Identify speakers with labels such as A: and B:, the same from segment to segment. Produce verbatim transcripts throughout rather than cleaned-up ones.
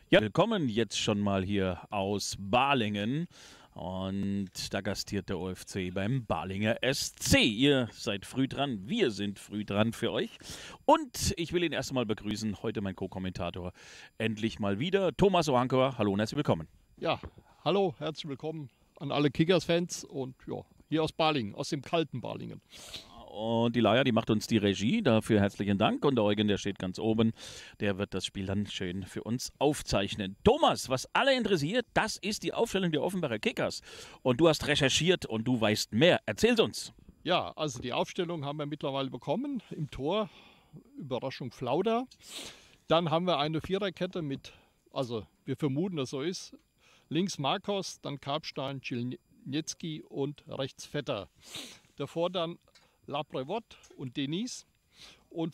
A: Ja, willkommen jetzt schon mal hier aus Balingen. Und da gastiert der O F C beim Balinger S C. Ihr seid früh dran, wir sind früh dran für euch. Und ich will ihn erst einmal begrüßen, heute mein Co-Kommentator, endlich mal wieder, Thomas Ohankor. Hallo und herzlich willkommen.
B: Ja, hallo, herzlich willkommen an alle Kickers-Fans und ja, hier aus Balingen, aus dem kalten Balingen.
A: Und die Laia, die macht uns die Regie, dafür herzlichen Dank. Und der Eugen, der steht ganz oben, der wird das Spiel dann schön für uns aufzeichnen. Thomas, was alle interessiert, das ist die Aufstellung der Offenbacher Kickers. Und du hast recherchiert und du weißt mehr. Erzähl's uns.
B: Ja, also die Aufstellung haben wir mittlerweile bekommen. Im Tor, Überraschung, Flauder. Dann haben wir eine Viererkette mit, also wir vermuten, dass so ist, links Marcos, dann Karpstein, Chilniecki und rechts Vetter. Davor dann Laprevot und Denis. Und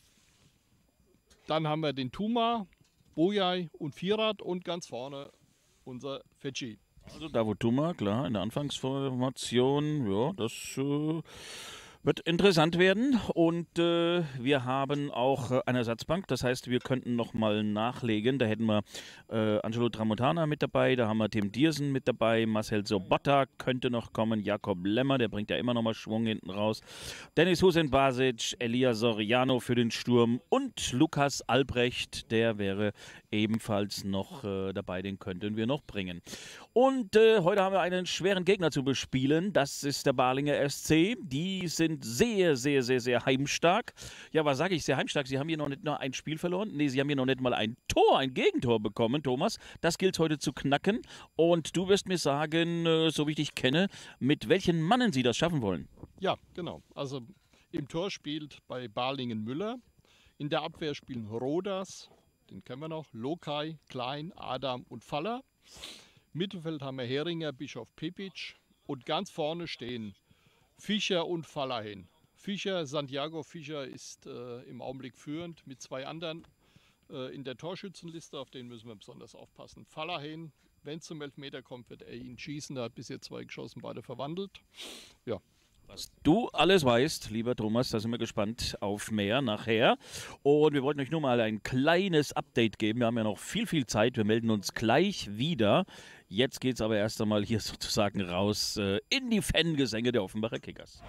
B: dann haben wir den Tuma, Bojai und Firat und ganz vorne unser Fetschi.
A: Also Davut Tuma, klar, in der Anfangsformation, ja, das äh, wird interessant werden. Und äh, wir haben auch äh, eine Ersatzbank, das heißt, wir könnten noch mal nachlegen. Da hätten wir äh, Angelo Tramontana mit dabei, da haben wir Tim Diersen mit dabei, Marcel Sobotta könnte noch kommen, Jakob Lemmer, der bringt ja immer noch mal Schwung hinten raus, Dennis Hussein Basic, Elia Soriano für den Sturm und Lukas Albrecht, der wäre ebenfalls noch äh, dabei, den könnten wir noch bringen. Und äh, heute haben wir einen schweren Gegner zu bespielen, das ist der Balinger S C. Die sind sehr, sehr, sehr, sehr heimstark. Ja, was sage ich, sehr heimstark? Sie haben hier noch nicht nur ein Spiel verloren. Nee, sie haben hier noch nicht mal ein Tor, ein Gegentor bekommen, Thomas. Das gilt heute zu knacken. Und du wirst mir sagen, äh, so wie ich dich kenne, mit welchen Mannen sie das schaffen wollen.
B: Ja, genau. Also im Tor spielt bei Balingen Müller. In der Abwehr spielen Rodas, den kennen wir noch, Lokai, Klein, Adam und Faller. Mittelfeld haben wir Heringer, Bischof Pepic. Und ganz vorne stehen Fischer und Fallahin. Fischer, Santiago Fischer ist äh, im Augenblick führend mit zwei anderen äh, in der Torschützenliste, auf den müssen wir besonders aufpassen. Fallahin, wenn es zum Elfmeter kommt, wird er ihn schießen, er hat bisher zwei geschossen, beide verwandelt. Ja.
A: Was du alles weißt, lieber Thomas, da sind wir gespannt auf mehr nachher. Und wir wollten euch nur mal ein kleines Update geben. Wir haben ja noch viel, viel Zeit. Wir melden uns gleich wieder. Jetzt geht es aber erst einmal hier sozusagen raus äh, in die Fangesänge der Offenbacher Kickers.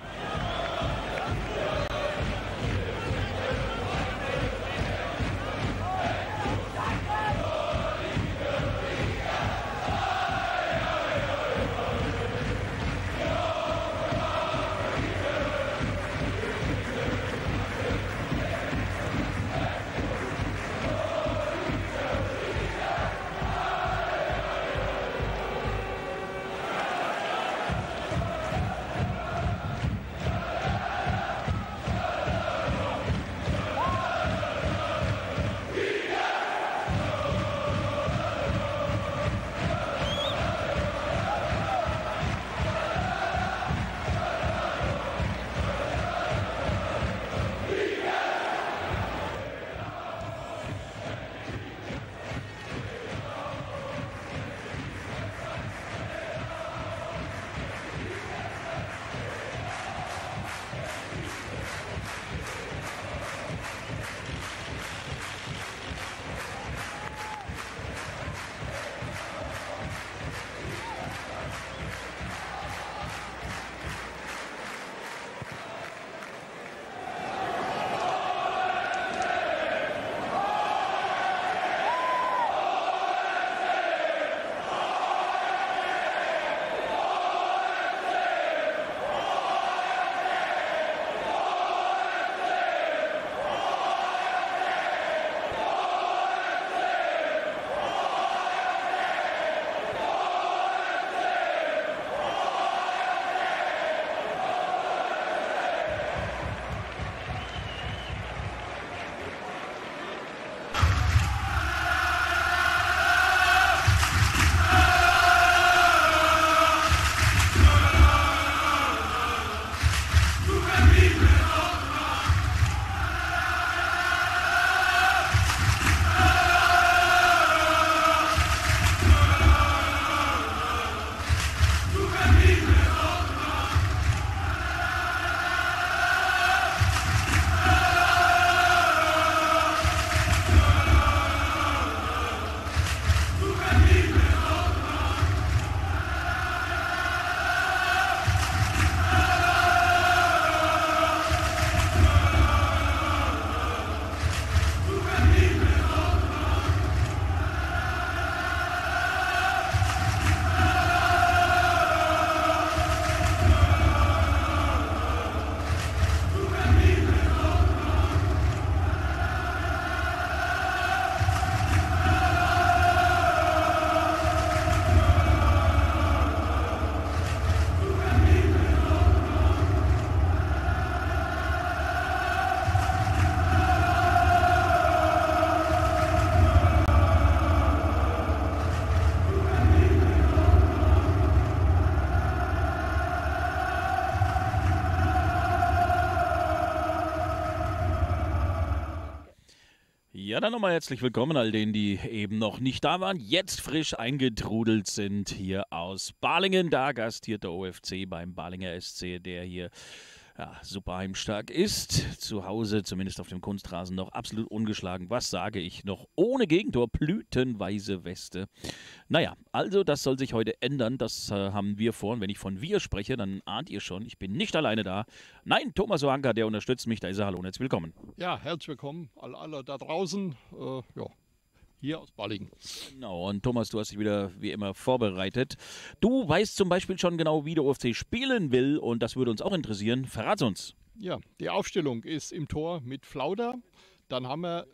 A: Ja, dann nochmal herzlich willkommen all denen, die eben noch nicht da waren, jetzt frisch eingetrudelt sind hier aus Balingen. Da gastiert der O F C beim Balinger S C, der hier ja, super heimstark ist. Zu Hause, zumindest auf dem Kunstrasen, noch absolut ungeschlagen. Was sage ich noch? Ohne Gegentor, blütenweise Weste. Naja, also das soll sich heute ändern. Das äh, haben wir vor. Und wenn ich von wir spreche, dann ahnt ihr schon, ich bin nicht alleine da. Nein, Thomas Ohanka, der unterstützt mich. Da ist er. Hallo und herzlich willkommen.
B: Ja, herzlich willkommen alle, alle da draußen. Äh, ja, hier aus Balingen.
A: Genau, und Thomas, du hast dich wieder wie immer vorbereitet. Du weißt zum Beispiel schon genau, wie der O F C spielen will und das würde uns auch interessieren. Verrat's uns.
B: Ja, die Aufstellung ist im Tor mit Flauder. Dann haben wir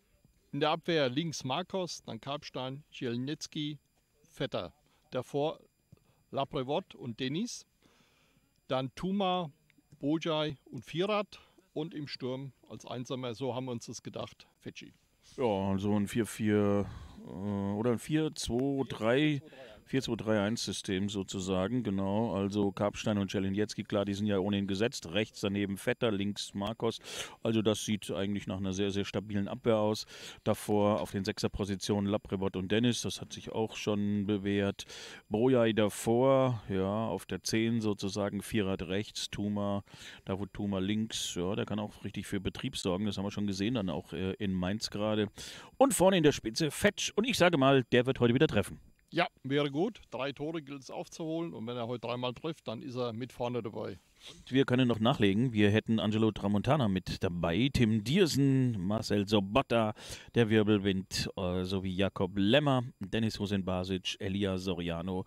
B: in der Abwehr links Marcos, dann Karpstein, Zielnicki, Vetter. Davor Laprevot und Denis. Dann Tuma, Bojai und Firat. Und im Sturm als Einsamer, so haben wir uns das gedacht, Fetschi.
A: Ja, so ein vier vier äh, oder ein vier zwei drei vier zwei drei eins System sozusagen, genau. Also Karpstein und Jelinetski, klar, die sind ja ohnehin gesetzt. Rechts daneben Vetter, links Marcos. Also das sieht eigentlich nach einer sehr, sehr stabilen Abwehr aus. Davor auf den Sechserpositionen Laprevot und Dennis, das hat sich auch schon bewährt. Bojai davor, ja, auf der zehn sozusagen, Firat rechts, Tuma, da wo Tuma links, ja, der kann auch richtig für Betrieb sorgen. Das haben wir schon gesehen, dann auch äh, in Mainz gerade. Und vorne in der Spitze Fetsch. Und ich sage mal, der wird heute wieder treffen.
B: Ja, wäre gut. Drei Tore gilt es aufzuholen und wenn er heute dreimal trifft, dann ist er mit vorne dabei.
A: Und wir können noch nachlegen. Wir hätten Angelo Tramontana mit dabei, Tim Diersen, Marcel Sobotta, der Wirbelwind, äh, sowie Jakob Lemmer, Dennis Hussein Basic, Elia Soriano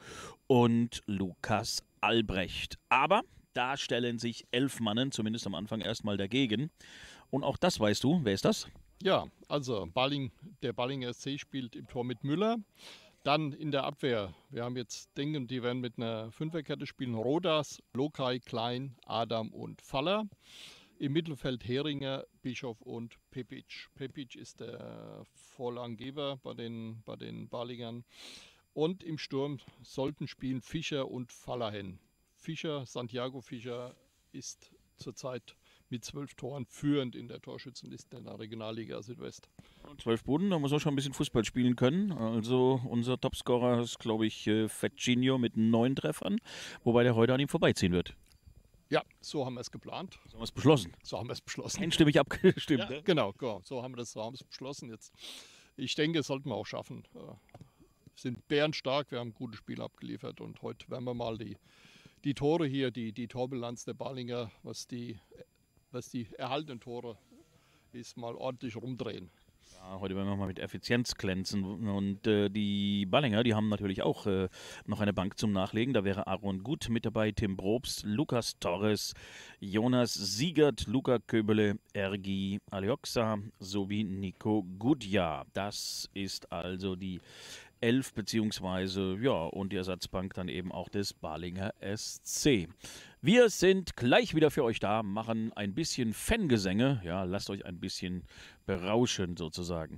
A: und Lukas Albrecht. Aber da stellen sich elf Mannen, zumindest am Anfang, erstmal dagegen. Und auch das weißt du. Wer ist das?
B: Ja, also Balling, der Ballinger S C spielt im Tor mit Müller. Dann in der Abwehr, wir haben jetzt Dingen, die werden mit einer Fünferkette spielen, Rodas, Lokai, Klein, Adam und Faller. Im Mittelfeld Heringer, Bischof und Pepic. Pepic ist der Vorlagengeber bei den, bei den Balingern. Und im Sturm sollten spielen Fischer und Fallerhen. Fischer, Santiago Fischer, ist zurzeit mit zwölf Toren führend in der Torschützenliste in der Regionalliga Südwest.
A: Zwölf Buden, da muss man schon ein bisschen Fußball spielen können. Also unser Topscorer ist, glaube ich, Fettinho mit neun Treffern, wobei der heute an ihm vorbeiziehen wird.
B: Ja, so haben wir es geplant.
A: So haben wir es beschlossen.
B: So haben wir es beschlossen.
A: Einstimmig abgestimmt.
B: Ja,
A: ne?
B: genau, genau, so haben wir das so haben wir es beschlossen jetzt. Ich denke, das sollten wir auch schaffen. Wir sind bärenstark, wir haben ein gutes Spiel abgeliefert und heute werden wir mal die, die Tore hier, die, die Torbilanz der Ballinger, was die, was die erhaltenen Tore ist, mal ordentlich rumdrehen.
A: Ja, heute werden wir mal mit Effizienz glänzen. Und äh, die Ballinger, die haben natürlich auch äh, noch eine Bank zum Nachlegen. Da wäre Aaron Gut mit dabei, Tim Probst, Lukas Torres, Jonas Siegert, Luca Köbele, Ergi Alioxa sowie Nico Gudja. Das ist also die elf beziehungsweise ja und die Ersatzbank dann eben auch des Balinger S C. Wir sind gleich wieder für euch da, machen ein bisschen Fangesänge, ja, lasst euch ein bisschen berauschen sozusagen.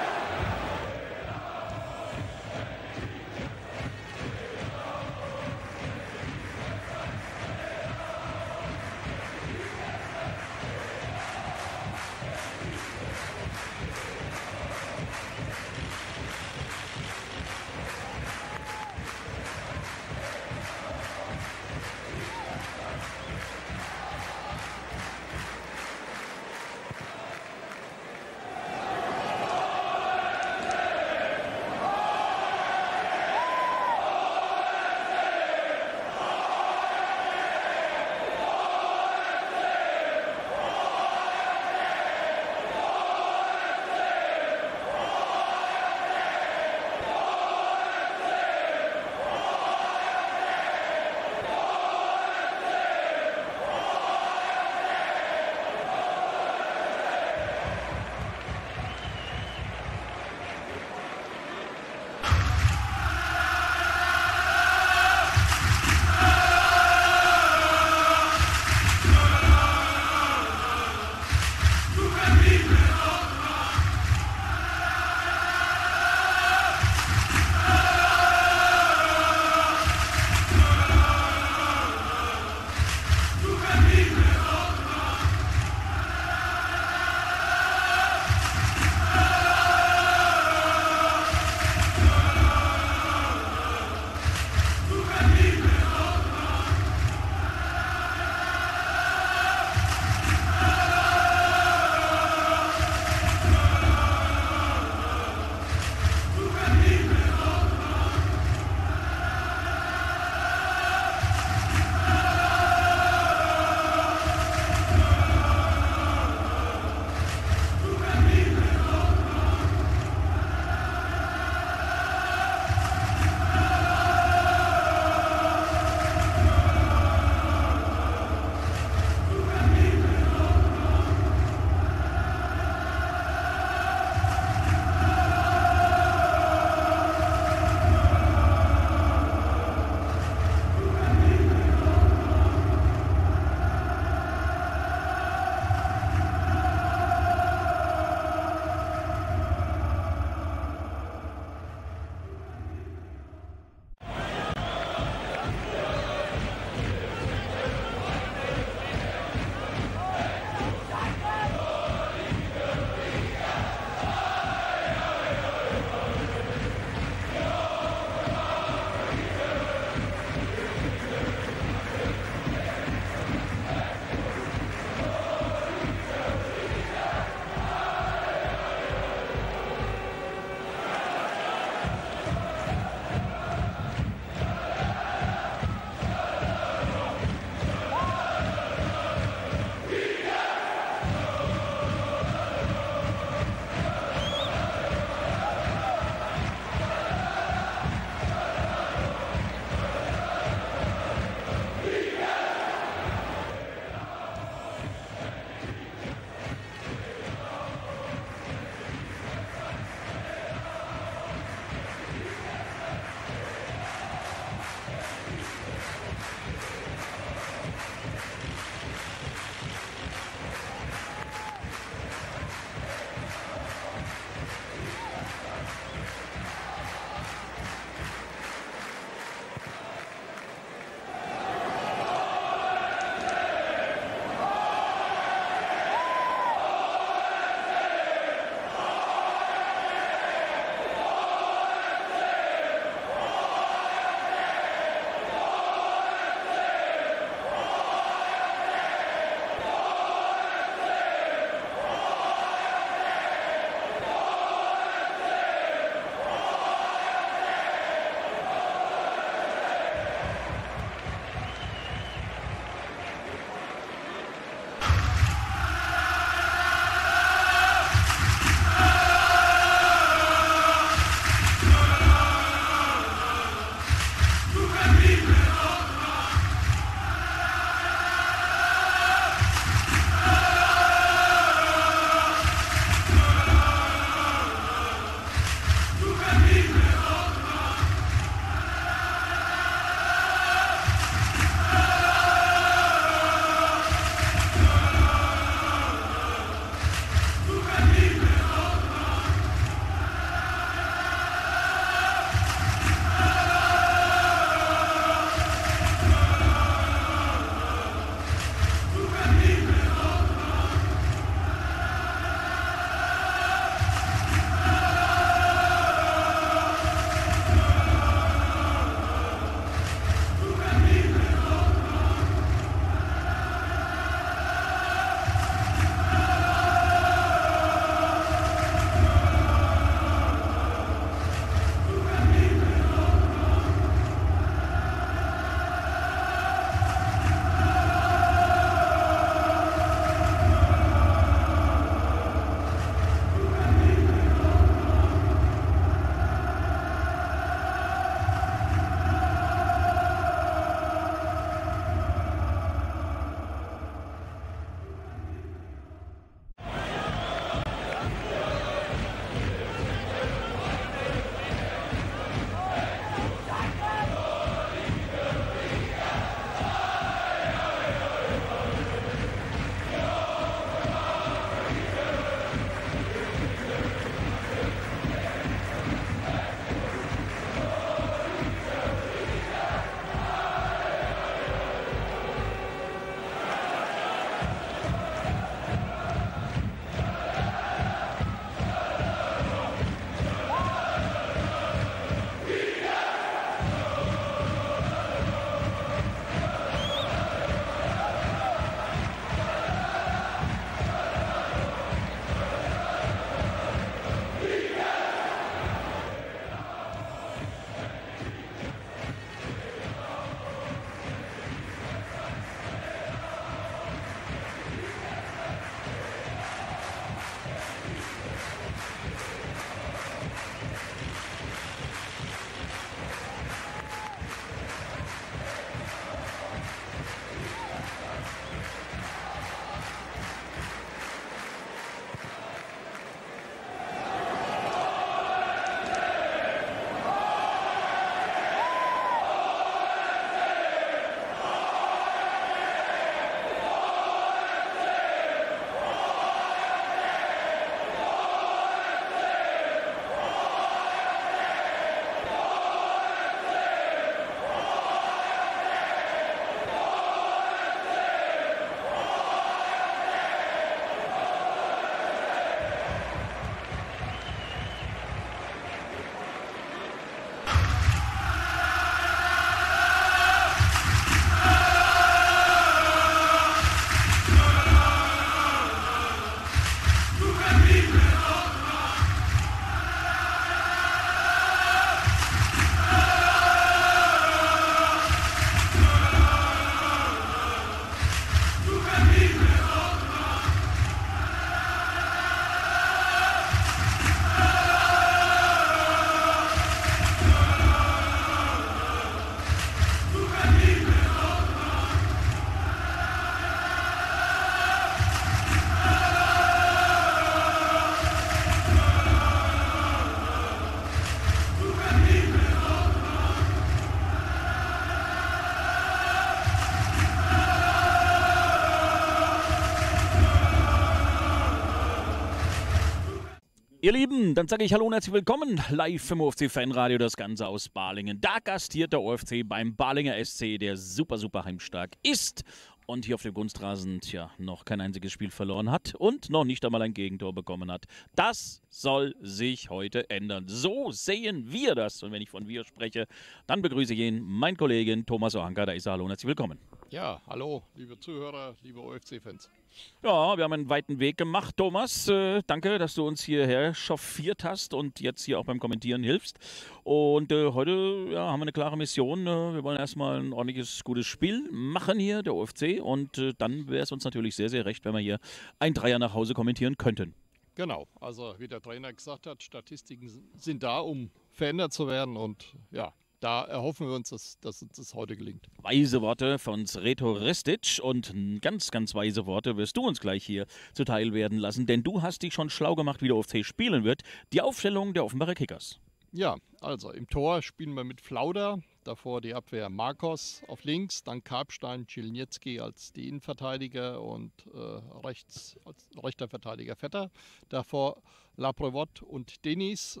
A: Ihr Lieben, dann sage ich Hallo und herzlich willkommen live im O F C-Fanradio, das Ganze aus Balingen. Da gastiert der O F C beim Balinger S C, der super, super heimstark ist und hier auf dem Kunstrasen tja, noch kein einziges Spiel verloren hat und noch nicht einmal ein Gegentor bekommen hat. Das soll sich heute ändern. So sehen wir das. Und wenn ich von wir spreche, dann begrüße ich ihn, mein Kollegen Thomas Ohanka. Da ist er. Hallo und herzlich willkommen.
B: Ja, hallo, liebe Zuhörer, liebe O F C-Fans.
A: Ja, wir haben einen weiten Weg gemacht, Thomas. Äh, danke, dass du uns hierher chauffiert hast und jetzt hier auch beim Kommentieren hilfst. Und äh, heute ja, haben wir eine klare Mission. Äh, wir wollen erstmal ein ordentliches, gutes Spiel machen hier, der O F C. Und äh, dann wäre es uns natürlich sehr, sehr recht, wenn wir hier ein Dreier nach Hause kommentieren könnten.
B: Genau, also wie der Trainer gesagt hat, Statistiken sind da, um verändert zu werden. Und ja, da erhoffen wir uns, dass, dass uns das heute gelingt.
A: Weise Worte von Sreto Ristic und ganz, ganz weise Worte wirst du uns gleich hier zuteil werden lassen, denn du hast dich schon schlau gemacht, wie der O F C spielen wird. Die Aufstellung der Offenbarer Kickers.
B: Ja, also im Tor spielen wir mit Flauder, davor die Abwehr Marcos auf links, dann Karpstein, Cielniecki als die Innenverteidiger und äh, rechts als rechter Verteidiger Vetter. Davor Laprevot und Denis.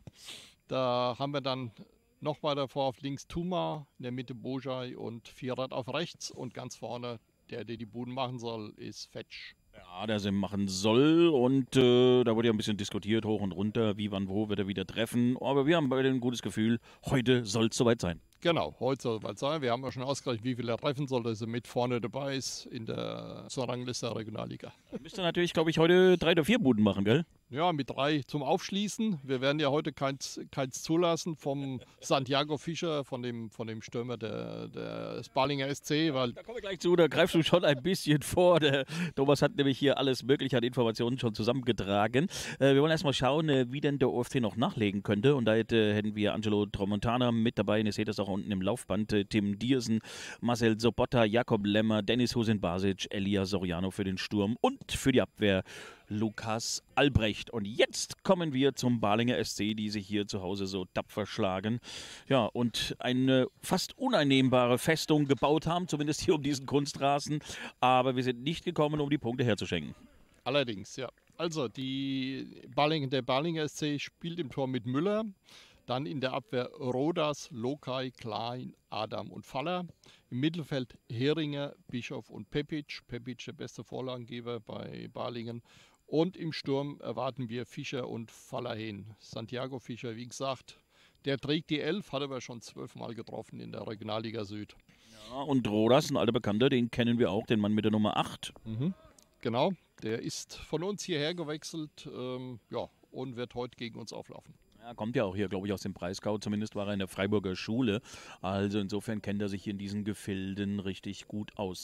B: Da haben wir dann noch weiter vor auf links Tuma, in der Mitte Bojai und Vierrad auf rechts. Und ganz vorne, der, der die Buden machen soll, ist Fetsch.
A: Ja, der sie machen soll und äh, da wurde ja ein bisschen diskutiert, hoch und runter, wie, wann, wo wird er wieder treffen. Aber wir haben beide ein gutes Gefühl, heute soll es soweit sein.
B: Genau, heute soll es soweit sein. Wir haben ja schon ausgerechnet, wie viel er treffen soll, dass er mit vorne dabei ist in der zur Rangliste der Regionalliga.
A: Müsste natürlich, glaube ich, heute drei oder vier Buden machen, gell?
B: Ja, mit drei zum Aufschließen. Wir werden ja heute keins, keins zulassen vom Santiago Fischer, von dem, von dem Stürmer der, des Balinger S C. Weil
A: da kommen wir gleich zu, da greifst du schon ein bisschen vor. Der Thomas hat nämlich hier alles Mögliche an Informationen schon zusammengetragen. Äh, wir wollen erstmal schauen, äh, wie denn der O F C noch nachlegen könnte. Und da hätte, hätten wir Angelo Tramontana mit dabei. Und ihr seht das auch unten im Laufband. Äh, Tim Diersen, Marcel Sobotta, Jakob Lemmer, Dennis Husin Basic, Elia Soriano für den Sturm und für die Abwehr Lukas Albrecht. Und jetzt kommen wir zum Balinger S C, die sich hier zu Hause so tapfer schlagen. Ja, und eine fast uneinnehmbare Festung gebaut haben, zumindest hier um diesen Kunstrasen. Aber wir sind nicht gekommen, um die Punkte herzuschenken.
B: Allerdings, ja. Also die Baling, der Balinger S C spielt im Tor mit Müller. Dann in der Abwehr Rodas, Lokai, Klein, Adam und Faller. Im Mittelfeld Heringer, Bischof und Pepic. Pepic der beste Vorlagengeber bei Balingen. Und im Sturm erwarten wir Fischer und Fallerhehn. Santiago Fischer, wie gesagt, der trägt die Elf, hat aber schon zwölfmal getroffen in der Regionalliga Süd.
A: Ja, und Rodas, ein alter Bekannter, den kennen wir auch, den Mann mit der Nummer acht.
B: Mhm. Genau, der ist von uns hierher gewechselt ähm, ja, und wird heute gegen uns auflaufen.
A: Er kommt ja auch hier, glaube ich, aus dem Breisgau. Zumindest war er in der Freiburger Schule. Also insofern kennt er sich in diesen Gefilden richtig gut aus.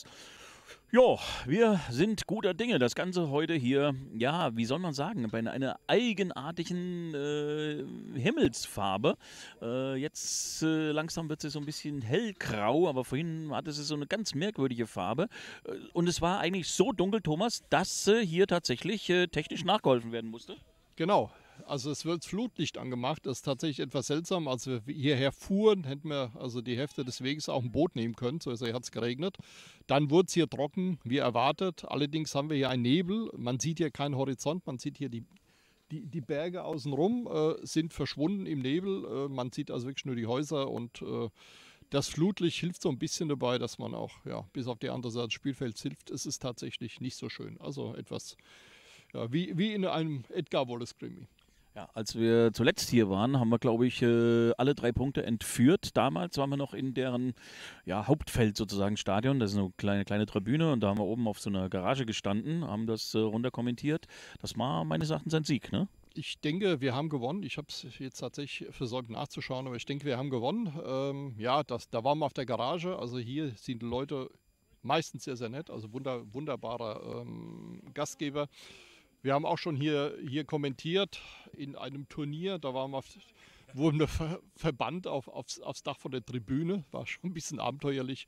A: Ja, wir sind guter Dinge. Das Ganze heute hier, ja, wie soll man sagen, bei einer eigenartigen äh, Himmelsfarbe. Äh, jetzt äh, langsam wird es so ein bisschen hellgrau, aber vorhin hatte es so eine ganz merkwürdige Farbe. Äh, und es war eigentlich so dunkel, Thomas, dass äh, hier tatsächlich äh, technisch nachgeholfen werden musste.
B: Genau. Also es wird Flutlicht angemacht, das ist tatsächlich etwas seltsam. Als wir hierher fuhren, hätten wir also die Hälfte des Weges auch ein Boot nehmen können, so hat es geregnet. Dann wurde es hier trocken, wie erwartet. Allerdings haben wir hier einen Nebel, man sieht hier keinen Horizont, man sieht hier die, die, die Berge außenrum, äh, sind verschwunden im Nebel. Äh, man sieht also wirklich nur die Häuser und äh, das Flutlicht hilft so ein bisschen dabei, dass man auch ja, bis auf die andere Seite des Spielfelds hilft. Es ist tatsächlich nicht so schön, also etwas ja, wie, wie in einem Edgar Wallace-Krimi.
A: Ja, als wir zuletzt hier waren, haben wir, glaube ich, äh, alle drei Punkte entführt. Damals waren wir noch in deren ja, Hauptfeld sozusagen, Stadion. Das ist eine kleine, kleine Tribüne und da haben wir oben auf so einer Garage gestanden, haben das äh, runterkommentiert. Das war meines Erachtens ein Sieg, ne?
B: Ich denke, wir haben gewonnen. Ich habe es jetzt tatsächlich versäumt nachzuschauen, aber ich denke, wir haben gewonnen. Ähm, ja, das, da waren wir auf der Garage. Also hier sind die Leute meistens sehr, sehr nett. Also wunder, wunderbarer ähm, Gastgeber. Wir haben auch schon hier, hier kommentiert in einem Turnier, da waren wir auf, wurden wir ver, verbannt auf, aufs, aufs Dach von der Tribüne, war schon ein bisschen abenteuerlich,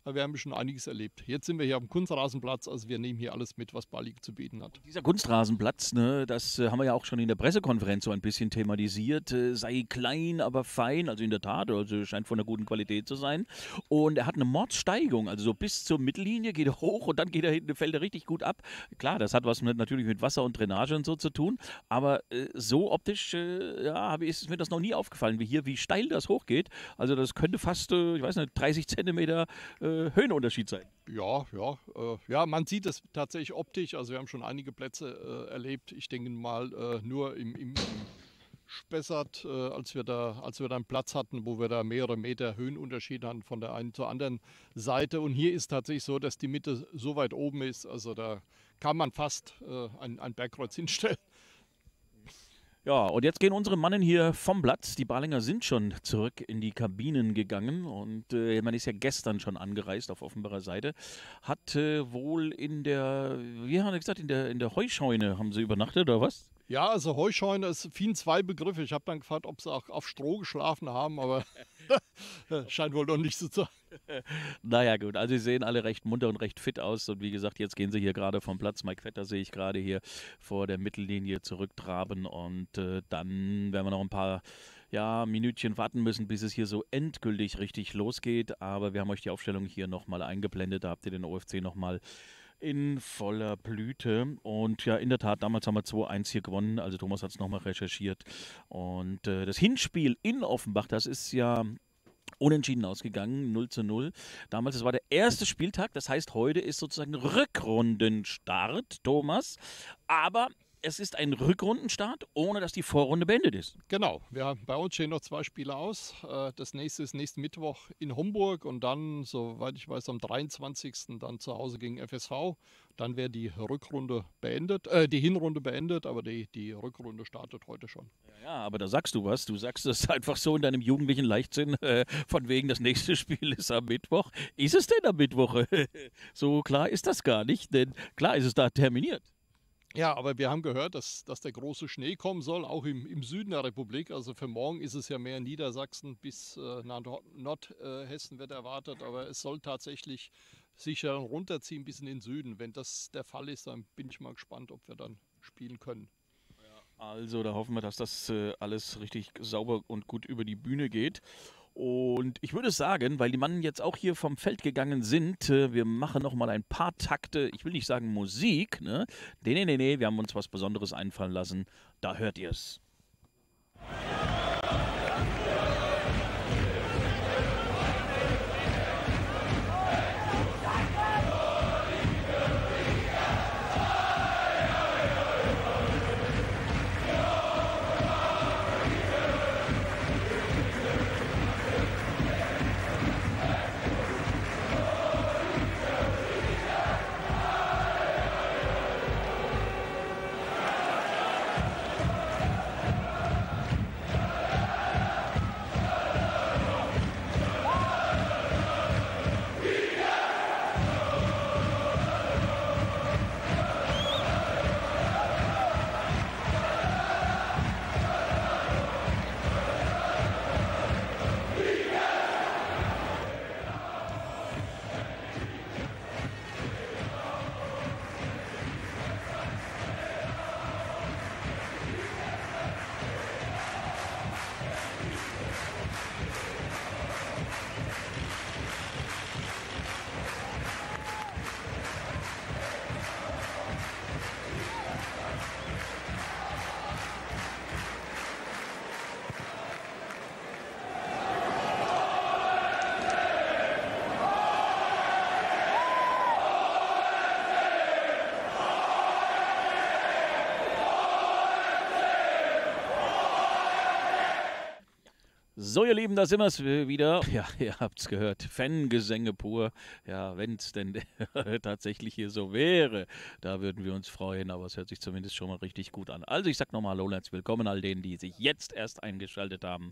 B: aber wir haben schon einiges erlebt. Jetzt sind wir hier am Kunstrasenplatz, also wir nehmen hier alles mit, was Balingen zu bieten hat.
A: Dieser Kunstrasenplatz, ne, das äh, haben wir ja auch schon in der Pressekonferenz so ein bisschen thematisiert, äh, sei klein, aber fein, also in der Tat, also scheint von einer guten Qualität zu sein. Und er hat eine Mordssteigung, also so bis zur Mittellinie geht er hoch und dann geht er hinten, fällt er richtig gut ab. Klar, das hat was mit, natürlich mit Wasser und Drainage und so zu tun, aber äh, so optisch, äh, ja, hab, ist mir das noch nie aufgefallen, wie hier, wie steil das hochgeht. Also das könnte fast, äh, ich weiß nicht, dreißig Zentimeter äh, Höhenunterschied sein.
B: Ja, ja, äh, ja, man sieht es tatsächlich optisch. Also wir haben schon einige Plätze äh, erlebt. Ich denke mal äh, nur im, im, im Spessart, äh, als wir da, als wir da einen Platz hatten, wo wir da mehrere Meter Höhenunterschied hatten von der einen zur anderen Seite. Und hier ist tatsächlich so, dass die Mitte so weit oben ist. Also da kann man fast äh, ein, ein Bergkreuz hinstellen.
A: Ja, und jetzt gehen unsere Mannen hier vom Platz. Die Balinger sind schon zurück in die Kabinen gegangen und äh, man ist ja gestern schon angereist auf Offenbarer Seite. Hat äh, wohl in der, wie haben wir gesagt, in der, in der Heuscheune haben sie übernachtet oder was?
B: Ja, also Heuscheune, es fielen zwei Begriffe. Ich habe dann gefragt, ob sie auch auf Stroh geschlafen haben, aber scheint wohl doch nicht so zu sein.
A: Naja gut, also sie sehen alle recht munter und recht fit aus und wie gesagt, jetzt gehen sie hier gerade vom Platz. Mike Vetter sehe ich gerade hier vor der Mittellinie zurücktraben und äh, dann werden wir noch ein paar ja, Minütchen warten müssen, bis es hier so endgültig richtig losgeht, aber wir haben euch die Aufstellung hier nochmal eingeblendet, da habt ihr den O F C nochmal in voller Blüte und ja, in der Tat, damals haben wir zwei eins hier gewonnen, also Thomas hat es nochmal recherchiert und äh, das Hinspiel in Offenbach, das ist ja unentschieden ausgegangen, null zu null. Damals, das war der erste Spieltag, das heißt, heute ist sozusagen Rückrundenstart, Thomas, aber es ist ein Rückrundenstart, ohne dass die Vorrunde beendet ist.
B: Genau, wir, bei uns stehen noch zwei Spiele aus. Das nächste ist nächsten Mittwoch in Homburg und dann, soweit ich weiß, am dreiundzwanzigsten dann zu Hause gegen F S V. Dann wäre die Rückrunde beendet, äh, die Hinrunde beendet, aber die, die Rückrunde startet heute schon.
A: Ja, aber da sagst du was. Du sagst es einfach so in deinem jugendlichen Leichtsinn, äh, von wegen das nächste Spiel ist am Mittwoch. Ist es denn am Mittwoch? So klar ist das gar nicht, denn klar ist es da terminiert.
B: Ja, aber wir haben gehört, dass, dass der große Schnee kommen soll, auch im, im Süden der Republik. Also für morgen ist es ja mehr Niedersachsen bis äh, nach Nordhessen wird erwartet, aber es soll tatsächlich sich dann runterziehen bis in den Süden. Wenn das der Fall ist, dann bin ich mal gespannt, ob wir dann spielen können.
A: Also da hoffen wir, dass das äh, alles richtig sauber und gut über die Bühne geht. Und ich würde sagen, weil die Mannen jetzt auch hier vom Feld gegangen sind, äh, wir machen noch mal ein paar Takte, ich will nicht sagen Musik, ne? Nee, nee, nee, nee, wir haben uns was Besonderes einfallen lassen. Da hört ihr es. So, ihr Lieben, da sind wir es wieder. Ja, ihr habt es gehört. Fangesänge pur. Ja, wenn es denn tatsächlich hier so wäre, da würden wir uns freuen. Aber es hört sich zumindest schon mal richtig gut an. Also, ich sag nochmal Hallo und herzlich willkommen all denen, die sich jetzt erst eingeschaltet haben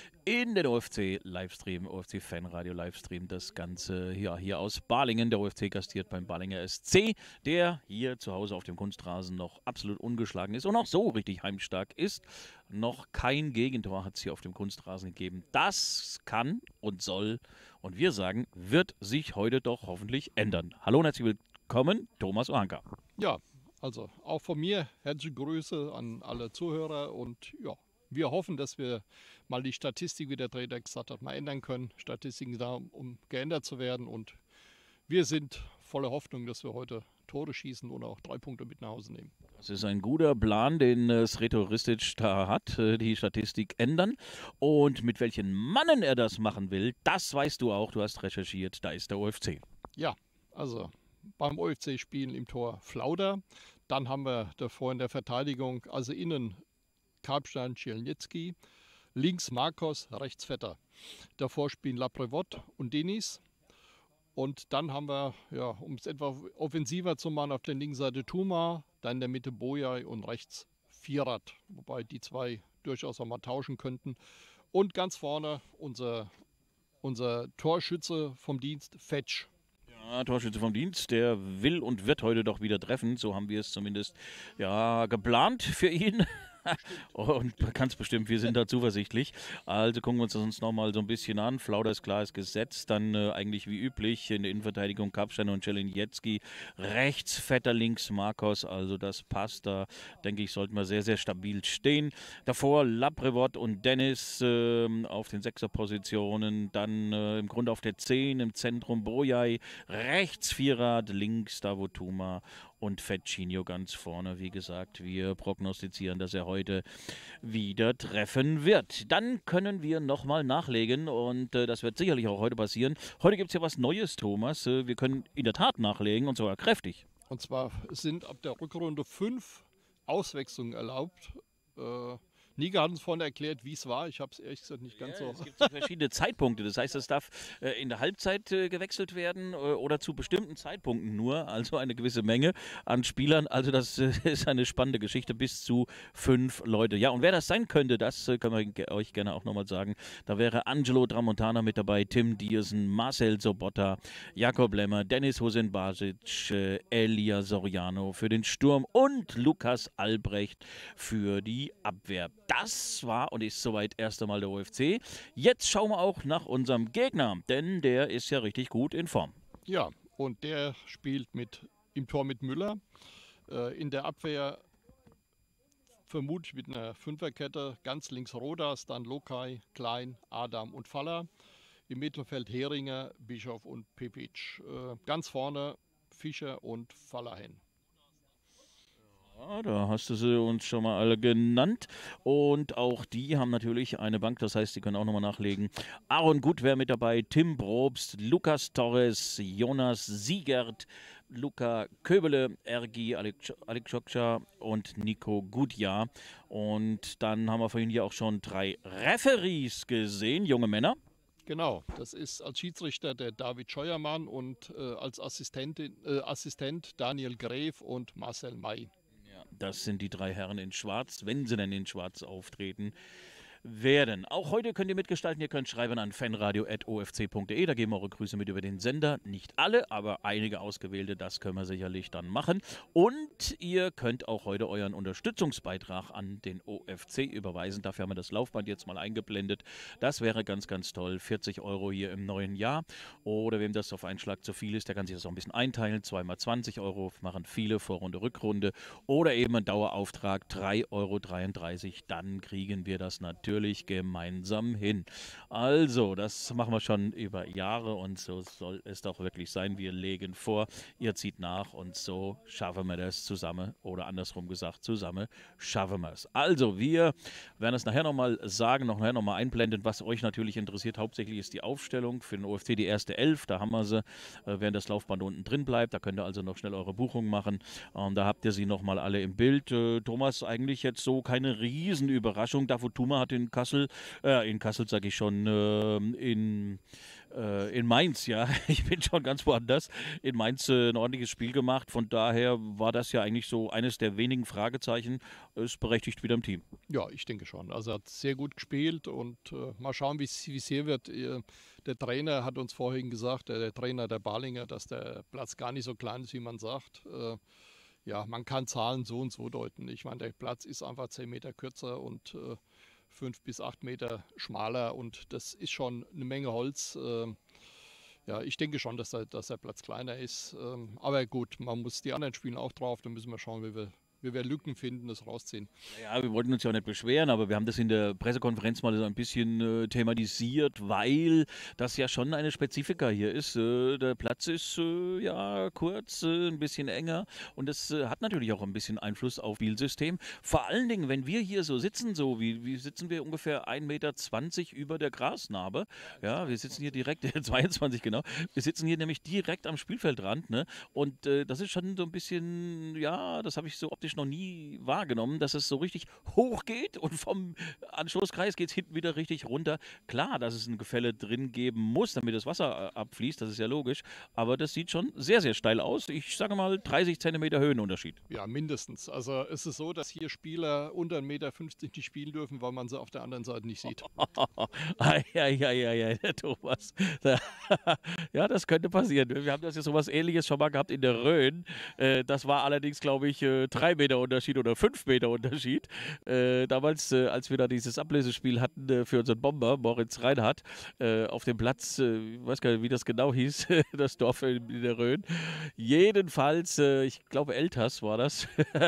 A: in den O F C-Livestream, O F C-Fanradio-Livestream. Das Ganze ja, hier aus Balingen. Der O F C gastiert beim Balinger S C, der hier zu Hause auf dem Kunstrasen noch absolut ungeschlagen ist und auch so richtig heimstark ist. Noch kein Gegentor hat es hier auf dem Kunstrasen gegeben. Das kann und soll und wir sagen, wird sich heute doch hoffentlich ändern. Hallo und herzlich willkommen, Thomas Ohanka.
B: Ja, also auch von mir herzliche Grüße an alle Zuhörer und ja, wir hoffen, dass wir mal die Statistik, wie der Trainer gesagt hat, mal ändern können. Statistiken da, um geändert zu werden und wir sind voller Hoffnung, dass wir heute Tore schießen und auch drei Punkte mit nach Hause nehmen.
A: Das ist ein guter Plan, den äh, Sreto Ristic da hat, äh, die Statistik ändern. Und mit welchen Mannen er das machen will, das weißt du auch. Du hast recherchiert, da ist der O F C.
B: Ja, also beim O F C spielen im Tor Flauder. Dann haben wir davor in der Verteidigung, also innen Karpstein, Cielniecki, links Marcos, rechts Vetter. Davor spielen Laprevot und Denis. Und dann haben wir, ja, um es etwa offensiver zu machen, auf der linken Seite Tuma, dann in der Mitte Boyai und rechts Vierrad, wobei die zwei durchaus auch mal tauschen könnten. Und ganz vorne unser, unser Torschütze vom Dienst, Fetsch.
A: Ja, Torschütze vom Dienst, der will und wird heute doch wieder treffen. So haben wir es zumindest ja, geplant für ihn. Und ganz bestimmt, wir sind da zuversichtlich. Also gucken wir uns das uns nochmal so ein bisschen an. Flauder ist klar, ist gesetzt. Dann äh, eigentlich wie üblich in der Innenverteidigung Karpstein und Cielniecki. Rechts Vetter, links Marcos. Also das passt. Da denke ich, sollten wir sehr, sehr stabil stehen. Davor Laprevot und Dennis äh, auf den Sechserpositionen. Dann äh, im Grunde auf der zehn, im Zentrum Boyai. Rechts Vierrad, links Davutuma und Fetchinho ganz vorne. Wie gesagt, wir prognostizieren, dass er heute wieder treffen wird. Dann können wir nochmal nachlegen und äh, das wird sicherlich auch heute passieren. Heute gibt es ja was Neues, Thomas. Äh, wir können in der Tat nachlegen und sogar kräftig.
B: Und zwar sind ab der Rückrunde fünf Auswechslungen erlaubt. Äh, Niga hat uns vorhin erklärt, wie es war. Ich habe es ehrlich gesagt nicht ganz
A: Ja,
B: so.
A: es gibt so verschiedene Zeitpunkte. Das heißt, es darf äh, in der Halbzeit äh, gewechselt werden äh, oder zu bestimmten Zeitpunkten nur. Also eine gewisse Menge an Spielern. Also das äh, ist eine spannende Geschichte. Bis zu fünf Leute. Ja, und wer das sein könnte, das äh, können wir ge euch gerne auch nochmal sagen. Da wäre Angelo Tramontana mit dabei, Tim Diersen, Marcel Sobotta, Jakob Lemmer, Dennis Hosen Basic, äh, Elia Soriano für den Sturm und Lukas Albrecht für die Abwehr. Das war und ist soweit erst einmal der O F C. Jetzt schauen wir auch nach unserem Gegner, denn der ist ja richtig gut in Form.
B: Ja, und der spielt mit, im Tor mit Müller. Äh, in der Abwehr vermutlich mit einer Fünferkette. Ganz links Rodas, dann Lokai, Klein, Adam und Faller. Im Mittelfeld Heringer, Bischof und Pepic. Äh, ganz vorne Fischer und Fallerhen.
A: Ja, da hast du sie uns schon mal alle genannt. Und auch die haben natürlich eine Bank, das heißt, die können auch nochmal nachlegen. Aaron Gutwehr mit dabei, Tim Probst, Lukas Torres, Jonas Siegert, Luca Köbele, Ergi Alikczokcha und Nico Gudja. Und dann haben wir vorhin hier auch schon drei Referees gesehen, junge Männer.
B: Genau, das ist als Schiedsrichter der David Scheuermann und äh, als Assistentin, äh, Assistent Daniel Gref und Marcel May.
A: Das sind die drei Herren in Schwarz, wenn sie denn in Schwarz auftreten werden. Auch heute könnt ihr mitgestalten, ihr könnt schreiben an fanradio at o f c punkt de, da geben wir eure Grüße mit über den Sender. Nicht alle, aber einige ausgewählte, das können wir sicherlich dann machen. Und ihr könnt auch heute euren Unterstützungsbeitrag an den O F C überweisen. Dafür haben wir das Laufband jetzt mal eingeblendet. Das wäre ganz, ganz toll. vierzig Euro hier im neuen Jahr. Oder wem das auf einen Schlag zu viel ist, der kann sich das auch ein bisschen einteilen. Zweimal zwanzig Euro machen viele, Vorrunde, Rückrunde. Oder eben ein Dauerauftrag, drei Euro dreiunddreißig. Dann kriegen wir das natürlich gemeinsam hin. Also, das machen wir schon über Jahre und so soll es doch wirklich sein. Wir legen vor, ihr zieht nach und so schaffen wir das zusammen oder andersrum gesagt, zusammen schaffen wir es. Also, wir werden es nachher nochmal sagen, noch nachher nochmal einblenden, was euch natürlich interessiert. Hauptsächlich ist die Aufstellung für den O F C, die erste Elf. Da haben wir sie, während das Laufband unten drin bleibt. Da könnt ihr also noch schnell eure Buchung machen. Und da habt ihr sie nochmal alle im Bild. Thomas, eigentlich jetzt so keine Riesenüberraschung. Davutuma hat in Kassel, äh, in Kassel sage ich schon, äh, in, äh, in Mainz, ja, ich bin schon ganz woanders, in Mainz äh, ein ordentliches Spiel gemacht. Von daher war das ja eigentlich so eines der wenigen Fragezeichen, ist berechtigt wieder im Team.
B: Ja, ich denke schon. Also er hat sehr gut gespielt und äh, mal schauen, wie es hier wird. Der Trainer hat uns vorhin gesagt, der, der Trainer der Balinger, dass der Platz gar nicht so klein ist, wie man sagt. Äh, ja, man kann Zahlen so und so deuten. Ich meine, der Platz ist einfach zehn Meter kürzer und äh, fünf bis acht Meter schmaler und das ist schon eine Menge Holz. Ähm, ja, ich denke schon, dass der, dass der Platz kleiner ist. Ähm, aber gut, man muss die anderen spielen auch drauf. Da müssen wir schauen, wie wir, wie wir Lücken finden, das rausziehen.
A: Ja, wir wollten uns ja auch nicht beschweren, aber wir haben das in der Pressekonferenz mal so ein bisschen äh, thematisiert, weil das ja schon eine Spezifika hier ist. Äh, der Platz ist äh, ja kurz, äh, ein bisschen enger und das äh, hat natürlich auch ein bisschen Einfluss auf das Spielsystem. Vor allen Dingen, wenn wir hier so sitzen, so wie, wie sitzen wir ungefähr ein Meter zwanzig über der Grasnarbe. Ja, wir sitzen hier direkt, zweiundzwanzig genau, wir sitzen hier nämlich direkt am Spielfeldrand, ne? Und äh, das ist schon so ein bisschen, ja, das habe ich so optisch noch nie wahrgenommen, dass es so richtig hoch geht und vom Anstoßkreis geht es hinten wieder richtig runter. Klar, dass es ein Gefälle drin geben muss, damit das Wasser äh, abfließt, das ist ja logisch, aber das sieht schon sehr, sehr steil aus. Ich sage mal dreißig Zentimeter Höhenunterschied.
B: Ja, mindestens. Also es ist so, dass hier Spieler unter eins Komma fünfzig Meter nicht spielen dürfen, weil man sie auf der anderen Seite nicht sieht.
A: Ja, ja, ja, ja, der Thomas. Da, ja, das könnte passieren. Wir haben das ja sowas Ähnliches schon mal gehabt in der Rhön. Äh, das war allerdings, glaube ich, äh, drei Meter Unterschied oder fünf Meter Unterschied. Äh, damals, äh, als wir da dieses Ablösespiel hatten äh, für unseren Bomber, Moritz Reinhardt, äh, auf dem Platz, äh, ich weiß gar nicht, wie das genau hieß, das Dorf in, in der Rhön. Jedenfalls, äh, ich glaube, Elters war das.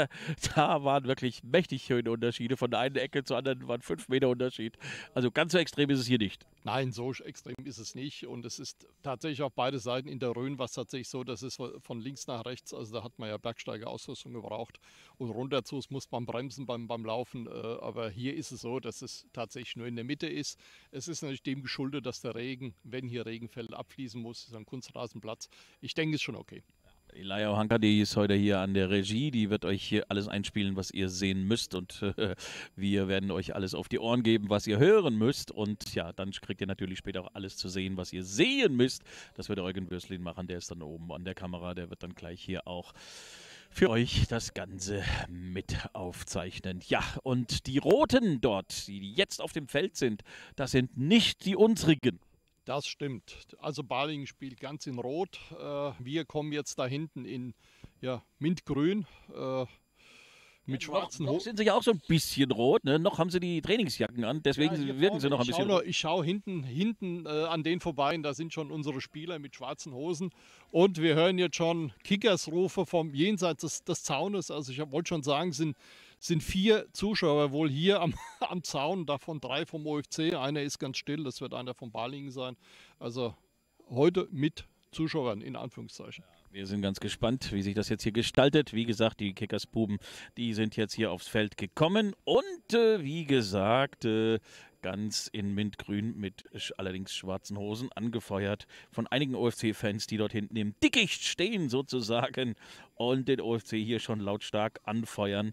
A: Da waren wirklich mächtig Höhenunterschiede. Von der einen Ecke zur anderen waren fünf Meter Unterschied. Also ganz so extrem ist es hier nicht.
B: Nein, so extrem ist es nicht. Und es ist tatsächlich auf beide Seiten in der Rhön, was tatsächlich so, das ist von links nach rechts. Also da hat man ja Bergsteigerausrüstung gebraucht. Und runter zu muss man bremsen beim, beim Laufen. Aber hier ist es so, dass es tatsächlich nur in der Mitte ist. Es ist natürlich dem geschuldet, dass der Regen, wenn hier Regen fällt, abfließen muss. Es ist ein Kunstrasenplatz. Ich denke, es ist schon okay.
A: Elia Hanka, die ist heute hier an der Regie, die wird euch hier alles einspielen, was ihr sehen müsst und äh, wir werden euch alles auf die Ohren geben, was ihr hören müsst und ja, dann kriegt ihr natürlich später auch alles zu sehen, was ihr sehen müsst. Das wird der Eugen Würslin machen, der ist dann oben an der Kamera, der wird dann gleich hier auch für euch das Ganze mit aufzeichnen. Ja, und die Roten dort, die jetzt auf dem Feld sind, das sind nicht die unsrigen.
B: Das stimmt. Also Balingen spielt ganz in Rot. Äh, wir kommen jetzt da hinten in ja, Mintgrün äh, mit
A: ja,
B: schwarzen
A: noch, noch sind sie ja auch so ein bisschen rot. Ne? Noch haben sie die Trainingsjacken an, deswegen ja, wirken sie noch ein bisschen
B: rot. Ich schaue hinten, hinten äh, an denen vorbei und da sind schon unsere Spieler mit schwarzen Hosen. Und wir hören jetzt schon Kickersrufe vom Jenseits des, des Zaunes. Also ich wollte schon sagen, sind sind vier Zuschauer wohl hier am, am Zaun, davon drei vom O F C. Einer ist ganz still, das wird einer von Balingen sein. Also heute mit Zuschauern in Anführungszeichen.
A: Wir sind ganz gespannt, wie sich das jetzt hier gestaltet. Wie gesagt, die Kickersbuben, die sind jetzt hier aufs Feld gekommen. Und äh, wie gesagt, äh, ganz in Mintgrün mit allerdings schwarzen Hosen, angefeuert von einigen O F C-Fans, die dort hinten im Dickicht stehen sozusagen und den O F C hier schon lautstark anfeuern.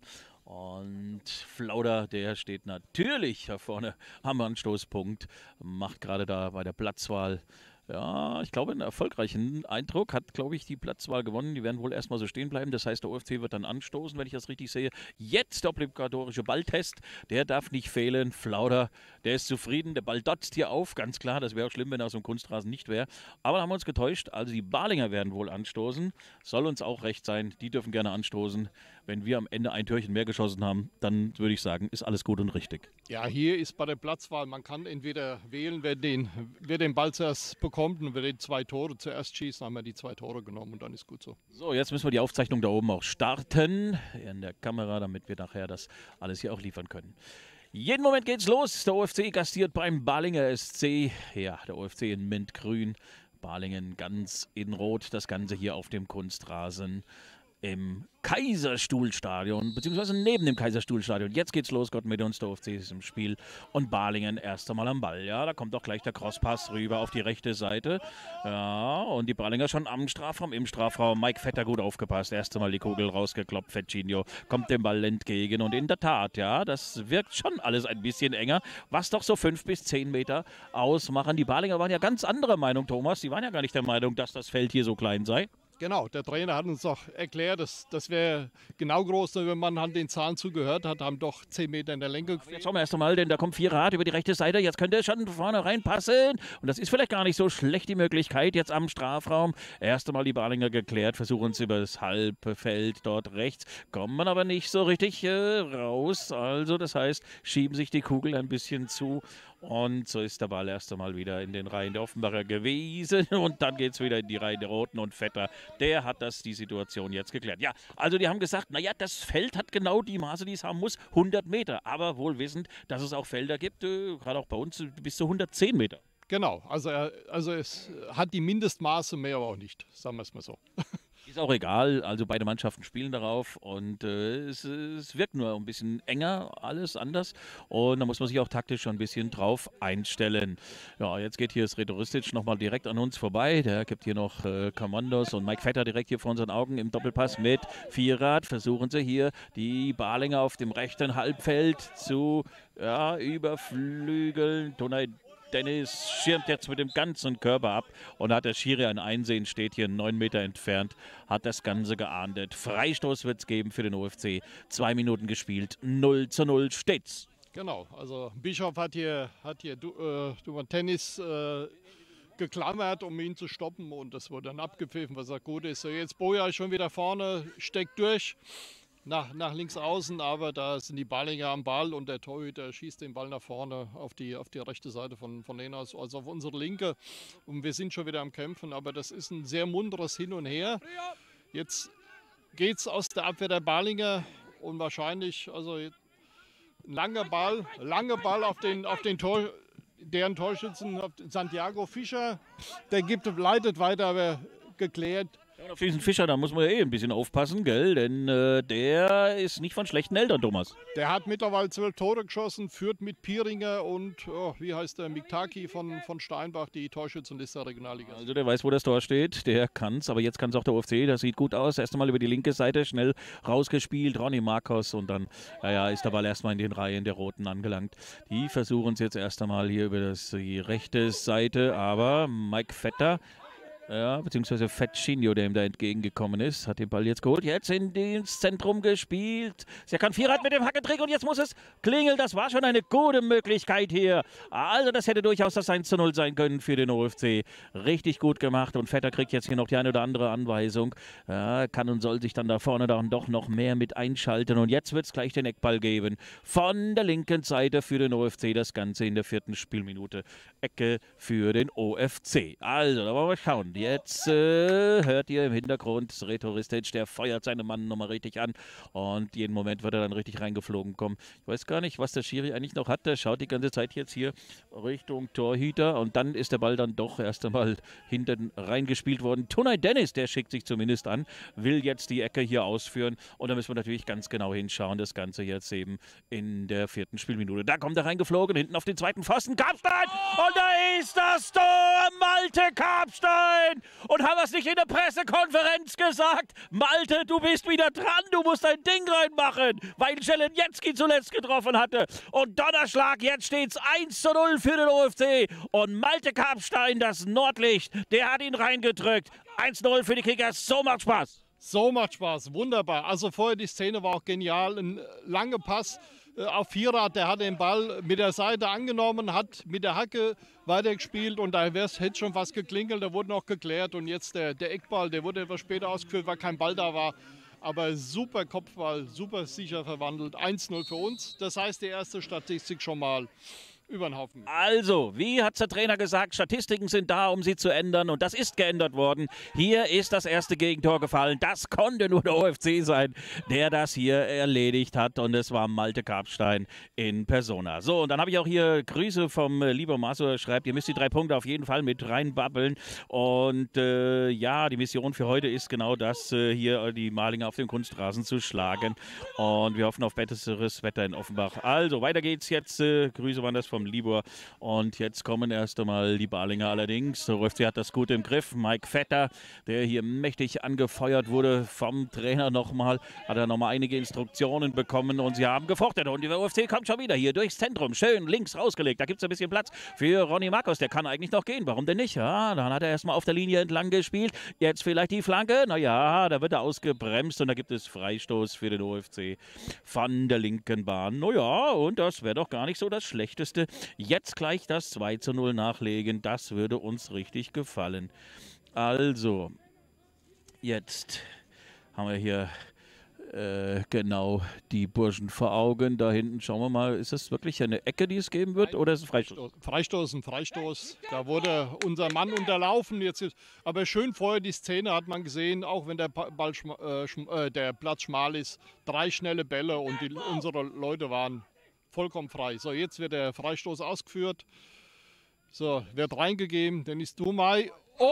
A: Und Flauder, der steht natürlich da vorne am Anstoßpunkt, macht gerade da bei der Platzwahl, ja, ich glaube, einen erfolgreichen Eindruck, hat, glaube ich, die Platzwahl gewonnen. Die werden wohl erstmal so stehen bleiben. Das heißt, der O F C wird dann anstoßen, wenn ich das richtig sehe. Jetzt der obligatorische Balltest, der darf nicht fehlen. Flauder, der ist zufrieden, der Ball dotzt hier auf, ganz klar. Das wäre auch schlimm, wenn er aus dem Kunstrasen nicht wäre. Aber da haben wir uns getäuscht. Also die Balinger werden wohl anstoßen. Soll uns auch recht sein. Die dürfen gerne anstoßen. Wenn wir am Ende ein Türchen mehr geschossen haben, dann würde ich sagen, ist alles gut und richtig.
B: Ja, hier ist bei der Platzwahl, man kann entweder wählen, wer den, wer den Ball zuerst bekommt und wer die zwei Tore zuerst schießt, dann haben wir die zwei Tore genommen und dann ist gut so.
A: So, jetzt müssen wir die Aufzeichnung da oben auch starten in der Kamera, damit wir nachher das alles hier auch liefern können. Jeden Moment geht's los. Der O F C gastiert beim Balinger S C. Ja, der O F C in Mintgrün, Balingen ganz in Rot. Das Ganze hier auf dem Kunstrasen im Kaiserstuhlstadion, beziehungsweise neben dem Kaiserstuhlstadion. Jetzt geht's los, Gott mit uns, der O F C ist im Spiel und Balingen erst einmal am Ball. Ja, da kommt auch gleich der Crosspass rüber auf die rechte Seite. Ja, und die Balinger schon am Strafraum, im Strafraum. Mike Vetter gut aufgepasst, erst einmal die Kugel rausgekloppt. Fettinho kommt dem Ball entgegen und in der Tat, ja, das wirkt schon alles ein bisschen enger, was doch so fünf bis zehn Meter ausmachen. Die Balinger waren ja ganz anderer Meinung, Thomas. Die waren ja gar nicht der Meinung, dass das Feld hier so klein sei.
B: Genau, der Trainer hat uns doch erklärt, dass das wäre genau groß, wenn man an den Zahlen zugehört hat, haben doch zehn Meter in der Länge gefehlt.
A: Jetzt schauen wir erst einmal, denn da kommt Vierrad über die rechte Seite. Jetzt könnte es schon vorne reinpassen. Und das ist vielleicht gar nicht so schlecht, die Möglichkeit. Jetzt am Strafraum. Erst einmal die Balinger geklärt, versuchen es über das Halbfeld dort rechts. Kommen aber nicht so richtig äh, raus. Also das heißt, schieben sich die Kugel ein bisschen zu. Und so ist der Ball erst einmal wieder in den Reihen der Offenbacher gewesen. Und dann geht es wieder in die Reihen der Roten. Und Vetter, der hat das die Situation jetzt geklärt. Ja, also die haben gesagt, naja, das Feld hat genau die Maße, die es haben muss, hundert Meter. Aber wohl wissend, dass es auch Felder gibt, äh, gerade auch bei uns, bis zu hundertzehn Meter.
B: Genau, also, er, also es hat die Mindestmaße, mehr aber auch nicht, sagen wir es mal so.
A: Ist auch egal, also beide Mannschaften spielen darauf und äh, es, es wirkt nur ein bisschen enger, alles anders und da muss man sich auch taktisch schon ein bisschen drauf einstellen. Ja, jetzt geht hier das Retoristic nochmal direkt an uns vorbei, der gibt hier noch äh, Kommandos und Mike Vetter direkt hier vor unseren Augen im Doppelpass mit Vierrad, versuchen sie hier die Balinger auf dem rechten Halbfeld zu ja, überflügeln. Tonai Dennis schirmt jetzt mit dem ganzen Körper ab und hat der Schiri ein Einsehen, steht hier neun Meter entfernt, hat das Ganze geahndet. Freistoß wird es geben für den O F C. Zwei Minuten gespielt, null zu null steht's.
B: Genau, also Bischof hat hier, hat hier äh, Duman Tennis äh, geklammert, um ihn zu stoppen und das wurde dann abgepfiffen, was auch gut ist. So, jetzt Boja schon wieder vorne, steckt durch. Nach, nach links außen, aber da sind die Balinger am Ball und der Torhüter schießt den Ball nach vorne auf die, auf die rechte Seite von, von Lenas, also auf unsere linke. Und wir sind schon wieder am Kämpfen, aber das ist ein sehr munteres Hin und Her. Jetzt geht es aus der Abwehr der Balinger und wahrscheinlich, also ein langer Ball, langer Ball auf den, auf den Tor, deren Torschützen, auf Santiago Fischer, der gibt, leitet weiter, aber geklärt.
A: Auf diesen Fischer, da muss man ja eh ein bisschen aufpassen, gell? Denn äh, der ist nicht von schlechten Eltern, Thomas.
B: Der hat mittlerweile zwölf Tore geschossen, führt mit Pieringer und, oh, wie heißt der, Miktaki von, von Steinbach, die Torschützenliste der Regionalliga.
A: Also der weiß, wo das Tor steht, der kann's, aber jetzt kann es auch der O F C, das sieht gut aus. Erst einmal über die linke Seite, schnell rausgespielt, Ronny Marcos und dann naja, ist der Ball erstmal in den Reihen der Roten angelangt. Die versuchen es jetzt erst einmal hier über das, die rechte Seite, aber Mike Vetter, ja, beziehungsweise Fetchinho, der ihm da entgegengekommen ist, hat den Ball jetzt geholt, jetzt in ins Zentrum gespielt. Serkan Vierrad mit dem Hackentrick und jetzt muss es klingeln. Das war schon eine gute Möglichkeit hier. Also das hätte durchaus das eins zu null sein können für den O F C. Richtig gut gemacht und Vetter kriegt jetzt hier noch die eine oder andere Anweisung. Ja, kann und soll sich dann da vorne dann doch noch mehr mit einschalten und jetzt wird es gleich den Eckball geben. Von der linken Seite für den O F C, das Ganze in der vierten Spielminute. Ecke für den O F C. Also, da wollen wir schauen. Jetzt äh, hört ihr im Hintergrund Retoristic, der feuert seine Mann nochmal richtig an und jeden Moment wird er dann richtig reingeflogen kommen. Ich weiß gar nicht, was der Schiri eigentlich noch hat. Der schaut die ganze Zeit jetzt hier Richtung Torhüter und dann ist der Ball dann doch erst einmal hinten reingespielt worden. Tonai Dennis, der schickt sich zumindest an, will jetzt die Ecke hier ausführen und da müssen wir natürlich ganz genau hinschauen. Das Ganze jetzt eben in der vierten Spielminute. Da kommt er reingeflogen, hinten auf den zweiten Pfosten, Karpstein und da ist das Tor, Malte Karpstein! Und haben wir es nicht in der Pressekonferenz gesagt? Malte, du bist wieder dran, du musst dein Ding reinmachen, weil Jelenjetski zuletzt getroffen hatte. Und Donnerschlag, jetzt steht es eins zu null für den O F C. Und Malte Karpstein, das Nordlicht, der hat ihn reingedrückt. eins zu null für die Kickers, so macht Spaß.
B: So macht Spaß, wunderbar. Also vorher die Szene war auch genial, ein langer Pass auf Vierrad, der hat den Ball mit der Seite angenommen, hat mit der Hacke weitergespielt und da hätte schon was geklingelt, da wurde noch geklärt und jetzt der, der Eckball, der wurde etwas später ausgeführt, weil kein Ball da war. Aber super Kopfball, super sicher verwandelt, eins zu null für uns. Das heißt, die erste Statistik schon mal über den Haufen.
A: Also, wie hat der Trainer gesagt, Statistiken sind da, um sie zu ändern und das ist geändert worden. Hier ist das erste Gegentor gefallen. Das konnte nur der O F C sein, der das hier erledigt hat und es war Malte Karpstein in Persona. So, und dann habe ich auch hier Grüße vom äh, lieber Maso, er schreibt, ihr müsst die drei Punkte auf jeden Fall mit reinbabbeln und äh, ja, die Mission für heute ist genau das, äh, hier die Malinger auf dem Kunstrasen zu schlagen und wir hoffen auf besseres Wetter in Offenbach. Also, weiter geht's jetzt. Äh, Grüße waren das vom vom Libor. Und jetzt kommen erst einmal die Balinger allerdings. Der O F C hat das gut im Griff. Mike Vetter, der hier mächtig angefeuert wurde vom Trainer nochmal, hat er nochmal einige Instruktionen bekommen und sie haben gefochten. Und der O F C kommt schon wieder hier durchs Zentrum. Schön links rausgelegt. Da gibt es ein bisschen Platz für Ronny Markus. Der kann eigentlich noch gehen. Warum denn nicht? Ja, dann hat er erstmal auf der Linie entlang gespielt. Jetzt vielleicht die Flanke. Naja, da wird er ausgebremst und da gibt es Freistoß für den O F C von der linken Bahn. Naja, und das wäre doch gar nicht so das Schlechteste. Jetzt gleich das zwei zu null nachlegen. Das würde uns richtig gefallen. Also, jetzt haben wir hier äh, genau die Burschen vor Augen. Da hinten schauen wir mal, ist das wirklich eine Ecke, die es geben wird, oder ist es ein Freistoß?
B: Freistoß, ein Freistoß. Da wurde unser Mann unterlaufen. Jetzt ist, aber schön vorher die Szene hat man gesehen, auch wenn der, Ball, äh, äh, der Platz schmal ist. Drei schnelle Bälle und die, unsere Leute waren vollkommen frei. So, jetzt wird der Freistoß ausgeführt. So, wird reingegeben. Dennis Dumay.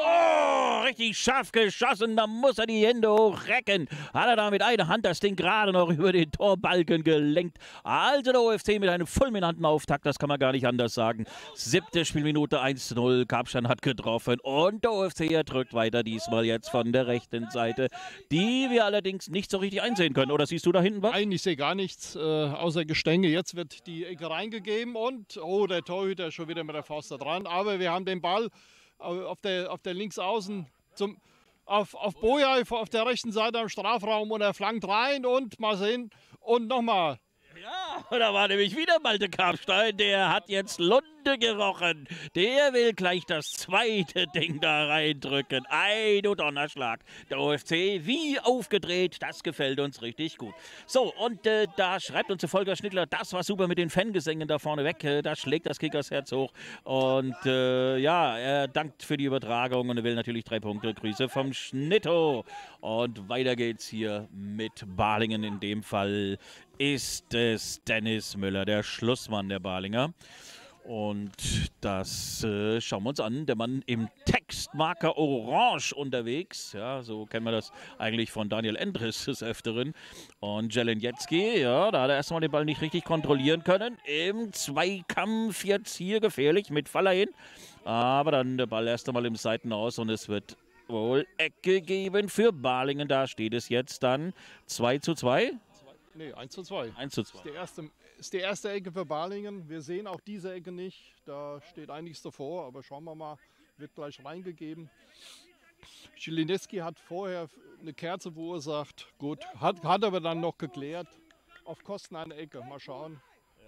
A: Oh, richtig scharf geschossen, da muss er die Hände hochrecken. Hat er da mit einer Hand das Ding gerade noch über den Torbalken gelenkt. Also der O F C mit einem fulminanten Auftakt, das kann man gar nicht anders sagen. Siebte Spielminute eins zu null, Karpstein hat getroffen und der O F C drückt weiter, diesmal jetzt von der rechten Seite, die wir allerdings nicht so richtig einsehen können. Oder siehst du da hinten was?
B: Nein, ich sehe gar nichts, äh, außer Gestänge. Jetzt wird die Ecke reingegeben und, oh, der Torhüter ist schon wieder mit der Faust da dran. Aber wir haben den Ball auf der, auf der Linksaußen zum, auf, auf Boja auf der rechten Seite am Strafraum und er flankt rein und mal sehen und nochmal.
A: Ja, da war nämlich wieder Malte Karpstein, der hat jetzt Lunde gerochen. Der will gleich das zweite Ding da reindrücken. Ein Donnerschlag. Der O F C wie aufgedreht, das gefällt uns richtig gut. So, und äh, da schreibt uns Volker Schnittler, das war super mit den Fangesängen da vorne weg. Äh, da schlägt das Kickersherz hoch. Und äh, ja, er dankt für die Übertragung und er will natürlich drei Punkte. Grüße vom Schnitto. Und weiter geht's hier mit Balingen. In dem Fall ist es Dennis Müller, der Schlussmann der Balinger. Und das äh, schauen wir uns an. Der Mann im Textmarker Orange unterwegs. Ja, so kennen wir das eigentlich von Daniel Endres des Öfteren. Und Jelenjetski, ja, da hat er erstmal den Ball nicht richtig kontrollieren können. Im Zweikampf jetzt hier gefährlich mit Faller hin. Aber dann der Ball erst einmal im Seitenaus und es wird wohl Ecke geben für Balingen. Da steht es jetzt dann zwei zu zwei.
B: Nee, eins zu zwei.
A: eins zu zwei.
B: Das ist die erste, ist die erste Ecke für Balingen. Wir sehen auch diese Ecke nicht. Da steht einiges davor, aber schauen wir mal. Wird gleich reingegeben. Schilinecki hat vorher eine Kerze verursacht. Gut, hat, hat aber dann noch geklärt. Auf Kosten einer Ecke. Mal schauen.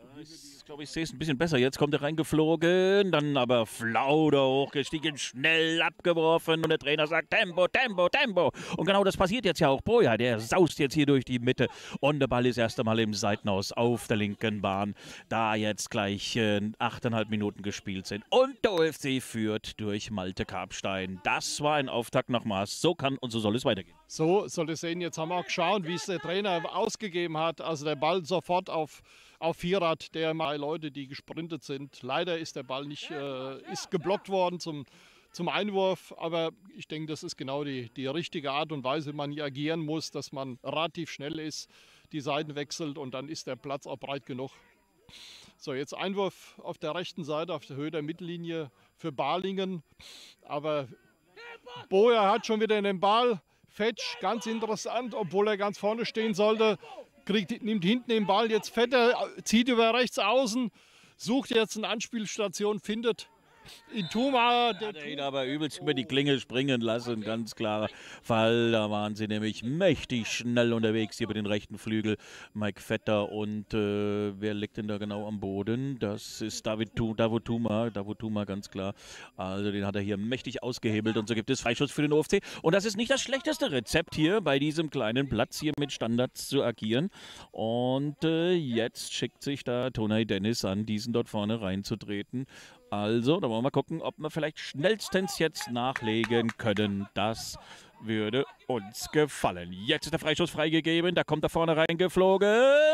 A: Ich glaube, ich sehe es ein bisschen besser. Jetzt kommt er reingeflogen, dann aber Flauder hochgestiegen, schnell abgeworfen und der Trainer sagt Tempo, Tempo, Tempo. Und genau das passiert jetzt ja auch. Boja, der saust jetzt hier durch die Mitte und der Ball ist erst einmal im Seitenaus auf der linken Bahn, da jetzt gleich äh, achteinhalb Minuten gespielt sind. Und der O F C führt durch Malte Karpstein. Das war ein Auftakt nach Maß. So kann und so soll es weitergehen.
B: So soll es sehen. Jetzt haben wir auch geschaut, wie es der Trainer ausgegeben hat. Also der Ball sofort auf Auf Vierrad der drei Leute, die gesprintet sind. Leider ist der Ball nicht äh, ist geblockt worden zum, zum Einwurf. Aber ich denke, das ist genau die, die richtige Art und Weise, wie man hier agieren muss, dass man relativ schnell ist, die Seiten wechselt und dann ist der Platz auch breit genug. So, jetzt Einwurf auf der rechten Seite, auf der Höhe der Mittellinie für Balingen. Aber Boja hat schon wieder den Ball. Fetsch, ganz interessant, obwohl er ganz vorne stehen sollte. Kriegt, nimmt hinten den Ball, jetzt Vetter, zieht über rechts außen, sucht jetzt eine Anspielstation, findet Intuma.
A: Der hat ihn aber übelst über die Klinge springen lassen, ganz klarer Fall. Da waren sie nämlich mächtig schnell unterwegs hier über den rechten Flügel. Mike Vetter und äh, wer liegt denn da genau am Boden? Das ist David tu, Davutuma, Davutuma ganz klar. Also den hat er hier mächtig ausgehebelt und so gibt es Freischuss für den O F C. Und das ist nicht das schlechteste Rezept hier bei diesem kleinen Platz hier mit Standards zu agieren. Und äh, jetzt schickt sich da Tonay Dennis an, diesen dort vorne reinzutreten. Also, da wollen wir mal gucken, ob wir vielleicht schnellstens jetzt nachlegen können. Das würde uns gefallen. Jetzt ist der Freischuss freigegeben. Da kommt er vorne reingeflogen.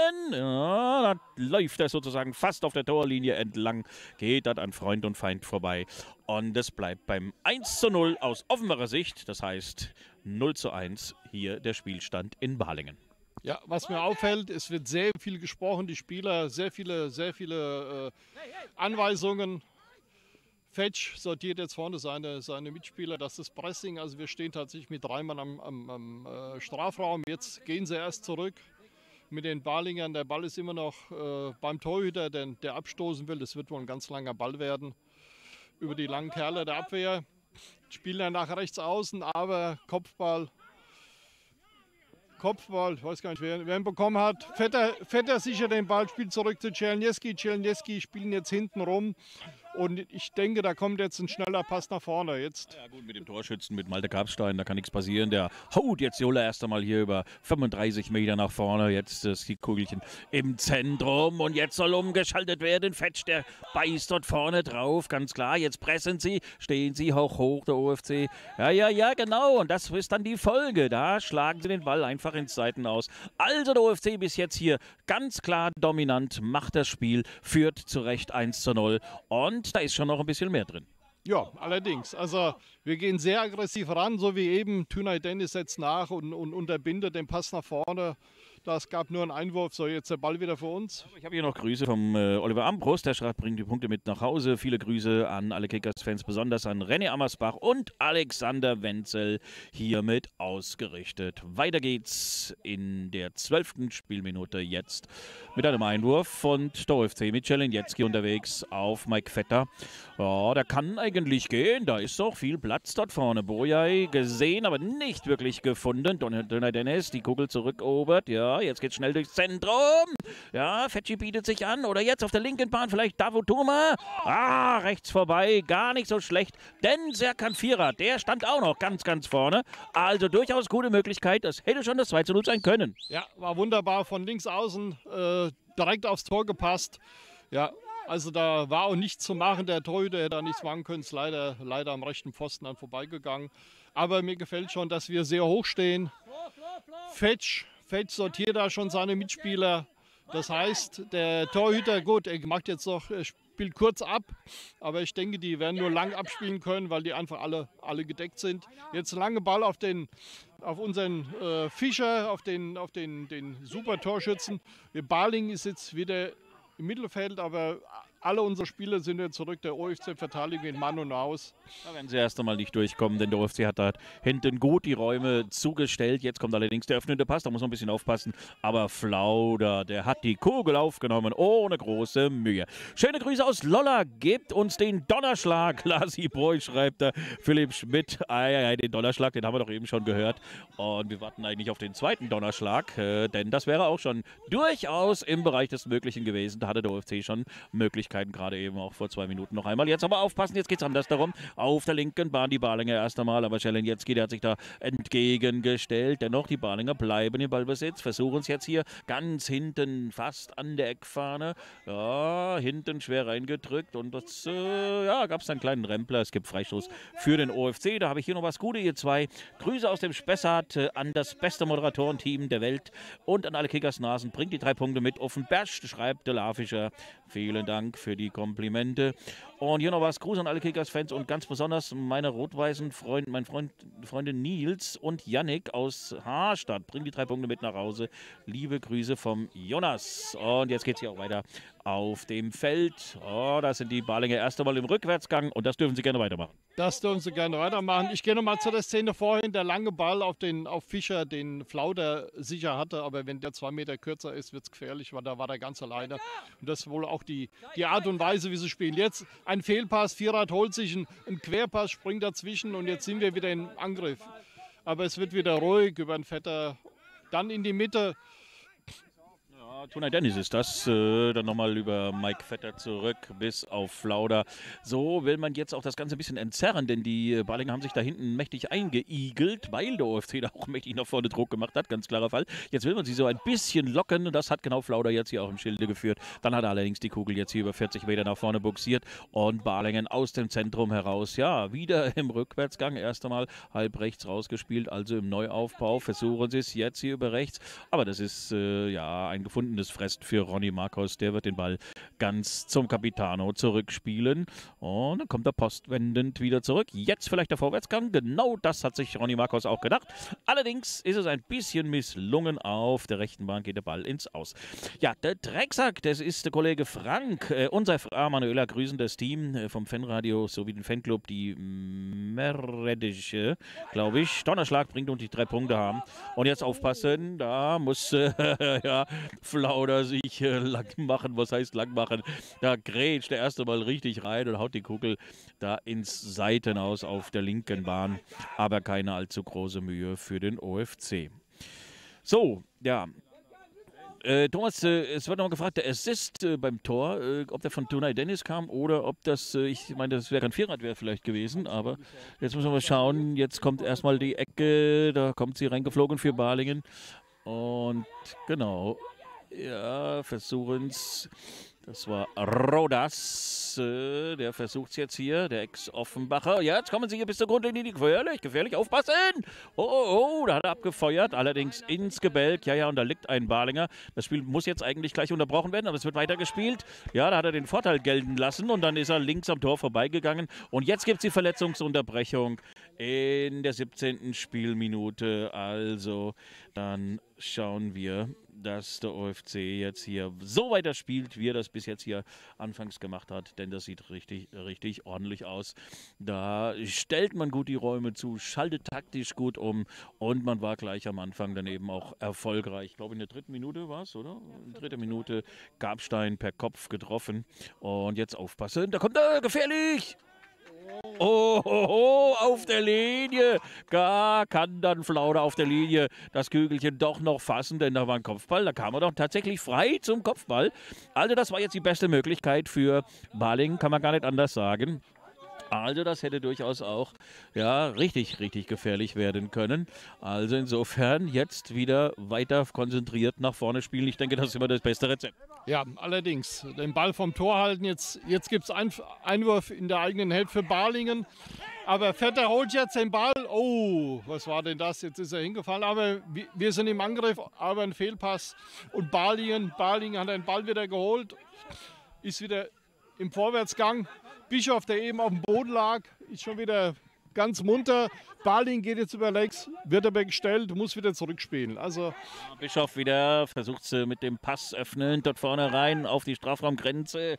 A: Ja, da läuft er sozusagen fast auf der Torlinie entlang. Geht dann an Freund und Feind vorbei. Und es bleibt beim eins zu null aus offenerer Sicht. Das heißt null zu eins hier der Spielstand in Balingen.
B: Ja, was mir auffällt, es wird sehr viel gesprochen, die Spieler, sehr viele, sehr viele äh, Anweisungen. Fetsch sortiert jetzt vorne seine, seine Mitspieler, das ist Pressing. Also wir stehen tatsächlich mit drei Mann am, am, am äh, Strafraum. Jetzt gehen sie erst zurück mit den Balingern. Der Ball ist immer noch äh, beim Torhüter, der, der abstoßen will. Das wird wohl ein ganz langer Ball werden. Über die langen Kerle der Abwehr. Spielen dann nach rechts außen, aber Kopfball. Kopfball, ich weiß gar nicht, wer, wer ihn bekommen hat. Vetter, Vetter sichert den Ball, spielt zurück zu Czernieski. Czernieski spielen jetzt hinten rum. Und ich denke, da kommt jetzt ein schneller Pass nach vorne. Jetzt.
A: Ja gut, mit dem Torschützen, mit Malte Karpstein, da kann nichts passieren. Der haut jetzt Jola erst einmal hier über fünfunddreißig Meter nach vorne. Jetzt ist die Kugelchen im Zentrum und jetzt soll umgeschaltet werden. Fetsch, der beißt dort vorne drauf, ganz klar. Jetzt pressen sie, stehen sie hoch, hoch, der O F C. Ja, ja, ja, genau. Und das ist dann die Folge. Da schlagen sie den Ball einfach ins Seiten aus. Also der O F C bis jetzt hier ganz klar dominant, macht das Spiel, führt zu Recht eins zu null. Und da ist schon noch ein bisschen mehr drin.
B: Ja, allerdings. Also wir gehen sehr aggressiv ran, so wie eben. Tunay Dennis setzt nach und, und unterbindet den Pass nach vorne. Das gab nur einen Einwurf, so jetzt der Ball wieder für uns.
A: Ich habe hier noch Grüße vom äh, Oliver Ambrust, der schreibt, bringt die Punkte mit nach Hause. Viele Grüße an alle Kickers-Fans, besonders an René Ammersbach und Alexander Wenzel, hiermit ausgerichtet. Weiter geht's in der zwölften Spielminute jetzt mit einem Einwurf und der O F C mit Czernieski unterwegs auf Mike Vetter. Ja, der kann eigentlich gehen, da ist doch viel Platz dort vorne. Boyai gesehen, aber nicht wirklich gefunden. Tunay Dennis, die Kugel zurückerobert, ja. Jetzt geht's schnell durchs Zentrum. Ja, Fetschi bietet sich an. Oder jetzt auf der linken Bahn vielleicht Davutoma. Ah, rechts vorbei. Gar nicht so schlecht. Denn Serkan Firat, der stand auch noch ganz, ganz vorne. Also durchaus gute Möglichkeit. Das hätte schon das zwei zu null sein können.
B: Ja, war wunderbar von links außen. Äh, direkt aufs Tor gepasst. Ja, also da war auch nichts zu machen. Der Torhüter hätte da nichts machen können. Ist leider, leider am rechten Pfosten dann vorbeigegangen. Aber mir gefällt schon, dass wir sehr hoch stehen. Fetsch. Fetsch sortiert da schon seine Mitspieler. Das heißt, der Torhüter, gut, er macht jetzt noch, er spielt kurz ab, aber ich denke, die werden nur lang abspielen können, weil die einfach alle, alle gedeckt sind. Jetzt lange Ball auf, den, auf unseren äh, Fischer, auf den, auf den, den Super-Torschützen. Baling ist jetzt wieder im Mittelfeld, aber alle unsere Spieler sind jetzt zurück. Der O F C verteidigt in Mann und Aus.
A: Da werden sie erst einmal nicht durchkommen, denn der O F C hat da hinten gut die Räume zugestellt. Jetzt kommt allerdings der öffnende Pass, da muss man ein bisschen aufpassen. Aber Flauder, der hat die Kugel aufgenommen, ohne große Mühe. Schöne Grüße aus Lolla, gebt uns den Donnerschlag. Lasi Boy schreibt da, Philipp Schmidt. Ah, ja, ja, den Donnerschlag, den haben wir doch eben schon gehört. Und wir warten eigentlich auf den zweiten Donnerschlag, äh, denn das wäre auch schon durchaus im Bereich des Möglichen gewesen. Da hatte der O F C schon Möglichkeiten, gerade eben auch vor zwei Minuten noch einmal. Jetzt aber aufpassen, jetzt geht es anders darum. Auf der linken Bahn die Balinger erst einmal, aber Czernieski, der hat sich da entgegengestellt. Dennoch, die Balinger bleiben im Ballbesitz, versuchen es jetzt hier ganz hinten, fast an der Eckfahne. Ja, hinten schwer reingedrückt und das, äh, ja, gab es einen kleinen Rempler. Es gibt Freistoß für den O F C. Da habe ich hier noch was Gutes, ihr zwei. Grüße aus dem Spessart äh, an das beste Moderatorenteam der Welt und an alle Kickers-Nasen. Bringt die drei Punkte mit. Offenberg, schreibt der Larfischer. Vielen Dank für die Komplimente. Und hier noch was, Gruß an alle Kickers-Fans und ganz besonders meine rot-weißen Freunde, mein Freund, Freunde Nils und Yannick aus Harstadt. Bringen die drei Punkte mit nach Hause. Liebe Grüße vom Jonas. Und jetzt geht es hier auch weiter auf dem Feld. Oh, da sind die Balinger erst einmal im Rückwärtsgang und das dürfen sie gerne weitermachen.
B: Das dürfen sie gerne weitermachen. Ich gehe nochmal zu der Szene vorhin. Der lange Ball auf, den, auf Fischer, den Flauder sicher hatte, aber wenn der zwei Meter kürzer ist, wird es gefährlich, weil da war der ganz alleine. Und das ist wohl auch die, die Art und Weise, wie sie spielen. Jetzt ein Fehlpass, Firat holt sich einen, einen Querpass, springt dazwischen und jetzt sind wir wieder im Angriff. Aber es wird wieder ruhig über den Vetter. Dann in die Mitte.
A: Tunay Dennis ist das. Äh, dann nochmal über Mike Vetter zurück bis auf Flauder. So will man jetzt auch das Ganze ein bisschen entzerren, denn die Balinger haben sich da hinten mächtig eingeigelt, weil der O F C da auch mächtig nach vorne Druck gemacht hat. Ganz klarer Fall. Jetzt will man sie so ein bisschen locken und das hat genau Flauder jetzt hier auch im Schilde geführt. Dann hat er allerdings die Kugel jetzt hier über vierzig Meter nach vorne buxiert und Balingen aus dem Zentrum heraus. Ja, wieder im Rückwärtsgang. Erst einmal halb rechts rausgespielt, also im Neuaufbau. Versuchen sie es jetzt hier über rechts. Aber das ist äh, ja ein gefundenes Versäumnis frisst für Ronny Markus. Der wird den Ball ganz zum Capitano zurückspielen. Und dann kommt er postwendend wieder zurück. Jetzt vielleicht der Vorwärtsgang. Genau das hat sich Ronny Markus auch gedacht. Allerdings ist es ein bisschen misslungen. Auf der rechten Bahn geht der Ball ins Aus. Ja, der Drecksack, das ist der Kollege Frank. Äh, unser Fra Manuela grüßen das Team äh, vom Fanradio sowie den Fanclub, die Meredische, glaube ich. Donnerschlag bringt uns die drei Punkte haben. Und jetzt aufpassen, da muss äh, ja, Flauder sich äh, lang machen. Was heißt lang machen? Da grätscht der erste Mal richtig rein und haut die Kugel da ins Seitenhaus auf der linken Bahn. Aber keine allzu große Mühe für den O F C. So, ja. Äh, Thomas, äh, es wird noch gefragt, der Assist äh, beim Tor, äh, ob der von Tunay Dennis kam oder ob das, äh, ich meine, das wäre ein Vierrad-Wehr vielleicht gewesen, aber jetzt müssen wir mal schauen. Jetzt kommt erstmal die Ecke, da kommt sie reingeflogen für Balingen. Und genau, ja, versuchen es. Das war Rodas, äh, der versucht es jetzt hier, der Ex-Offenbacher. Ja, jetzt kommen sie hier bis zur Grundlinie, gefährlich, gefährlich, aufpassen! Oh, oh, oh, da hat er abgefeuert, allerdings ins Gebälk. Ja, ja, und da liegt ein Balinger. Das Spiel muss jetzt eigentlich gleich unterbrochen werden, aber es wird weitergespielt. Ja, da hat er den Vorteil gelten lassen und dann ist er links am Tor vorbeigegangen. Und jetzt gibt es die Verletzungsunterbrechung in der siebzehnten Spielminute. Also, dann schauen wir, dass der O F C jetzt hier so weiter spielt, wie er das bis jetzt hier anfangs gemacht hat, denn das sieht richtig, richtig ordentlich aus. Da stellt man gut die Räume zu, schaltet taktisch gut um und man war gleich am Anfang dann eben auch erfolgreich. Ich glaube, in der dritten Minute war es, oder? In der dritten Minute Gabstein per Kopf getroffen und jetzt aufpassen, da kommt er, gefährlich! Oh, oh, oh, auf der Linie. Gar kann dann Flauder auf der Linie das Kügelchen doch noch fassen, denn da war ein Kopfball. Da kam er doch tatsächlich frei zum Kopfball. Also das war jetzt die beste Möglichkeit für Balingen, kann man gar nicht anders sagen. Also das hätte durchaus auch ja, richtig, richtig gefährlich werden können. Also insofern jetzt wieder weiter konzentriert nach vorne spielen. Ich denke, das ist immer das beste Rezept.
B: Ja, allerdings. Den Ball vom Tor halten. Jetzt, jetzt gibt es einen Einwurf in der eigenen Hälfte für Balingen. Aber Vetter holt jetzt den Ball. Oh, was war denn das? Jetzt ist er hingefallen. Aber wir sind im Angriff, aber ein Fehlpass. Und Balingen, Balingen hat den Ball wieder geholt. Ist wieder im Vorwärtsgang. Bischof, der eben auf dem Boden lag, ist schon wieder ganz munter. Balingen geht jetzt über Lex, wird aber gestellt, muss wieder zurückspielen. Also
A: Bischof wieder versucht es mit dem Pass öffnen, dort vorne rein auf die Strafraumgrenze.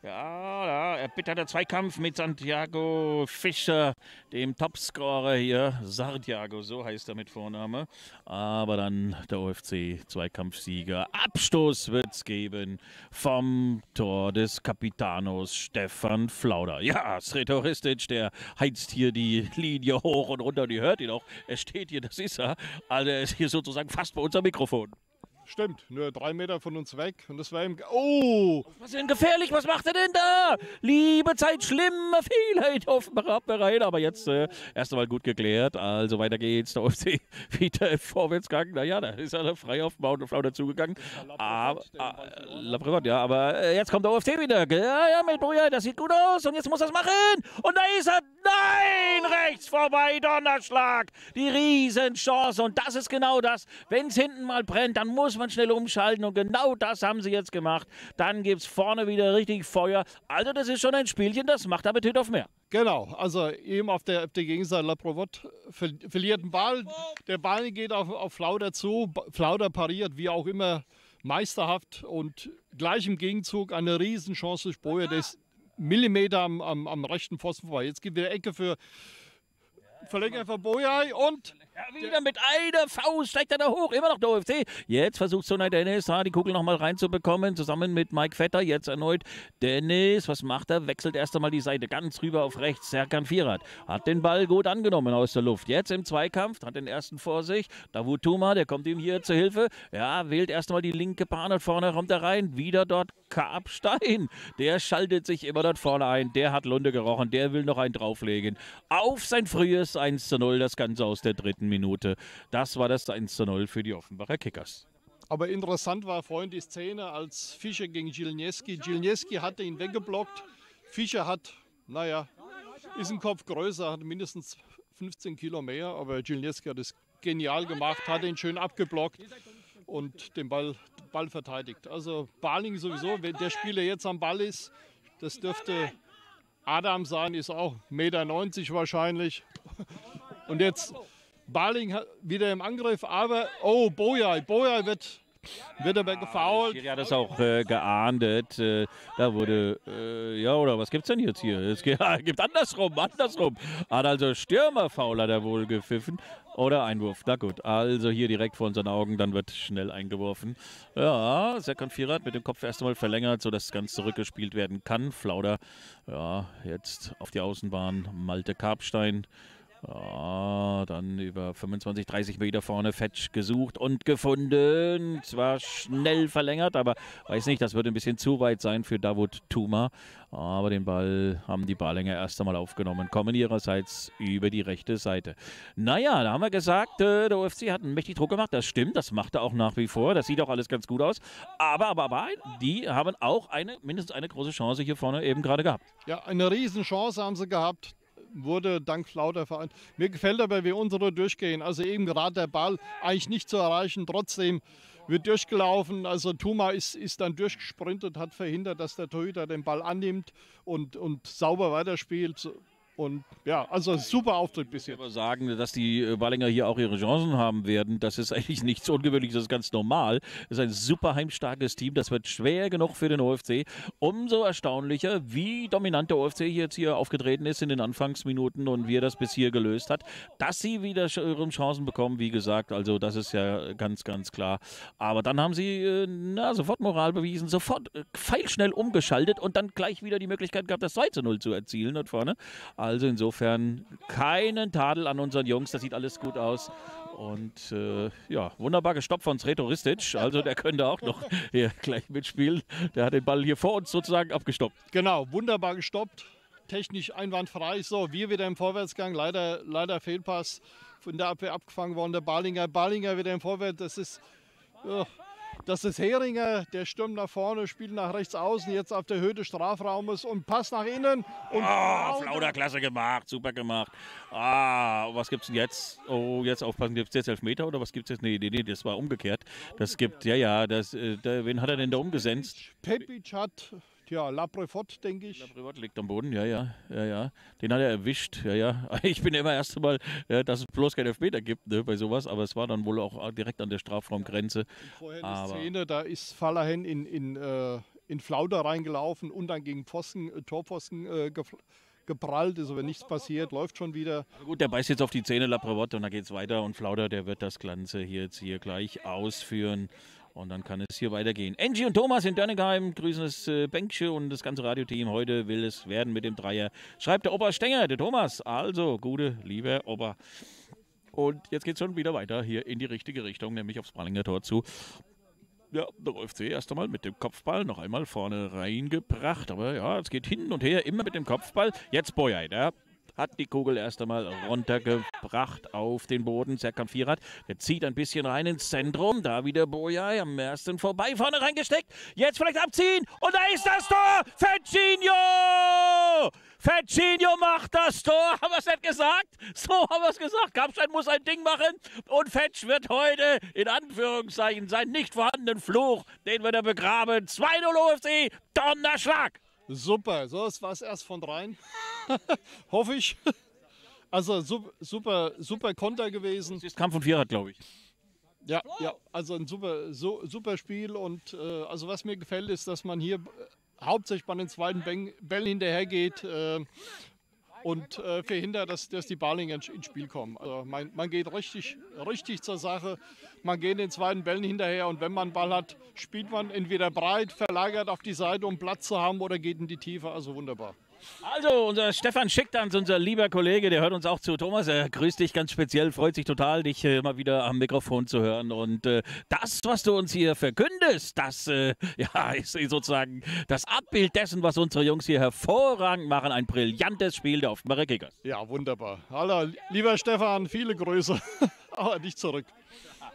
A: Ja, ja, erbitterter Zweikampf mit Santiago Fischer, dem Topscorer hier. Santiago, so heißt er mit Vorname. Aber dann der O F C Zweikampfsieger. Abstoß wird es geben vom Tor des Capitanos Stefan Flauder. Ja, Sretoristic, der heizt hier die Linie hoch und runter. Und ihr hört ihn auch, er steht hier, das ist er. Also er ist hier sozusagen fast bei unserem Mikrofon.
B: Stimmt, nur drei Meter von uns weg. Und das war ihm. Oh!
A: Was ist denn gefährlich? Was macht er denn da? Liebe Zeit, schlimme Fehlheit auf dem Abwehrreihen. Aber jetzt äh, erst einmal gut geklärt. Also weiter geht's. Der O F C wieder im Vorwärtsgang. Naja, da ist er frei auf Maut und Flauder zugegangen. Aber, äh, ja, aber äh, jetzt kommt der O F C wieder. Ja, ja, mit Boja, das sieht gut aus. Und jetzt muss er es machen. Und da ist er. Nein, rechts vorbei, Donnerschlag. Die Riesenchance. Und das ist genau das. Wenn es hinten mal brennt, dann muss man schnell umschalten und genau das haben sie jetzt gemacht. Dann gibt es vorne wieder richtig Feuer. Also das ist schon ein Spielchen, das macht Appetit auf mehr.
B: Genau, also eben auf der, auf der Gegenseite Laprovot ver verliert den Ball. Der Ball geht auf, auf Flauder zu. Flauder pariert, wie auch immer, meisterhaft und gleich im Gegenzug eine Riesenchance durch Boyer. Der ist Millimeter am, am, am rechten Pfosten vorbei. Jetzt gibt wieder Ecke für Verlänger für Boyai und
A: ja, wieder mit einer Faust steigt er da hoch, immer noch der O F C. Jetzt versucht Tunay Dennis da die Kugel nochmal reinzubekommen, zusammen mit Mike Vetter. Jetzt erneut Dennis, was macht er? Wechselt erst einmal die Seite ganz rüber auf rechts. Serkan Firat hat den Ball gut angenommen aus der Luft. Jetzt im Zweikampf, hat den ersten vor sich. Davut Tuma, der kommt ihm hier zur Hilfe. Ja, wählt erst einmal die linke Bahn und vorne kommt er rein. Wieder dort Karpstein. Der schaltet sich immer dort vorne ein. Der hat Lunde gerochen, der will noch einen drauflegen. Auf sein frühes eins zu null, das Ganze aus der dritten Minute. Das war das eins zu null für die Offenbacher Kickers.
B: Aber interessant war vorhin die Szene, als Fischer gegen Zielniewski. Zielniewski hatte ihn weggeblockt. Fischer hat, naja, ist ein Kopf größer, hat mindestens fünfzehn Kilo mehr. Aber Zielniewski hat es genial gemacht, hat ihn schön abgeblockt. und den Ball, Ball verteidigt. Also Balingen sowieso, wenn der Spieler jetzt am Ball ist, das dürfte Adam sein, ist auch eins Meter neunzig wahrscheinlich. Und jetzt Balingen wieder im Angriff, aber, oh, Boyai, Boyai wird, wird aber gefoult.
A: Schiri hat das auch äh, geahndet. Äh, da wurde, äh, ja, oder was gibt's denn jetzt hier? Es gibt, ja, gibt andersrum, andersrum. Hat also Stürmerfoul hat er wohl gepfiffen. Oder Einwurf. Na gut, also hier direkt vor unseren Augen, dann wird schnell eingeworfen. Ja, Serkan Firat mit dem Kopf erst einmal verlängert, sodass es ganz zurückgespielt werden kann. Flauder, ja, jetzt auf die Außenbahn, Malte Karpstein. Ja, dann über fünfundzwanzig, dreißig Meter vorne Fetsch gesucht und gefunden. Zwar schnell verlängert, aber weiß nicht, das wird ein bisschen zu weit sein für Davut Tuma. Aber den Ball haben die Balinger erst einmal aufgenommen, kommen ihrerseits über die rechte Seite. Naja, da haben wir gesagt, äh, der O F C hat einen mächtig Druck gemacht. Das stimmt, das macht er auch nach wie vor. Das sieht auch alles ganz gut aus. Aber, aber, aber, die haben auch eine, mindestens eine große Chance hier vorne eben gerade gehabt.
B: Ja, eine Riesenchance haben sie gehabt. Wurde dank Flauder vereint. Mir gefällt aber, wie unsere durchgehen. Also eben gerade der Ball eigentlich nicht zu erreichen. Trotzdem wird durchgelaufen. Also Tuma ist, ist dann durchgesprintet, hat verhindert, dass der Torhüter den Ball annimmt und, und sauber weiterspielt. Und ja, also super Auftritt bis jetzt.
A: Ich würde sagen, dass die Ballinger hier auch ihre Chancen haben werden. Das ist eigentlich nichts Ungewöhnliches, das ist ganz normal. Das ist ein super heimstarkes Team. Das wird schwer genug für den O F C. Umso erstaunlicher, wie dominant der O F C jetzt hier aufgetreten ist in den Anfangsminuten und wie er das bis hier gelöst hat. Dass sie wieder ihre Chancen bekommen, wie gesagt, also das ist ja ganz, ganz klar. Aber dann haben sie na, sofort Moral bewiesen, sofort pfeilschnell umgeschaltet und dann gleich wieder die Möglichkeit gehabt, das zwei zu null zu erzielen dort vorne. Also insofern keinen Tadel an unseren Jungs, das sieht alles gut aus. Und äh, ja, wunderbar gestoppt von Sreto Ristic, also der könnte auch noch hier gleich mitspielen. Der hat den Ball hier vor uns sozusagen abgestoppt.
B: Genau, wunderbar gestoppt, technisch einwandfrei. So, wir wieder im Vorwärtsgang, leider, leider Fehlpass von der Abwehr abgefangen worden, der Balinger. Balinger wieder im Vorwärts, das ist... Oh. Das ist Heringer, der stürmt nach vorne, spielt nach rechts außen, jetzt auf der Höhe des Strafraumes und Pass nach innen. Und
A: oh, Flauder, klasse gemacht, super gemacht. Ah, was gibt's denn jetzt? Oh, jetzt aufpassen, gibt es jetzt Elfmeter oder was gibt es jetzt? Nee, nee, nee, das war umgekehrt. Das gibt, ja, ja, das, äh, der, wen hat er denn da umgesetzt?
B: Pepic hat, ja, Laprevot, denke ich.
A: Laprevot liegt am Boden, ja, ja, ja, ja. Den hat er erwischt, ja, ja. Ich bin immer erst einmal, ja, dass es bloß keinen Elfmeter gibt, ne, bei sowas, aber es war dann wohl auch direkt an der Strafraumgrenze.
B: Vorher eine Szene, da ist Fallahen in, in, äh, in Flauder reingelaufen und dann gegen Pfosten, äh, Torpfosten äh, geprallt, ist aber nichts passiert, läuft schon wieder.
A: Gut, der beißt jetzt auf die Zähne, Laprevot, und dann geht es weiter und Flauder, der wird das Ganze hier jetzt hier gleich ausführen. Und dann kann es hier weitergehen. Angie und Thomas in Dörnigheim grüßen das äh, Bänkche und das ganze Radioteam. Heute will es werden mit dem Dreier. Schreibt der Opa Stenger, der Thomas. Also, gute, liebe Opa. Und jetzt geht es schon wieder weiter hier in die richtige Richtung, nämlich aufs Ballinger Tor zu. Ja, der O F C erst einmal mit dem Kopfball noch einmal vorne reingebracht. Aber ja, es geht hin und her, immer mit dem Kopfball. Jetzt Boyai, der hat die Kugel erst einmal runtergebracht auf den Boden. Serkan Firat, der zieht ein bisschen rein ins Zentrum. Da wieder Boyai am ersten vorbei, vorne reingesteckt. Jetzt vielleicht abziehen und da ist das Tor! Feccinho! Feccinho macht das Tor, haben wir es nicht gesagt? So haben wir es gesagt. Karpstein muss ein Ding machen und Fetsch wird heute in Anführungszeichen seinen nicht vorhandenen Fluch, den wird er begraben. zwei null O F C, Donnerschlag!
B: Super, so war es erst von rein. Hoffe ich. Also super, super Konter gewesen.
A: Das ist Kampf und Vierer, glaube ich.
B: Ja, ja, also ein super, so, super Spiel. Und äh, also was mir gefällt, ist, dass man hier äh, hauptsächlich bei den zweiten Bällen hinterhergeht äh, und äh, verhindert, dass, dass die Balinger ins Spiel kommen. Also man, man geht richtig, richtig zur Sache. Man geht den zweiten Bällen hinterher und wenn man einen Ball hat, spielt man entweder breit, verlagert auf die Seite, um Platz zu haben, oder geht in die Tiefe. Also wunderbar.
A: Also, unser Stefan Schicktanz, unser lieber Kollege, der hört uns auch zu. Thomas, er grüßt dich ganz speziell, freut sich total, dich äh, mal wieder am Mikrofon zu hören. Und äh, das, was du uns hier verkündest, das äh, ja, ist sozusagen das Abbild dessen, was unsere Jungs hier hervorragend machen. Ein brillantes Spiel der Offenbarer Kickers.
B: Ja, wunderbar. Hallo, lieber Stefan, viele Grüße, aber nicht zurück.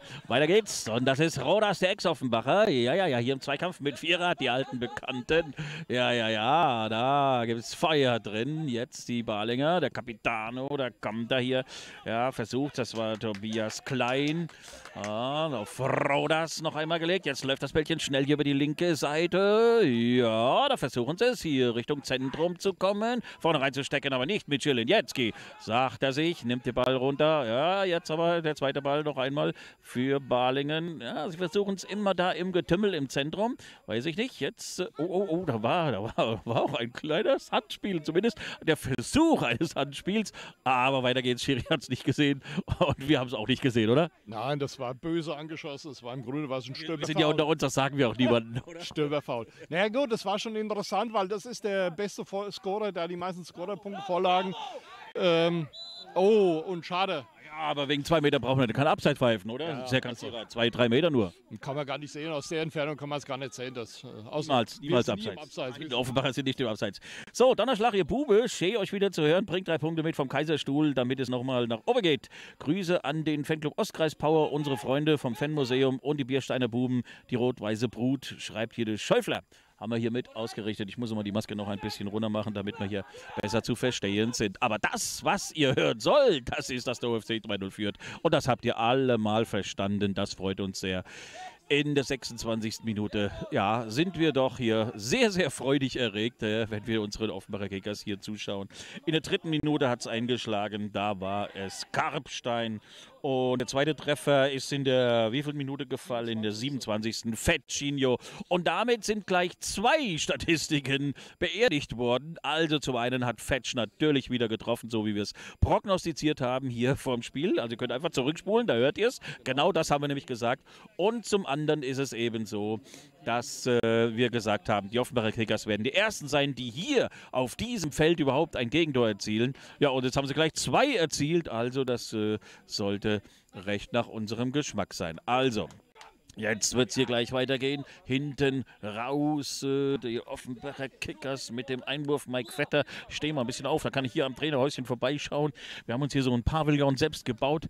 A: weiter geht's. Und das ist Rodas, der Ex-Offenbacher. Ja, ja, ja, hier im Zweikampf mit Vierer, die alten Bekannten. Ja, ja, ja, da gibt es Feuer drin. Jetzt die Balinger, der Capitano, da kommt er hier. Ja, versucht, das war Tobias Klein. Ah, auf Rodas noch einmal gelegt. Jetzt läuft das Bällchen schnell hier über die linke Seite. Ja, da versuchen sie es, hier Richtung Zentrum zu kommen. Vorne reinzustecken, aber nicht mit Jelinetski. Sagt er sich, nimmt den Ball runter. Ja, jetzt aber der zweite Ball noch einmal für Balingen. Ja, sie versuchen es immer da im Getümmel im Zentrum. Weiß ich nicht. Jetzt, oh, oh, oh, da war, da war, war auch ein kleines Handspiel. Zumindest der Versuch eines Handspiels. Aber weiter geht's. Schiri hat es nicht gesehen. Und wir haben es auch nicht gesehen, oder?
B: Nein, das war böse angeschossen. Es war im Grunde was ein Stürmerfoul.
A: Wir sind ja unter uns, das sagen wir auch niemandem.
B: Stürmerfoul. Naja gut, das war schon interessant, weil das ist der beste Scorer, der die meisten Scorerpunkte vorlagen. Ähm, oh, und schade.
A: Ja, aber wegen zwei Meter brauchen wir kein Abseits pfeifen, oder?
B: Ja,
A: Sehr
B: also,
A: zwei, drei Meter nur.
B: Kann man gar nicht sehen. Aus der Entfernung kann man es gar nicht sehen. Das, äh,
A: niemals, niemals Abseits. Abseits. Die Offenbacher sind nicht im Abseits. So, Donnerschlag, ihr Bube. Schön, euch wieder zu hören. Bringt drei Punkte mit vom Kaiserstuhl, damit es nochmal nach oben geht. Grüße an den Fanclub Ostkreis Power, unsere Freunde vom Fanmuseum und die Biersteiner Buben. Die rot-weiße Brut, schreibt hier der Schäufler. Haben wir hier mit ausgerichtet. Ich muss mal die Maske noch ein bisschen runter machen, damit wir hier besser zu verstehen sind. Aber das, was ihr hören sollt, das ist, dass der O F C drei null führt. Und das habt ihr alle mal verstanden. Das freut uns sehr. In der sechsundzwanzigsten Minute, ja, sind wir doch hier sehr, sehr freudig erregt, äh, wenn wir unseren Offenbacher Kickers hier zuschauen. In der dritten Minute hat es eingeschlagen, da war es Karpstein. Und der zweite Treffer ist in der wievielten Minute gefallen? In der siebenundzwanzigsten Fetchinho. Und damit sind gleich zwei Statistiken beerdigt worden. Also zum einen hat Fetch natürlich wieder getroffen, so wie wir es prognostiziert haben hier vorm Spiel. Also ihr könnt einfach zurückspulen, da hört ihr es. Genau das haben wir nämlich gesagt. Und zum anderen ist es eben so, dass äh, wir gesagt haben, die Offenbacher Kickers werden die Ersten sein, die hier auf diesem Feld überhaupt ein Gegentor erzielen. Ja, und jetzt haben sie gleich zwei erzielt, also das äh, sollte recht nach unserem Geschmack sein. Also, jetzt wird es hier gleich weitergehen. Hinten raus, äh, die Offenbacher Kickers mit dem Einwurf. Mike Vetter, steh mal ein bisschen auf, da kann ich hier am Trainerhäuschen vorbeischauen. Wir haben uns hier so ein Pavillon selbst gebaut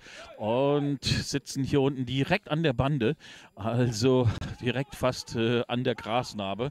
A: und sitzen hier unten direkt an der Bande, also direkt fast äh, an der Grasnarbe.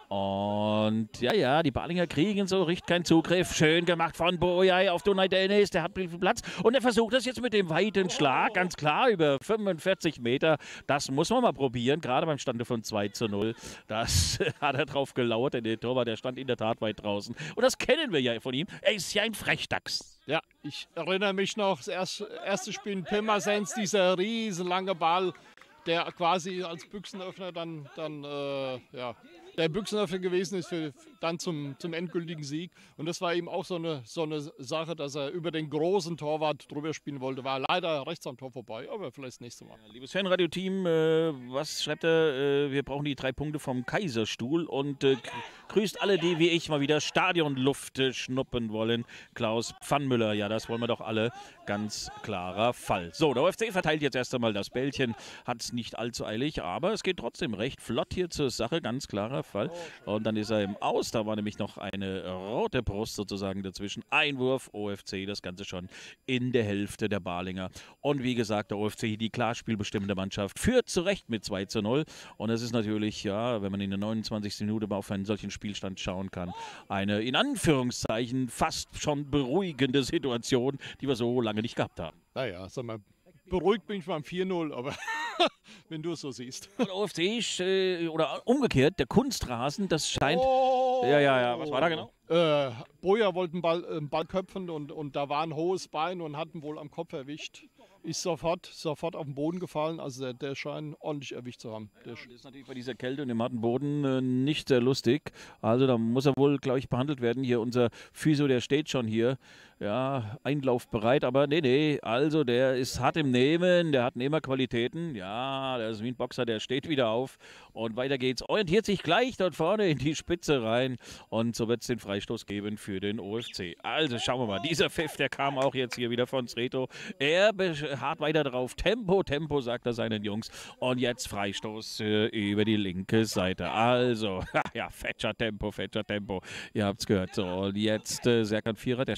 A: Und ja, ja, die Balinger kriegen so richtig keinen Zugriff. Schön gemacht von Boyai auf Dunay Dennis. Der hat viel Platz. Und er versucht das jetzt mit dem weiten Schlag. Ganz klar, über fünfundvierzig Meter. Das muss man mal probieren. Gerade beim Stande von zwei zu null. Das hat er drauf gelauert. Denn der Torwart, der stand in der Tat weit draußen. Und das kennen wir ja von ihm. Er ist ja ein Frechdachs.
B: Ja, ich erinnere mich noch, das erste, erste Spiel in Pirmasens, dieser riesenlange Ball, der quasi als Büchsenöffner dann, dann äh, ja, der Büchsenöffner gewesen ist für dann zum, zum endgültigen Sieg. Und das war eben auch so eine, so eine Sache, dass er über den großen Torwart drüber spielen wollte. War leider rechts am Tor vorbei, aber vielleicht das nächste Mal.
A: Ja, liebes Fanradio-Team, äh, was schreibt er? Äh, wir brauchen die drei Punkte vom Kaiserstuhl und äh, grüßt alle, die wie ich mal wieder Stadionluft äh, schnuppen wollen. Klaus Pfannmüller, ja, das wollen wir doch alle. Ganz klarer Fall. So, der O F C verteilt jetzt erst einmal das Bällchen. Hat es nicht allzu eilig, aber es geht trotzdem recht flott hier zur Sache. Ganz klarer Fall. Und dann ist er im Aus. Da war nämlich noch eine rote Brust sozusagen dazwischen. Einwurf O F C, das Ganze schon in der Hälfte der Balinger. Und wie gesagt, der O F C, die klar spielbestimmende Mannschaft, führt zu Recht mit zwei zu null. Und es ist natürlich, ja, wenn man in der neunundzwanzigsten Minute mal auf einen solchen Spielstand schauen kann, eine in Anführungszeichen fast schon beruhigende Situation, die wir so lange nicht gehabt haben.
B: Naja, sag mal, beruhigt bin ich beim vier null, aber wenn du es so siehst.
A: Und O F C äh, oder umgekehrt, der Kunstrasen, das scheint...
B: Oh.
A: Ja, ja, ja, was war da genau?
B: Äh, Boja wollte einen Ball, äh, Ball köpfen und, und da war ein hohes Bein und hat ihn wohl am Kopf erwischt. Ist sofort, sofort auf den Boden gefallen, also der, der scheint ordentlich erwischt zu haben. Der
A: ja, das ist natürlich bei dieser Kälte und dem harten Boden äh, nicht sehr lustig. Also da muss er wohl, glaube ich, behandelt werden. Hier unser Physio, der steht schon hier, ja, einlaufbereit, aber nee, nee, also der ist hart im Nehmen, der hat Nehmerqualitäten. Ja, der ist wie ein Boxer, der steht wieder auf und weiter geht's. Orientiert sich gleich dort vorne in die Spitze rein und so wird es den Freistoß geben für den O F C. Also schauen wir mal, dieser Pfiff, der kam auch jetzt hier wieder von Sreto. Er hart weiter drauf. Tempo, Tempo, sagt er seinen Jungs. Und jetzt Freistoß äh, über die linke Seite. Also, ja, fetscher Tempo, fetscher Tempo. Ihr habt es gehört. So, und jetzt äh, Serkan Vierer, der schaut noch ein bisschen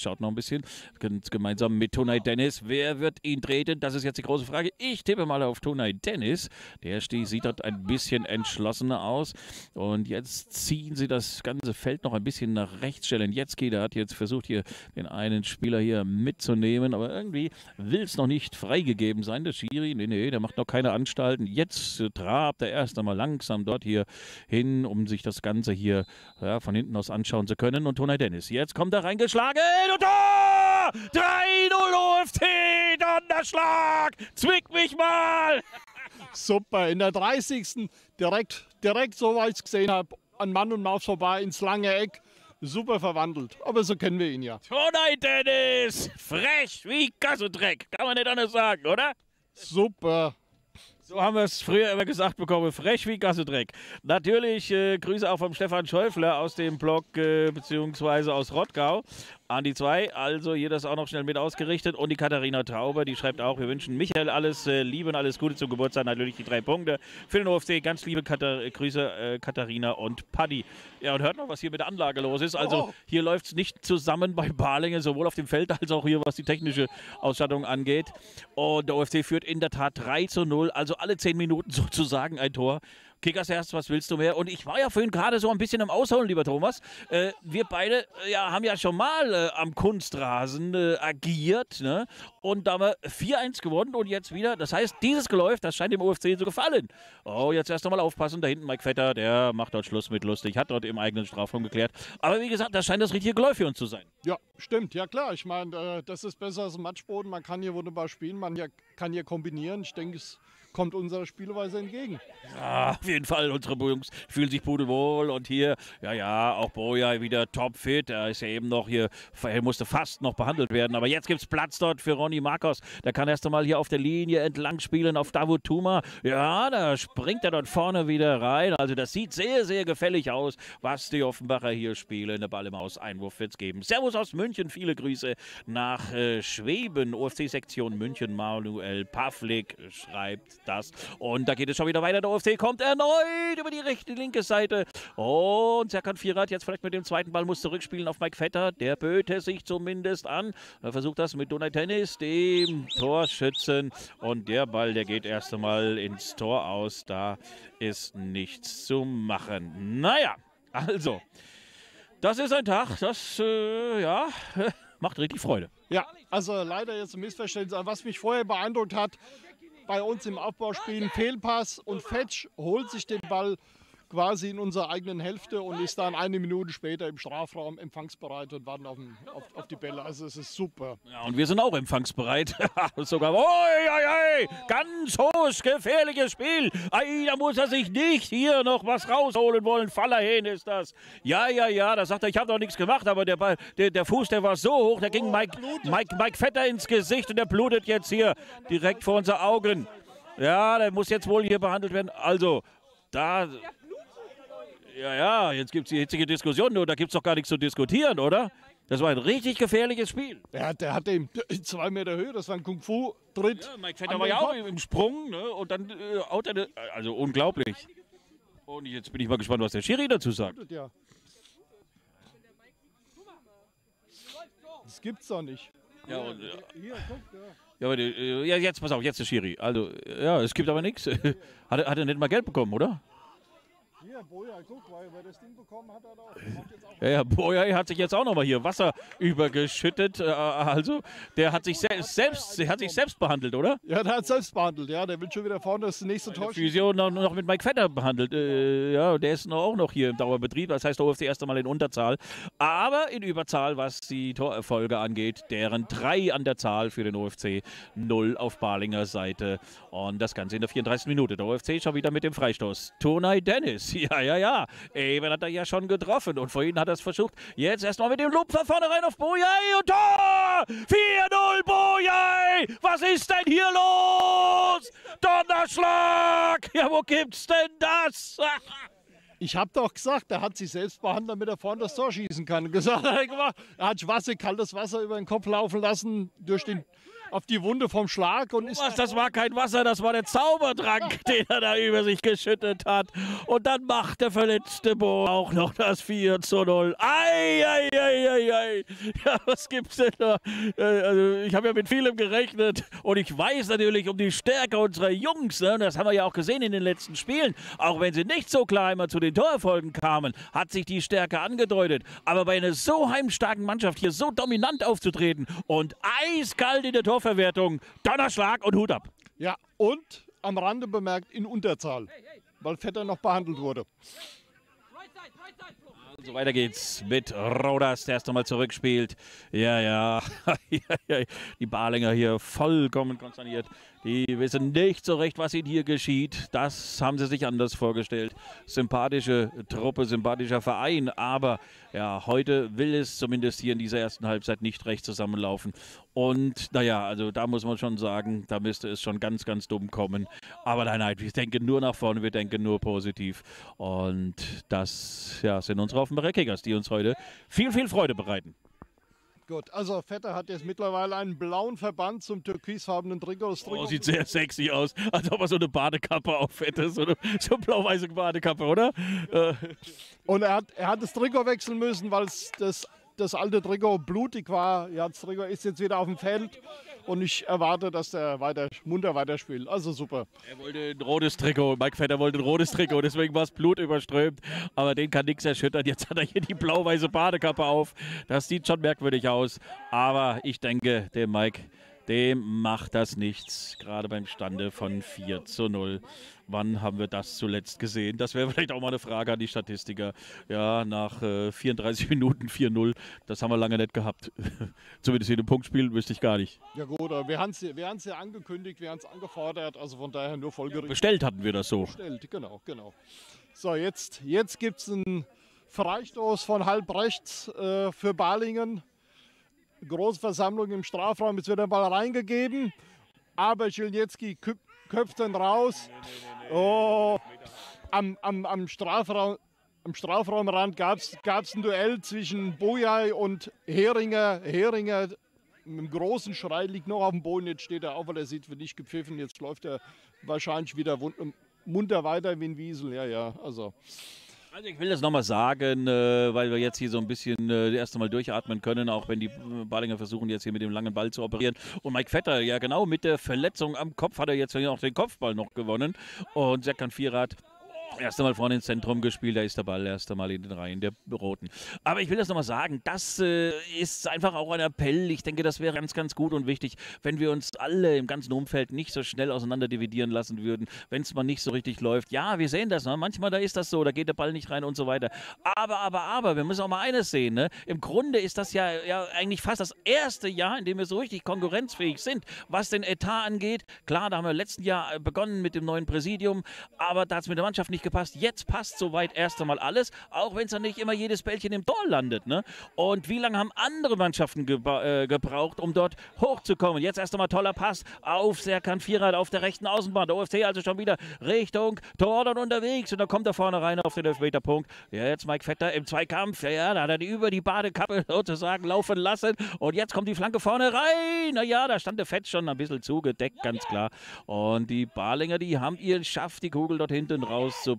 A: bisschen. Ganz gemeinsam mit Tonai Dennis. Wer wird ihn treten? Das ist jetzt die große Frage. Ich tippe mal auf Tonai Dennis. Der sieht dort ein bisschen entschlossener aus. Und jetzt ziehen sie das ganze Feld noch ein bisschen nach rechts. Jelenjetski, der hat jetzt versucht, hier den einen Spieler hier mitzunehmen. Aber irgendwie will es noch nicht freigegeben sein. Der Schiri, nee, nee, der macht noch keine Anstalten. Jetzt äh, trabt er erst einmal langsam dort hier hin, um sich das Ganze hier ja, von hinten aus anschauen zu können. Und Tonai Dennis, jetzt kommt er reingeschlagen und Tor! drei null O F C, Donnerschlag! Zwick mich mal!
B: Super, in der dreißigsten direkt, direkt so weit ich es gesehen habe, an Mann und Maus vorbei ins lange Eck. Super verwandelt, aber so kennen wir ihn ja.
A: Tonai Dennis, frech wie Gassendreck, kann man nicht anders sagen, oder?
B: Super.
A: So haben wir es früher immer gesagt bekommen, frech wie Gassedreck. Natürlich äh, Grüße auch vom Stefan Schäufler aus dem Blog, äh, beziehungsweise aus Rottgau. An die zwei, also hier das auch noch schnell mit ausgerichtet. Und die Katharina Tauber, die schreibt auch, wir wünschen Michael alles äh, Liebe und alles Gute zum Geburtstag. Natürlich die drei Punkte für den O F C. Ganz liebe Katar Grüße, äh, Katharina und Paddy. Ja, und hört noch, was hier mit der Anlage los ist. Also
B: oh. Hier
A: läuft es nicht zusammen bei Balingen, sowohl auf dem Feld als auch hier, was die technische Ausstattung angeht. Und der O F C führt in der Tat drei zu null, also alle zehn Minuten sozusagen ein Tor. Kickers erst, was willst du mehr? Und ich war ja vorhin gerade so ein bisschen im Ausholen, lieber Thomas. Äh, wir beide äh, ja, haben ja schon mal äh, am Kunstrasen äh, agiert, ne? Und da haben wir vier eins gewonnen und jetzt wieder. Das heißt, dieses Geläuf, das scheint dem O F C zu gefallen. Oh, jetzt erst einmal aufpassen. Da hinten Mike Vetter, der macht dort Schluss mit lustig, hat dort im eigenen Strafraum geklärt. Aber wie gesagt, das scheint das richtige Geläuf für uns zu sein.
B: Ja, stimmt. Ja klar, ich meine, äh, das ist besser als ein Matchboden. Man kann hier wunderbar spielen, man hier, kann hier kombinieren. Ich denke, es kommt unserer Spielweise entgegen.
A: Ja, auf jeden Fall. Unsere Jungs fühlen sich pudelwohl. Und hier, ja, ja, auch Boja wieder topfit. Er ist ja eben noch hier, er musste fast noch behandelt werden. Aber jetzt gibt es Platz dort für Ronny Marcos. Der kann erst einmal hier auf der Linie entlang spielen auf Davut Tuma. Ja, da springt er dort vorne wieder rein. Also das sieht sehr, sehr gefällig aus, was die Offenbacher hier spielen. Der Ball im Aus, Einwurf wird's geben. Servus aus München, viele Grüße nach äh, Schweben. O F C-Sektion München, Manuel Pavlik schreibt das. Und da geht es schon wieder weiter. Der O F C kommt erneut über die rechte, linke Seite. Und Serkan Firat jetzt vielleicht mit dem zweiten Ball muss zurückspielen auf Mike Vetter. Der böte sich zumindest an. Er versucht das mit Tonai Dennis, dem Torschützen. Und der Ball, der geht erst einmal ins Tor aus. Da ist nichts zu machen. Naja, also, das ist ein Tag, das, äh, ja, macht richtig Freude.
B: Ja, also leider jetzt ein Missverständnis. Was mich vorher beeindruckt hat, bei uns im Aufbauspiel ein Fehlpass und Fetsch holt sich den Ball quasi in unserer eigenen Hälfte und ist dann eine Minute später im Strafraum empfangsbereit und warten auf, den, auf, auf die Bälle. Also es ist super.
A: Ja, und wir sind auch empfangsbereit. Sogar, oi, oi, oi, ganz hohes, gefährliches Spiel. Ei, da muss er sich nicht hier noch was rausholen wollen. Fallerhähn ist das. Ja, ja, ja, da sagt er, ich habe doch nichts gemacht, aber der, Ball, der, der Fuß, der war so hoch, der ging Mike, Mike, Mike Vetter ins Gesicht und der blutet jetzt hier direkt vor unseren Augen. Ja, der muss jetzt wohl hier behandelt werden. Also, da... Ja, ja, jetzt gibt es die hitzige Diskussion, nur da gibt es doch gar nichts zu diskutieren, oder? Das war ein richtig gefährliches Spiel.
B: Ja, der hatte eben zwei Meter Höhe, das war ein Kung-Fu-Tritt.
A: Ja, Mike Vetter war ja auch im Sprung, ne? Und dann äh, haut er, also unglaublich. Und jetzt bin ich mal gespannt, was der Schiri dazu sagt.
B: Ja. Das gibt's doch nicht.
A: Ja, und, ja.
B: Hier, guck, ja.
A: Ja, aber, äh, ja, jetzt pass auf, jetzt der Schiri. Also, ja, es gibt aber nichts. Hat, er- hat er nicht mal Geld bekommen, oder?
B: Hier, Boja, guck, weil wer das Ding bekommen hat, hat er auch. Macht jetzt auch
A: Ja, ja, Boja hat sich jetzt auch nochmal hier Wasser übergeschüttet. Äh, also, der hat sich se selbst, der hat sich selbst behandelt, oder?
B: Ja, der hat selbst behandelt, ja. Der will schon wieder vorne das nächste Tor schießen.
A: Physio noch, noch mit Mike Vetter behandelt. Äh, ja, der ist noch, auch noch hier im Dauerbetrieb. Das heißt, der O F C erst einmal in Unterzahl. Aber in Überzahl, was die Torerfolge angeht. Deren drei an der Zahl für den O F C. Null auf Balinger Seite. Und das Ganze in der vierunddreißigsten Minute. Der O F C schon wieder mit dem Freistoß. Tonai Dennis. Ja, ja, ja. Eben hat er ja schon getroffen. Und vorhin hat er es versucht. Jetzt erstmal mit dem Lupfer vorne rein auf Boyai und Tor! vier null Boyai! Was ist denn hier los? Donnerschlag! Ja, wo gibt's denn das?
B: Ich hab doch gesagt, er hat sich selbst behandelt, damit er vorne das Tor schießen kann. Gesagt, er hat gemacht, er hat Wasser, kaltes Wasser über den Kopf laufen lassen, durch den, auf die Wunde vom Schlag und ist.
A: Was, das war kein Wasser, das war der Zaubertrank, den er da über sich geschüttet hat. Und dann macht der verletzte Bo auch noch das vier zu null. Ei, ei, ei, ei, ei. Ja, was gibt's denn da? Also, ich habe ja mit vielem gerechnet und ich weiß natürlich um die Stärke unserer Jungs. Ne? Das haben wir ja auch gesehen in den letzten Spielen. Auch wenn sie nicht so klar immer zu den Torerfolgen kamen, hat sich die Stärke angedeutet. Aber bei einer so heimstarken Mannschaft hier so dominant aufzutreten und eiskalt in der Torverwertung, Donnerschlag und Hut ab.
B: Ja, und am Rande bemerkt in Unterzahl, weil Vetter noch behandelt wurde.
A: So, weiter geht's mit Rodas, der erst einmal zurückspielt. Ja, ja, die Balinger hier vollkommen konsterniert. Die wissen nicht so recht, was ihnen hier geschieht. Das haben sie sich anders vorgestellt. Sympathische Truppe, sympathischer Verein. Aber ja, heute will es zumindest hier in dieser ersten Halbzeit nicht recht zusammenlaufen. Und naja, also da muss man schon sagen, da müsste es schon ganz, ganz dumm kommen. Aber nein, nein, wir denken nur nach vorne, wir denken nur positiv. Und das ja, sind unsere Offenbarer Kickers, die uns heute viel, viel Freude bereiten.
B: Gut, also Vetter hat jetzt mittlerweile einen blauen Verband zum türkisfarbenen Trikot. Das Trikot
A: oh, sieht sehr sexy aus, als ob er so eine Badekappe auf hätte, so eine, so eine blau-weiße Badekappe, oder? Äh.
B: Und er hat, er hat das Trikot wechseln müssen, weil das, das alte Trikot blutig war. Ja, das Trikot ist jetzt wieder auf dem Feld und ich erwarte, dass der weiter, munter weiterspielt. Also super.
A: Er wollte ein rotes Trikot, Mike Vetter wollte ein rotes Trikot, deswegen war es blutüberströmt. Aber den kann nichts erschüttern. Jetzt hat er hier die blau-weiße Badekappe auf. Das sieht schon merkwürdig aus. Aber ich denke, der Mike, dem macht das nichts. Gerade beim Stande von vier zu null. Wann haben wir das zuletzt gesehen? Das wäre vielleicht auch mal eine Frage an die Statistiker. Ja, nach äh, vierunddreißig Minuten vier null, das haben wir lange nicht gehabt. Zumindest in dem Punktspiel wüsste ich gar nicht.
B: Ja gut, wir haben es wir ja angekündigt, wir haben es angefordert, also von daher nur folgerichtig.
A: Bestellt hatten wir das so.
B: Bestellt, genau, genau. So, jetzt, jetzt gibt es einen Freistoß von halb rechts äh, für Balingen. Große Versammlung im Strafraum, jetzt wird der Ball reingegeben, aber Schilniecki köpft dann raus. Oh, am, am, am, Strafraum, am Strafraumrand gab es ein Duell zwischen Bojai und Heringer. Heringer mit einem großen Schrei liegt noch auf dem Boden, jetzt steht er auf, weil er sieht, wird nicht gepfiffen, jetzt läuft er wahrscheinlich wieder munter weiter wie ein Wiesel. Ja, ja, also...
A: Also ich will das nochmal sagen, äh, weil wir jetzt hier so ein bisschen äh, erst einmal durchatmen können, auch wenn die Balinger versuchen jetzt hier mit dem langen Ball zu operieren. Und Mike Vetter, ja genau, mit der Verletzung am Kopf hat er jetzt auch den Kopfball noch gewonnen. Und Serkan Firat erst einmal vorne ins Zentrum gespielt, da ist der Ball erst einmal in den Reihen der Roten. Aber ich will das nochmal sagen, das äh, ist einfach auch ein Appell. Ich denke, das wäre ganz, ganz gut und wichtig, wenn wir uns alle im ganzen Umfeld nicht so schnell auseinander dividieren lassen würden, wenn es mal nicht so richtig läuft. Ja, wir sehen das, ne? Manchmal da ist das so, da geht der Ball nicht rein und so weiter. Aber, aber, aber, wir müssen auch mal eines sehen. Ne? Im Grunde ist das ja, ja eigentlich fast das erste Jahr, in dem wir so richtig konkurrenzfähig sind, was den Etat angeht. Klar, da haben wir im letzten Jahr begonnen mit dem neuen Präsidium, aber da hat es mit der Mannschaft nicht gepasst. Jetzt passt soweit erst einmal alles, auch wenn es dann nicht immer jedes Bällchen im Tor landet. Ne? Und wie lange haben andere Mannschaften gebra äh, gebraucht, um dort hochzukommen? Jetzt erst einmal toller Pass auf Serkan Firat auf der rechten Außenbahn. Der O F C also schon wieder Richtung Tor dann unterwegs und dann kommt er vorne rein auf den Elfmeterpunkt. Ja, jetzt Mike Vetter im Zweikampf. Ja, ja, da hat er die über die Badekappe sozusagen laufen lassen und jetzt kommt die Flanke vorne rein. Naja, da stand der Fett schon ein bisschen zugedeckt, ganz klar. Und die Balinger, die haben ihren Schaff, die Kugel dort hinten rauszubringen.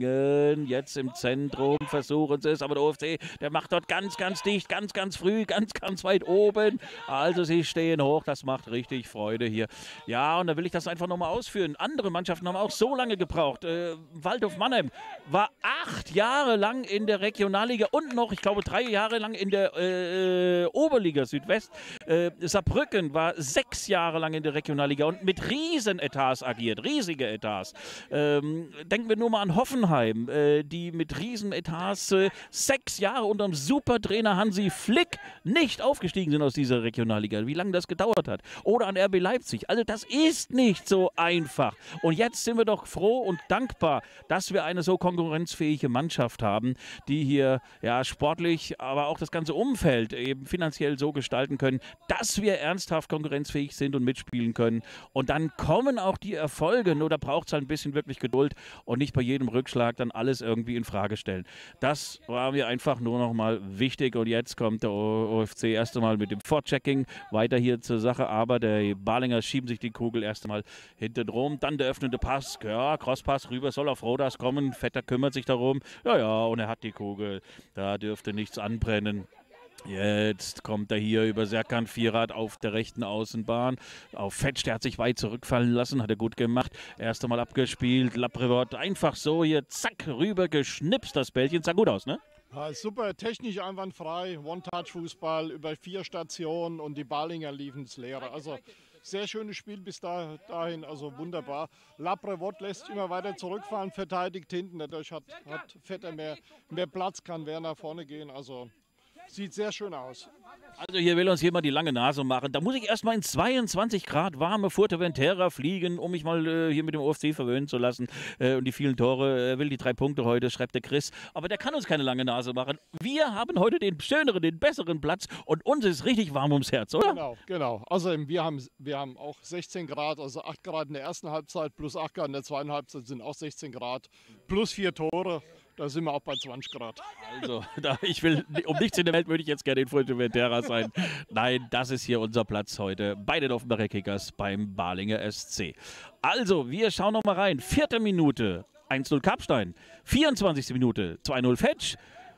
A: Jetzt im Zentrum versuchen sie es, aber der O F C, der macht dort ganz, ganz dicht, ganz, ganz früh, ganz, ganz weit oben. Also sie stehen hoch, das macht richtig Freude hier. Ja, und da will ich das einfach nochmal ausführen. Andere Mannschaften haben auch so lange gebraucht. Äh, Waldhof Mannheim war acht Jahre lang in der Regionalliga und noch, ich glaube, drei Jahre lang in der äh, Oberliga Südwest. Äh, Saarbrücken war sechs Jahre lang in der Regionalliga und mit Riesenetats agiert, riesige Etats. Ähm, denken wir nur mal an Hoffenheim, äh, die mit Riesenetats äh, sechs Jahre unter dem Supertrainer Hansi Flick nicht aufgestiegen sind aus dieser Regionalliga. Wie lange das gedauert hat. Oder an R B Leipzig. Also das ist nicht so einfach. Und jetzt sind wir doch froh und dankbar, dass wir eine so konkurrenzfähige Mannschaft haben, die hier ja sportlich, aber auch das ganze Umfeld eben finanziell so gestalten können, dass wir ernsthaft konkurrenzfähig sind und mitspielen können. Und dann kommen auch die Erfolge. Nur da braucht es halt ein bisschen wirklich Geduld und nicht bei jedem jedem Rückschlag dann alles irgendwie in Frage stellen. Das war mir einfach nur noch mal wichtig und jetzt kommt der O F C erst einmal mit dem Vorchecking weiter hier zur Sache, aber der Balinger schieben sich die Kugel erst einmal hinten rum, dann der öffnende Pass, ja, Crosspass rüber, soll auf Rodas kommen, Vetter kümmert sich darum, ja, ja, und er hat die Kugel, da dürfte nichts anbrennen. Jetzt kommt er hier über Serkan Firat auf der rechten Außenbahn. Auf Fetsch, der hat sich weit zurückfallen lassen, hat er gut gemacht. Erst einmal abgespielt, Laprevot einfach so hier, zack, rüber geschnipst, das Bällchen sah gut aus, ne?
B: Ja, super, technisch einwandfrei, One-Touch-Fußball über vier Stationen und die Balinger liefen ins Leere. Also sehr schönes Spiel bis da, dahin, also wunderbar. Laprevot lässt immer weiter zurückfahren, verteidigt hinten, dadurch hat, hat Vetter mehr, mehr Platz, kann wer nach vorne gehen, also sieht sehr schön aus.
A: Also hier will uns jemand die lange Nase machen. Da muss ich erstmal in zweiundzwanzig Grad warme Fuerteventura fliegen, um mich mal äh, hier mit dem O F C verwöhnen zu lassen. Äh, und die vielen Tore, er will die drei Punkte heute, schreibt der Chris. Aber der kann uns keine lange Nase machen. Wir haben heute den schöneren, den besseren Platz und uns ist richtig warm ums Herz, oder?
B: Genau, genau. Also wir haben, wir haben auch sechzehn Grad, also acht Grad in der ersten Halbzeit plus acht Grad in der zweiten Halbzeit sind auch sechzehn Grad plus vier Tore. Da sind wir auch bei zwanzig Grad.
A: Also, da, ich will, um nichts in der Welt würde ich jetzt gerne in Fuerteventura sein. Nein, das ist hier unser Platz heute bei den Offenbacher Kickers beim Balinger S C. Also, wir schauen noch mal rein. Vierte Minute, eins null Kapstein. vierundzwanzigste Minute, zwei null Fetsch.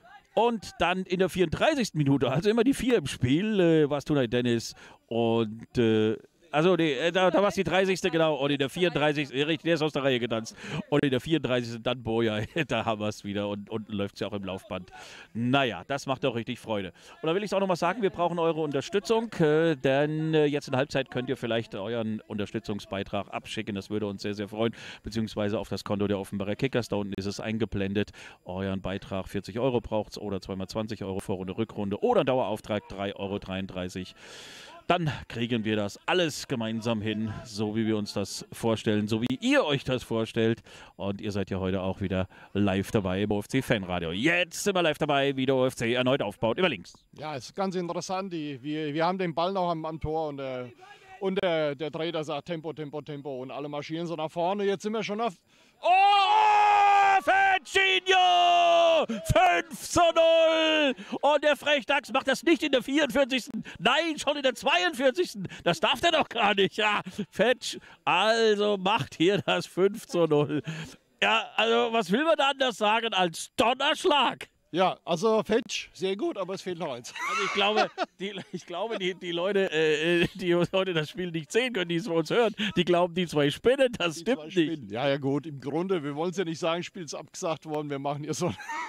A: Und dann in der vierunddreißigsten Minute, also immer die vier im Spiel, äh, war es Tunay Dennis und... Äh, Also, nee, da, da war es die dreißigste genau. Und in der vierunddreißigsten Richtig, der ist aus der Reihe getanzt. Und in der vierunddreißigsten dann Boja. Da haben wir es wieder. Und unten läuft es ja auch im Laufband. Naja, das macht auch richtig Freude. Und da will ich es auch nochmal sagen: Wir brauchen eure Unterstützung. Äh, denn äh, jetzt in der Halbzeit könnt ihr vielleicht euren Unterstützungsbeitrag abschicken. Das würde uns sehr, sehr freuen. Beziehungsweise auf das Konto der Offenbacher Kickers. Da unten ist es eingeblendet. Euren Beitrag vierzig Euro braucht es. Oder zweimal zwanzig Euro Vorrunde, Rückrunde. Oder ein Dauerauftrag drei Euro dreiunddreißig. Dann kriegen wir das alles gemeinsam hin, so wie wir uns das vorstellen, so wie ihr euch das vorstellt. Und ihr seid ja heute auch wieder live dabei im O F C-Fanradio. Jetzt sind wir live dabei, wie der O F C erneut aufbaut. Immer links.
B: Ja, es ist ganz interessant. Die, wir, wir haben den Ball noch am, am Tor und, der, und der, der Trainer sagt Tempo, Tempo, Tempo und alle marschieren so nach vorne. Jetzt sind wir schon auf...
A: Oh, Fechinho! fünf zu null! Und der Frechdachs macht das nicht in der vierundvierzigsten Nein, schon in der zweiundvierzigsten Das darf der doch gar nicht. Ja, Fetsch, also macht hier das fünf zu null. Ja, also was will man da anders sagen als Donnerschlag?
B: Ja, also Fetsch, sehr gut, aber es fehlt noch eins.
A: Also ich glaube, die, ich glaube, die, die Leute, äh, die heute das Spiel nicht sehen können, die es von uns hören, die glauben, die zwei spinnen, das
B: Die
A: stimmt
B: zwei
A: nicht.
B: Spinnen. Ja, ja gut, im Grunde, wir wollen es ja nicht sagen, Spiel ist abgesagt worden, wir machen hier so...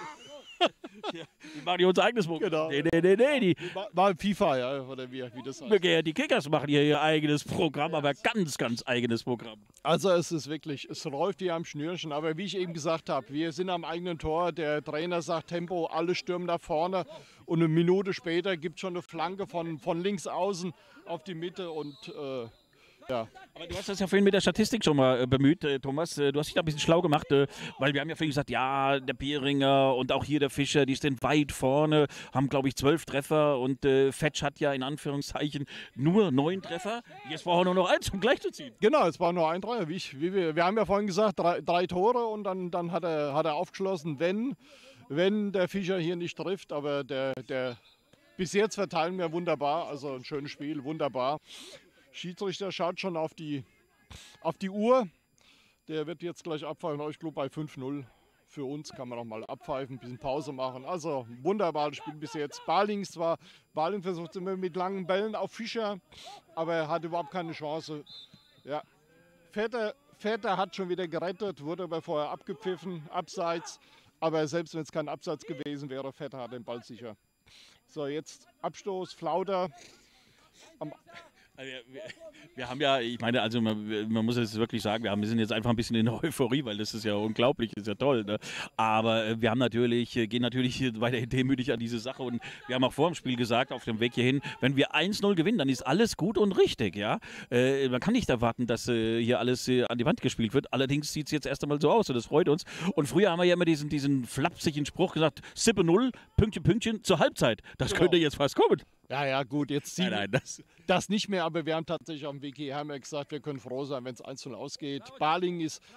A: Die machen hier unser eigenes Programm.
B: Genau.
A: Nee, nee, nee, nee. Die,
B: Mal FIFA, ja, oder wie, wie das heißt.
A: ja, die Kickers machen hier ihr eigenes Programm, aber ganz, ganz eigenes Programm.
B: Also es ist wirklich, es läuft wie am Schnürchen, aber wie ich eben gesagt habe, wir sind am eigenen Tor, der Trainer sagt Tempo, alle stürmen nach vorne und eine Minute später gibt es schon eine Flanke von, von links außen auf die Mitte und äh, ja.
A: Aber du hast das ja vorhin mit der Statistik schon mal äh, bemüht, äh, Thomas. Äh, du hast dich da ein bisschen schlau gemacht, äh, weil wir haben ja vorhin gesagt, ja, der Bieringer und auch hier der Fischer, die stehen weit vorne, haben, glaube ich, zwölf Treffer und äh, Fetsch hat ja in Anführungszeichen nur neun Treffer. Jetzt brauchen wir nur noch eins, um gleich zu ziehen.
B: Genau, es war nur ein Dreier. Wie ich, wie wir, wir haben ja vorhin gesagt, drei, drei Tore und dann, dann hat, er, hat er aufgeschlossen, wenn, wenn der Fischer hier nicht trifft, aber der, der bis jetzt verteilen wir wunderbar, also ein schönes Spiel, wunderbar. Schiedsrichter schaut schon auf die, auf die Uhr. Der wird jetzt gleich abpfeifen. Ich glaube bei fünf null. Für uns kann man noch mal abpfeifen, ein bisschen Pause machen. Also wunderbares Spiel bis jetzt. Baling zwar, Baling versucht immer mit langen Bällen auf Fischer, aber er hat überhaupt keine Chance. Ja. Vetter, Vetter hat schon wieder gerettet, wurde aber vorher abgepfiffen, abseits. Aber selbst wenn es kein Abseits gewesen wäre, Vetter hat den Ball sicher. So, jetzt Abstoß, Flauter. Am
A: Also wir, wir, wir haben ja, ich meine, also man, man muss es wirklich sagen, wir, haben, wir sind jetzt einfach ein bisschen in der Euphorie, weil das ist ja unglaublich, ist ja toll. Ne? Aber wir haben natürlich, gehen natürlich weiterhin demütig an diese Sache und wir haben auch vor dem Spiel gesagt, auf dem Weg hierhin, wenn wir eins null gewinnen, dann ist alles gut und richtig. Ja? Äh, man kann nicht erwarten, dass äh, hier alles äh, an die Wand gespielt wird. Allerdings sieht es jetzt erst einmal so aus und das freut uns. Und früher haben wir ja immer diesen, diesen flapsigen Spruch gesagt, Sippe null, Pünktchen, Pünktchen zur Halbzeit. Das
B: Genau.
A: könnte jetzt fast kommen.
B: Ja, ja, gut, jetzt sieht
A: Nein, nein, das,
B: das nicht mehr, aber wir haben tatsächlich am Weg hierher haben wir gesagt, wir können froh sein, wenn es eins null ausgeht. Baling ist,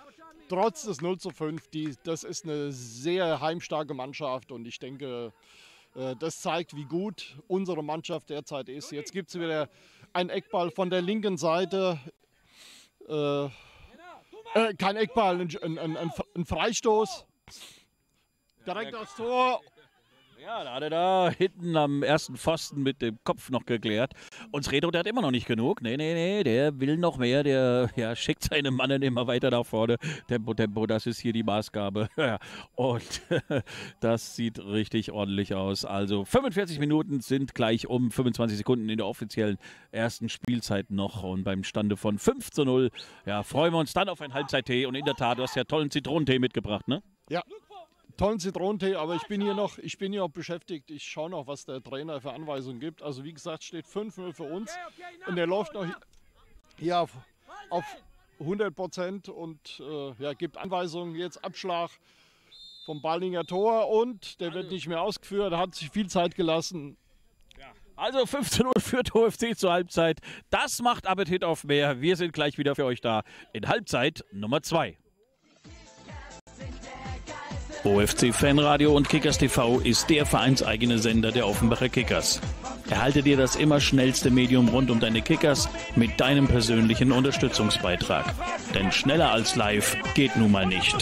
B: trotz des null zu fünf, die, das ist eine sehr heimstarke Mannschaft und ich denke, äh, das zeigt, wie gut unsere Mannschaft derzeit ist. Jetzt gibt es wieder einen Eckball von der linken Seite. Äh, äh, kein Eckball, ein, ein, ein, ein Freistoß. Direkt aufs Tor.
A: Ja, da hat er da hinten am ersten Pfosten mit dem Kopf noch geklärt. Und Sredo, der hat immer noch nicht genug. Nee, nee, nee, der will noch mehr. Der ja, schickt seine Mannen immer weiter nach vorne. Tempo, Tempo, das ist hier die Maßgabe. Und das sieht richtig ordentlich aus. Also fünfundvierzig Minuten sind gleich um fünfundzwanzig Sekunden in der offiziellen ersten Spielzeit noch. Und beim Stande von fünf zu null, ja, freuen wir uns dann auf einen Halbzeittee. Und in der Tat, du hast ja tollen Zitronentee mitgebracht, ne?
B: Ja. Tollen Zitronentee, aber ich bin hier noch, ich bin hier auch beschäftigt. Ich schaue noch, was der Trainer für Anweisungen gibt. Also wie gesagt, steht fünf null für uns und der läuft noch hier auf, auf hundert Prozent und äh, ja, gibt Anweisungen. Jetzt Abschlag vom Ballinger Tor und der wird nicht mehr ausgeführt. Da hat sich viel Zeit gelassen.
A: Also fünf zu null für O F C zur Halbzeit. Das macht Appetit auf mehr. Wir sind gleich wieder für euch da in Halbzeit Nummer zwei. O F C Fanradio und Kickers T V ist der vereinseigene Sender der Offenbacher Kickers. Erhalte dir das immer schnellste Medium rund um deine Kickers mit deinem persönlichen Unterstützungsbeitrag. Denn schneller als live geht nun mal nicht.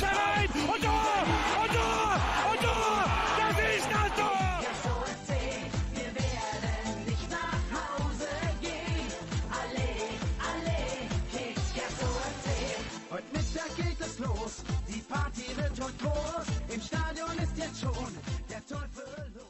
C: Im Stadion ist jetzt schon der Teufel los.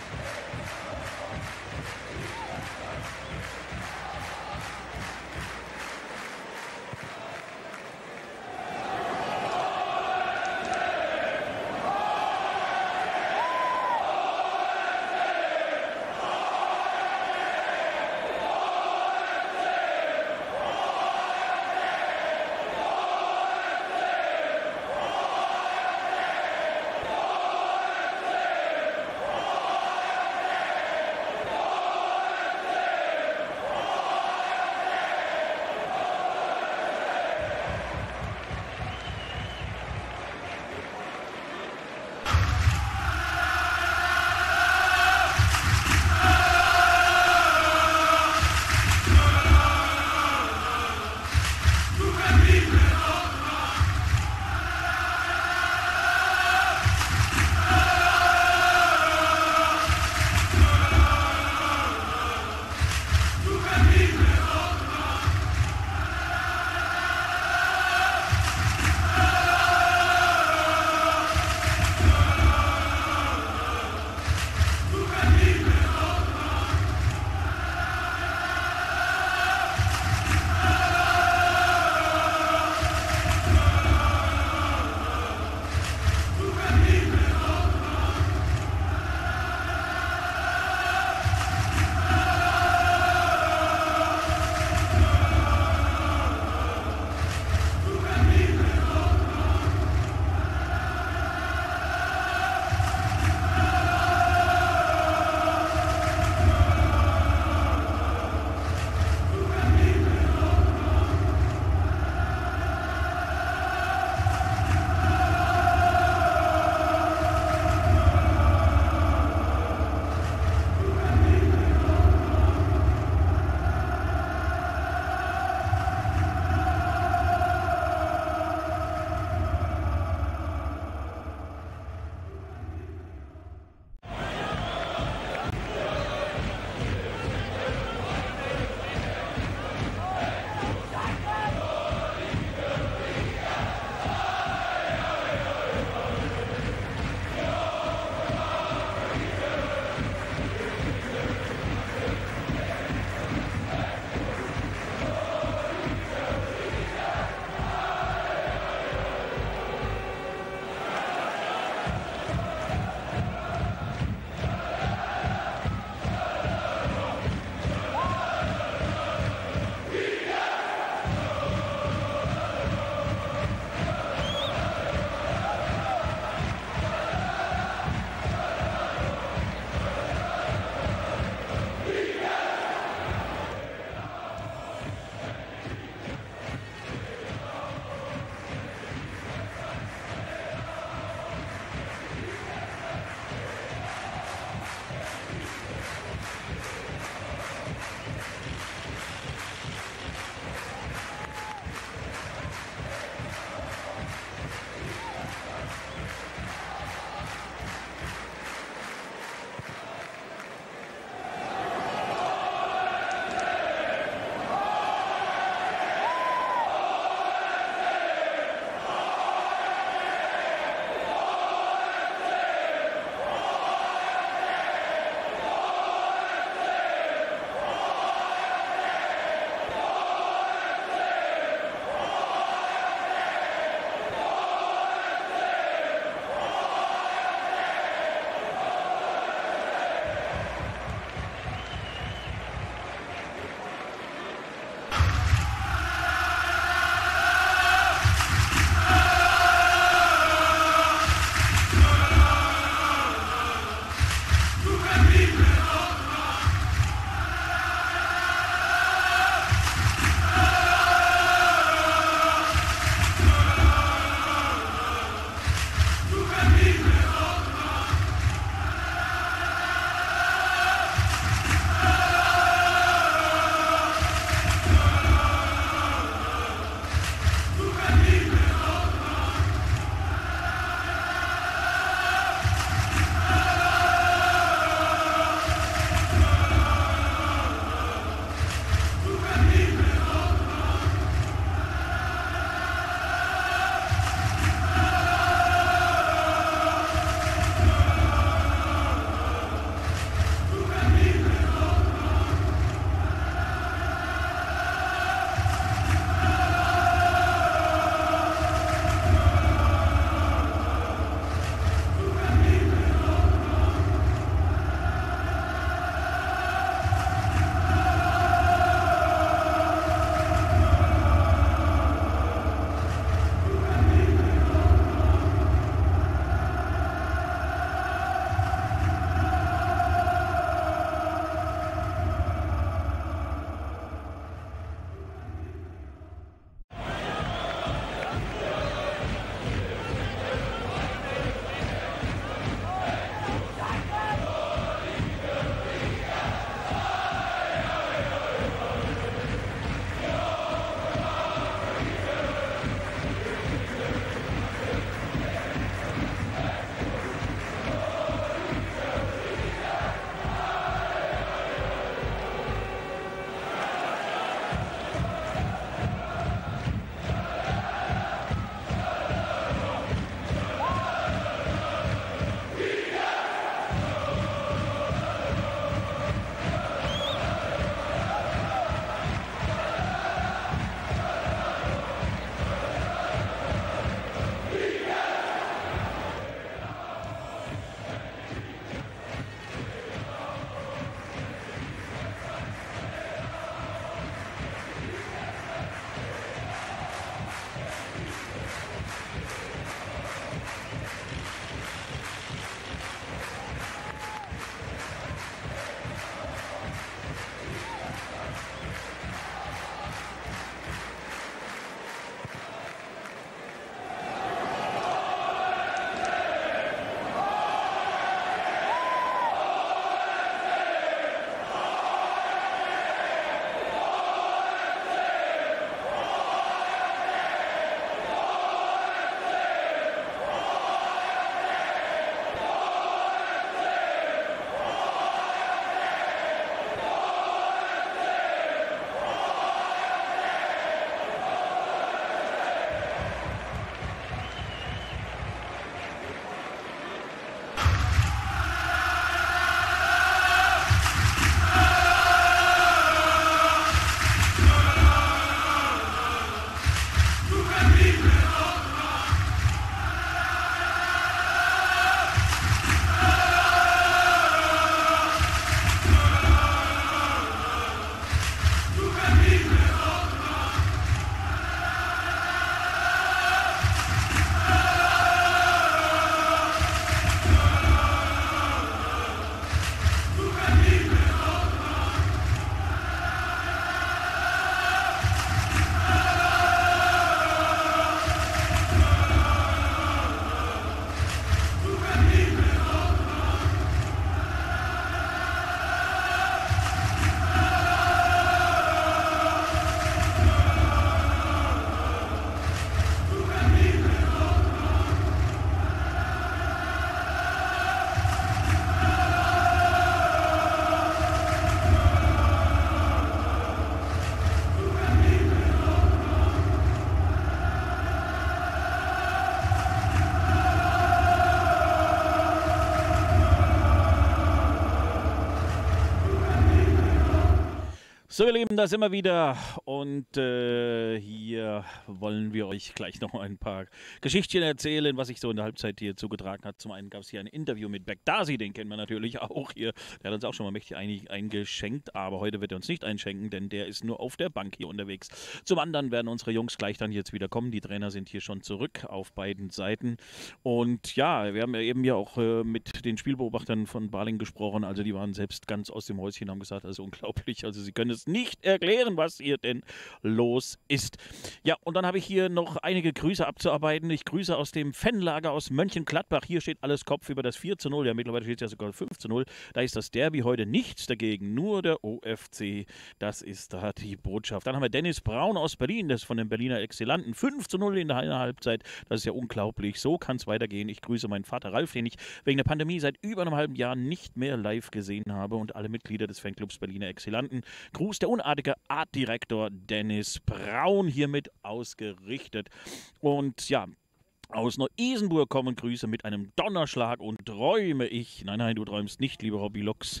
A: So, ihr Lieben, da sind wir wieder und äh, hier wollen wir euch gleich noch ein paar Geschichtchen erzählen, was sich so in der Halbzeit hier zugetragen hat. Zum einen gab es hier ein Interview mit Bekdasi, den kennen wir natürlich auch hier. Der hat uns auch schon mal mächtig ein, eingeschenkt, aber heute wird er uns nicht einschenken, denn der ist nur auf der Bank hier unterwegs. Zum anderen werden unsere Jungs gleich dann jetzt wieder kommen. Die Trainer sind hier schon zurück auf beiden Seiten. Und ja, wir haben ja eben ja auch äh, mit den Spielbeobachtern von Balingen gesprochen. Also die waren selbst ganz aus dem Häuschen, haben gesagt, also unglaublich. Also sie können es nicht erklären, was hier denn los ist. Ja, und dann habe ich hier noch einige Grüße abzuarbeiten. Ich grüße aus dem Fanlager aus Mönchengladbach. Hier steht alles Kopf über das vier zu null. Ja, mittlerweile steht es ja sogar fünf zu null. Da ist das Derby heute nichts dagegen, nur der O F C. Das ist da die Botschaft. Dann haben wir Dennis Braun aus Berlin, das ist von den Berliner Exilanten. fünf zu null in der Halbzeit. Das ist ja unglaublich. So kann es weitergehen. Ich grüße meinen Vater Ralf, den ich wegen der Pandemie seit über einem halben Jahr nicht mehr live gesehen habe, und alle Mitglieder des Fanclubs Berliner Exilanten. Gruß der unartige Artdirektor Dennis Braun, hiermit ausgerichtet. Und ja, aus Neu-Isenburg kommen Grüße mit einem Donnerschlag und träume ich. Nein, nein, du träumst nicht, lieber Hobby Lux.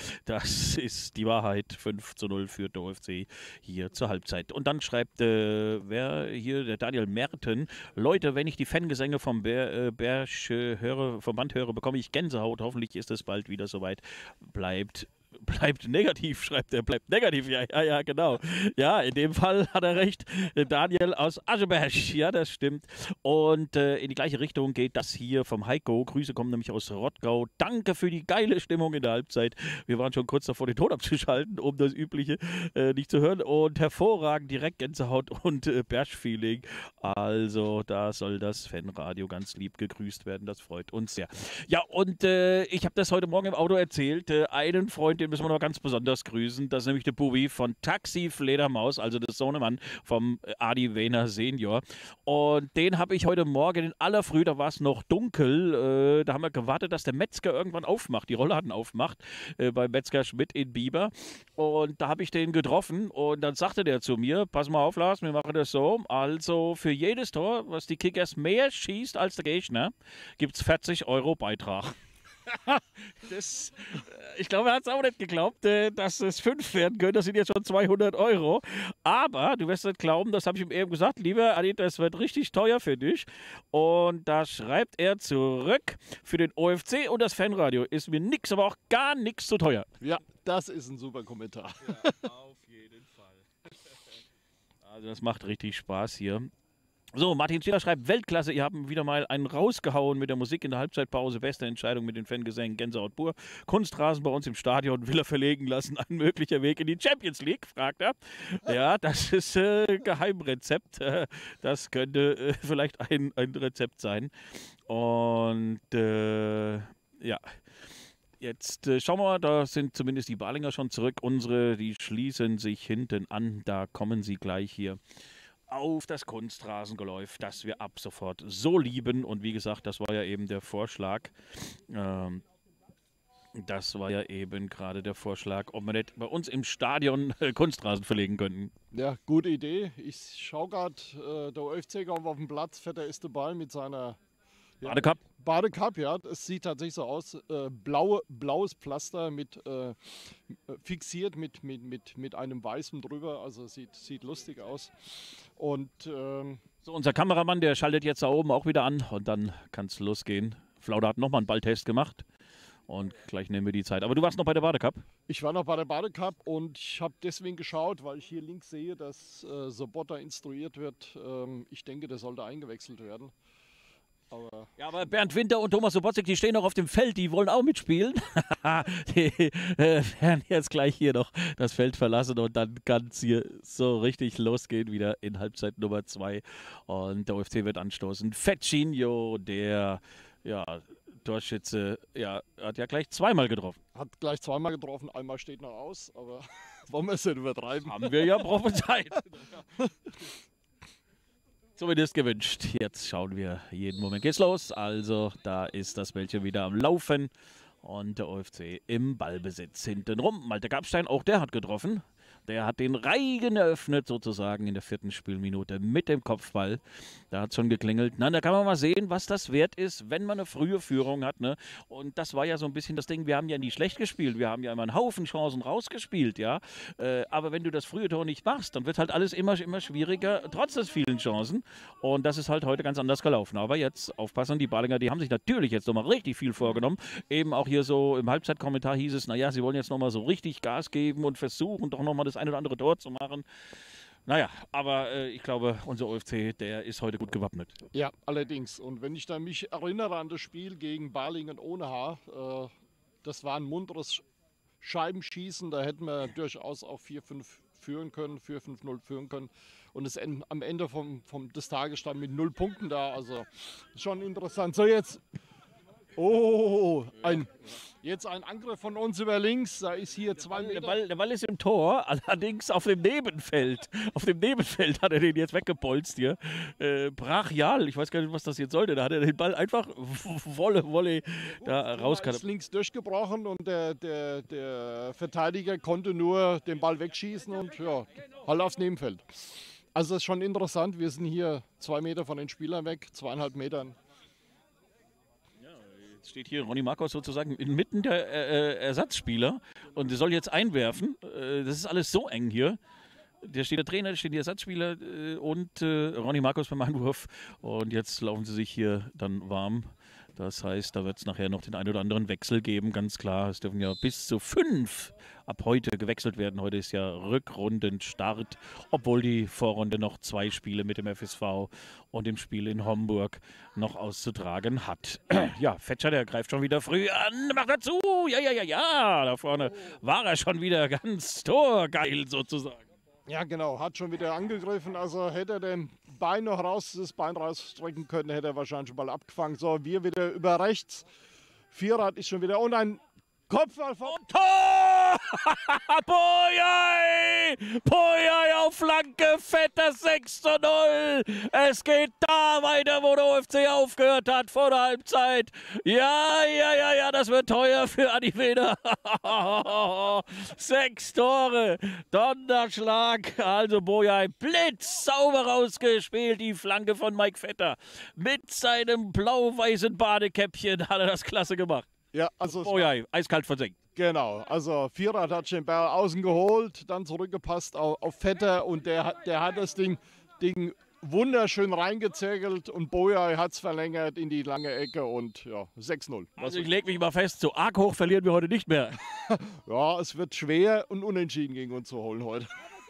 A: Das ist die Wahrheit. fünf zu null für der O F C hier zur Halbzeit. Und dann schreibt, äh, wer hier, der Daniel Merten: Leute, wenn ich die Fangesänge vom Bär, äh, Bärsch äh, höre, vom Band höre, bekomme ich Gänsehaut. Hoffentlich ist es bald wieder soweit. Bleibt Bleibt negativ, schreibt er. Bleibt negativ, ja, ja, ja, genau. Ja, in dem Fall hat er recht. Daniel aus Ascheberg, ja, das stimmt. Und äh, in die gleiche Richtung geht das hier vom Heiko. Grüße kommen nämlich aus Rottgau. Danke für die geile Stimmung in der Halbzeit. Wir waren schon kurz davor, den Ton abzuschalten, um das Übliche äh, nicht zu hören. Und hervorragend, direkt Gänsehaut und äh, Bergfeeling. Also, da soll das Fanradio ganz lieb gegrüßt werden. Das freut uns sehr. Ja, und äh, ich habe das heute Morgen im Auto erzählt. Äh, einen Freund, den müssen wir noch ganz besonders grüßen. Das ist nämlich der Bubi von Taxi Fledermaus, also der Sohnemann vom Adi Wehner Senior. Und den habe ich heute Morgen in aller Früh, da war es noch dunkel, äh, da haben wir gewartet, dass der Metzger irgendwann aufmacht, die Rollladen aufmacht, äh, bei Metzger Schmidt in Bieber. Und da habe ich den getroffen und dann sagte der zu mir: Pass mal auf, Lars, wir machen das so. Also für jedes Tor, was die Kickers mehr schießt als der Gegner, gibt es vierzig Euro Beitrag. Das, ich glaube, er hat es auch nicht geglaubt, dass es fünf werden können. Das sind jetzt schon zweihundert Euro. Aber du wirst nicht glauben, das habe ich ihm eben gesagt: Lieber Adi, das wird richtig teuer für dich. Und da schreibt er zurück: Für den O F C und das Fanradio ist mir nichts, aber auch gar nichts zu teuer.
B: Ja, das ist ein super Kommentar.
A: Ja, auf jeden Fall. Also das macht richtig Spaß hier. So, Martin Schiller schreibt: Weltklasse, ihr habt wieder mal einen rausgehauen mit der Musik in der Halbzeitpause. Beste Entscheidung mit den Fangesängen, Gänsehaut pur. Kunstrasen bei uns im Stadion will er verlegen lassen. Ein möglicher Weg in die Champions League, fragt er. Ja, das ist äh, Geheimrezept. Das könnte äh, vielleicht ein, ein Rezept sein. Und äh, ja. Jetzt äh, schauen wir mal, da sind zumindest die Balinger schon zurück. Unsere, die schließen sich hinten an. Da kommen sie gleich hier auf das Kunstrasengeläuf, das wir ab sofort so lieben. Und wie gesagt, das war ja eben der Vorschlag. Ähm, das war ja eben gerade der Vorschlag, ob wir nicht bei uns im Stadion äh, Kunstrasen verlegen könnten.
B: Ja, gute Idee. Ich schaue gerade, äh, der O F C kommt auf den Platz, fährt der erste Ball mit seiner ja,
A: Badecup.
B: Badecup, ja. Es sieht tatsächlich so aus. Äh, blaue, blaues Pflaster mit äh, fixiert mit, mit, mit, mit einem weißen drüber. Also sieht, sieht lustig aus. Und ähm,
A: so, unser Kameramann, der schaltet jetzt da oben auch wieder an und dann kann es losgehen. Flauder hat nochmal einen Balltest gemacht. Und gleich nehmen wir die Zeit. Aber du warst noch bei der Badecup?
B: Ich war noch bei der Badecup und ich habe deswegen geschaut, weil ich hier links sehe, dass äh, Sobotta instruiert wird. Ähm, ich denke, der sollte eingewechselt werden. Aber
A: ja, aber Bernd Winter und Thomas Sobotzig, die stehen noch auf dem Feld, die wollen auch mitspielen. Die äh, werden jetzt gleich hier noch das Feld verlassen und dann kann es hier so richtig losgehen, wieder in Halbzeit Nummer zwei. Und der O F C wird anstoßen. Feccinho, der ja, Torschütze, ja, hat ja gleich zweimal getroffen.
B: Hat gleich zweimal getroffen, einmal steht noch aus, aber wollen wir es nicht übertreiben.
A: Haben wir ja prophezeit. Zumindest gewünscht. Jetzt schauen wir, jeden Moment geht's los. Also da ist das Bällchen wieder am Laufen und der O F C im Ballbesitz hinten rum. Malte Gabstein, auch der hat getroffen. der hat den Reigen eröffnet sozusagen in der vierten Spielminute mit dem Kopfball. Da hat es schon geklingelt. Na, da kann man mal sehen, was das wert ist, wenn man eine frühe Führung hat. Ne? Und das war ja so ein bisschen das Ding, wir haben ja nie schlecht gespielt. Wir haben ja immer einen Haufen Chancen rausgespielt. Ja? Äh, aber wenn du das frühe Tor nicht machst, dann wird halt alles immer, immer schwieriger, trotz des vielen Chancen. Und das ist halt heute ganz anders gelaufen. Aber jetzt aufpassen, die Balinger, die haben sich natürlich jetzt nochmal richtig viel vorgenommen. Eben auch hier so im Halbzeitkommentar hieß es, naja, sie wollen jetzt nochmal so richtig Gas geben und versuchen doch nochmal das ein oder andere Tor zu machen. Naja, aber äh, ich glaube, unser O F C, der ist heute gut gewappnet.
B: Ja, allerdings. Und wenn ich dann mich erinnere an das Spiel gegen Balingen ohne Haar, äh, das war ein munteres Scheibenschießen. Da hätten wir durchaus auch vier fünf führen können, vier fünf null führen können. Und es en- am Ende vom, vom, des Tages stand mit null Punkten da. Also schon interessant. So, jetzt. Oh, ein, jetzt ein Angriff von uns über links. Da ist hier zwei
A: Der
B: Meter.
A: Ball, der Ball ist im Tor, allerdings auf dem Nebenfeld. Auf dem Nebenfeld hat er den jetzt weggepolst hier. Äh, brachial, ich weiß gar nicht, was das jetzt sollte. Da hat er den Ball einfach Wolle, Wolle da
B: Er
A: rauskatapultiert.
B: ist links durchgebrochen und der, der, der Verteidiger konnte nur den Ball wegschießen und ja, halt aufs Nebenfeld. Also das ist schon interessant. Wir sind hier zwei Meter von den Spielern weg, zweieinhalb Metern.
A: Jetzt steht hier Ronny Marcos sozusagen inmitten der äh, Ersatzspieler und der soll jetzt einwerfen. Äh, das ist alles so eng hier. Da steht der Trainer, da stehen die Ersatzspieler äh, und äh, Ronny Marcos beim Einwurf. Und jetzt laufen sie sich hier dann warm. Das heißt, da wird es nachher noch den einen oder anderen Wechsel geben, ganz klar. Es dürfen ja bis zu fünf ab heute gewechselt werden. Heute ist ja Rückrundenstart, obwohl die Vorrunde noch zwei Spiele mit dem F S V und dem Spiel in Homburg noch auszutragen hat. Ja, Fetscher, der greift schon wieder früh an, macht dazu. Ja, ja, ja, ja, da vorne war er schon wieder ganz torgeil sozusagen.
B: Ja genau, hat schon wieder angegriffen. Also hätte er den Bein noch raus, das Bein rausstrecken können, hätte er wahrscheinlich schon Ball abgefangen. So, wir wieder über rechts. Vierrad ist schon wieder und ein Kopfball von
A: Tor! Boyai! Boyai auf Flanke, fetter sechs zu null. Es geht da weiter, wo der O F C aufgehört hat vor der Halbzeit. Ja, ja, ja, ja, das wird teuer für Adi Weder. Sechs Tore, Donnerschlag. Also Boyai blitzsauber rausgespielt, die Flanke von Mike Vetter. Mit seinem blau-weißen Badekäppchen hat er das klasse gemacht.
B: ja, also es war-
A: Boyai, eiskalt versenkt.
B: Genau, also Vierrad hat den Ball außen geholt, dann zurückgepasst auf, auf Vetter und der, hat- der hat das Ding, Ding wunderschön reingezirkelt und Boyai hat es verlängert in die lange Ecke und ja, sechs null.
A: Also ich lege mich mal fest, so arg hoch verlieren wir heute nicht mehr.
B: Ja, es wird schwer und unentschieden gegen uns zu holen heute.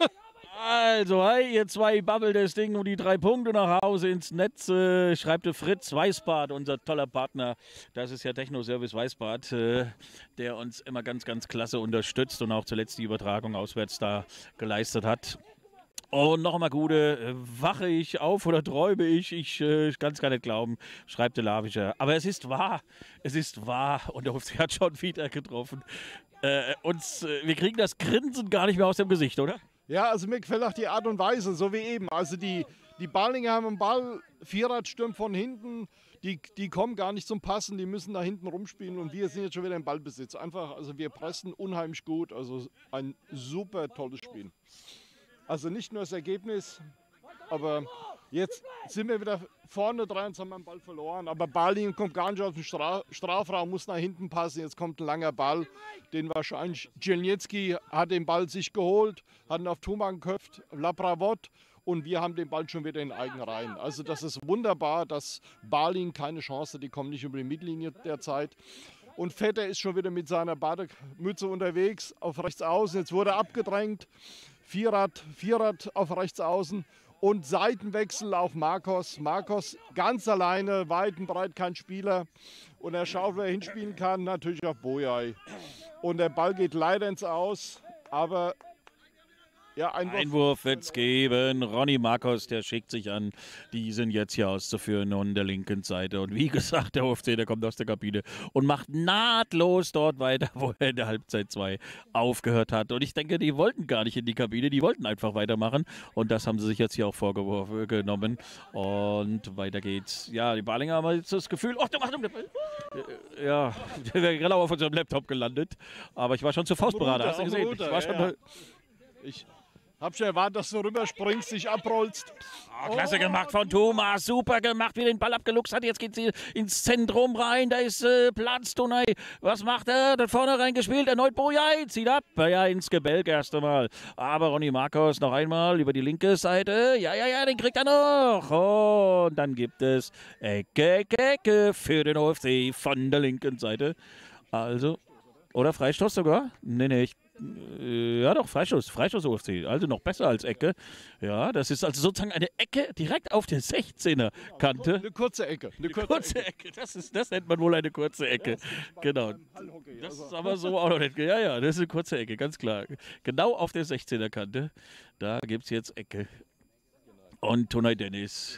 A: Also, hey, ihr zwei babbelt das Ding um die drei Punkte nach Hause ins Netz, äh, schreibt der Fritz Weißbart, unser toller Partner. Das ist ja Techno-Service Weißbart, äh, der uns immer ganz, ganz klasse unterstützt und auch zuletzt die Übertragung auswärts da geleistet hat. Und noch einmal gute, äh, wache ich auf oder träume ich? Ich äh, kann es gar nicht glauben, schreibt der Lavischer. Aber es ist wahr, es ist wahr und der O F C hat schon wieder getroffen. Äh, uns, äh, wir kriegen das Grinsen gar nicht mehr aus dem Gesicht, oder?
B: Ja, also mir gefällt auch die Art und Weise, so wie eben. Also die, die Balinger haben einen Ball, Vierrad stürmt von hinten, die, die kommen gar nicht zum Passen, die müssen da hinten rumspielen und wir sind jetzt schon wieder im Ballbesitz. Einfach, also wir pressen unheimlich gut, also ein super tolles Spiel. Also nicht nur das Ergebnis, aber jetzt sind wir wieder vorne dran, jetzt haben wir den Ball verloren. Aber Balingen kommt gar nicht aus dem Stra Strafraum, muss nach hinten passen. Jetzt kommt ein langer Ball, den wahrscheinlich Dzielniecki hat den Ball sich geholt, hat ihn auf Thumann geköpft, Labravot. Und wir haben den Ball schon wieder in eigenen Reihen. Also das ist wunderbar, dass Balingen keine Chance hat, die kommen nicht über die Mittellinie derzeit. Und Vetter ist schon wieder mit seiner Bademütze unterwegs auf rechts außen. Jetzt wurde er abgedrängt. Vierrad, Vierrad auf rechts außen. Und Seitenwechsel auf Marcos. Marcos ganz alleine, weit und breit kein Spieler. Und er schaut, wer hinspielen kann, natürlich auf Boyai. Und der Ball geht leider ins Aus. Aber ja, Einwurf.
A: Einwurf wird es geben. Ronny Marcos, der schickt sich an, die sind jetzt hier auszuführen an der linken Seite. Und wie gesagt, der O F C, der kommt aus der Kabine und macht nahtlos dort weiter, wo er in der Halbzeit zwei aufgehört hat. Und ich denke, die wollten gar nicht in die Kabine, die wollten einfach weitermachen. Und das haben sie sich jetzt hier auch vorgenommen. Und weiter geht's. Ja, die Balinger haben jetzt das Gefühl, ach, der macht der Ball. Äh, Ja, der wäre genau auf unserem Laptop gelandet. Aber ich war schon zur Faustberade, hast du
B: Auf dem
A: gesehen?
B: Router,
A: Ich war schon
B: ja. Ich hab schon erwartet, dass du rüberspringst, dich abrollst.
A: Oh, klasse gemacht von Thomas, super gemacht, wie er den Ball abgeluchst hat. Jetzt geht sie ins Zentrum rein, da ist äh, Platz, Tonai. Was macht er? Da vorne reingespielt, erneut Bojai, zieht ab, ja, ins Gebälk erst einmal. Aber Ronny Marcos noch einmal über die linke Seite, ja, ja, ja, den kriegt er noch. Und dann gibt es Ecke, Ecke, Ecke für den O F C von der linken Seite. Also, oder Freistoß sogar? Nee, nee, ich Ja doch, Freistoß, Freistoß O F C, also noch besser als Ecke. Ja, das ist also sozusagen eine Ecke direkt auf der sechzehner-Kante.
B: Eine kurze Ecke. Eine kurze,
A: Kurze
B: Ecke.
A: Ecke, das, ist, das nennt man wohl eine kurze Ecke. Genau. Das ist aber so auch noch nicht. Ja, ja, das ist eine kurze Ecke, ganz klar. Genau auf der sechzehner-Kante, da gibt es jetzt Ecke. Und Tonai Dennis.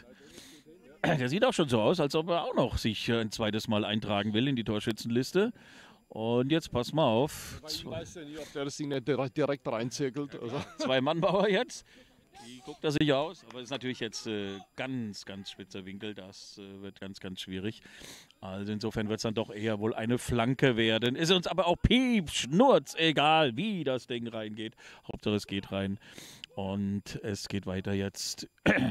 A: Der sieht auch schon so aus, als ob er auch noch sich ein zweites Mal eintragen will in die Torschützenliste. Und jetzt pass mal auf.
B: Ich weiß ja nicht, ob der das Ding nicht direkt reinzirkelt. Also.
A: Zwei Mannbauer jetzt. Wie guckt er sich aus? Aber es ist natürlich jetzt äh, ganz, ganz spitzer Winkel. Das äh, wird ganz, ganz schwierig. Also insofern wird es dann doch eher wohl eine Flanke werden. Ist uns aber auch piep, schnurz, egal wie das Ding reingeht. Hauptsache es geht rein. Und es geht weiter jetzt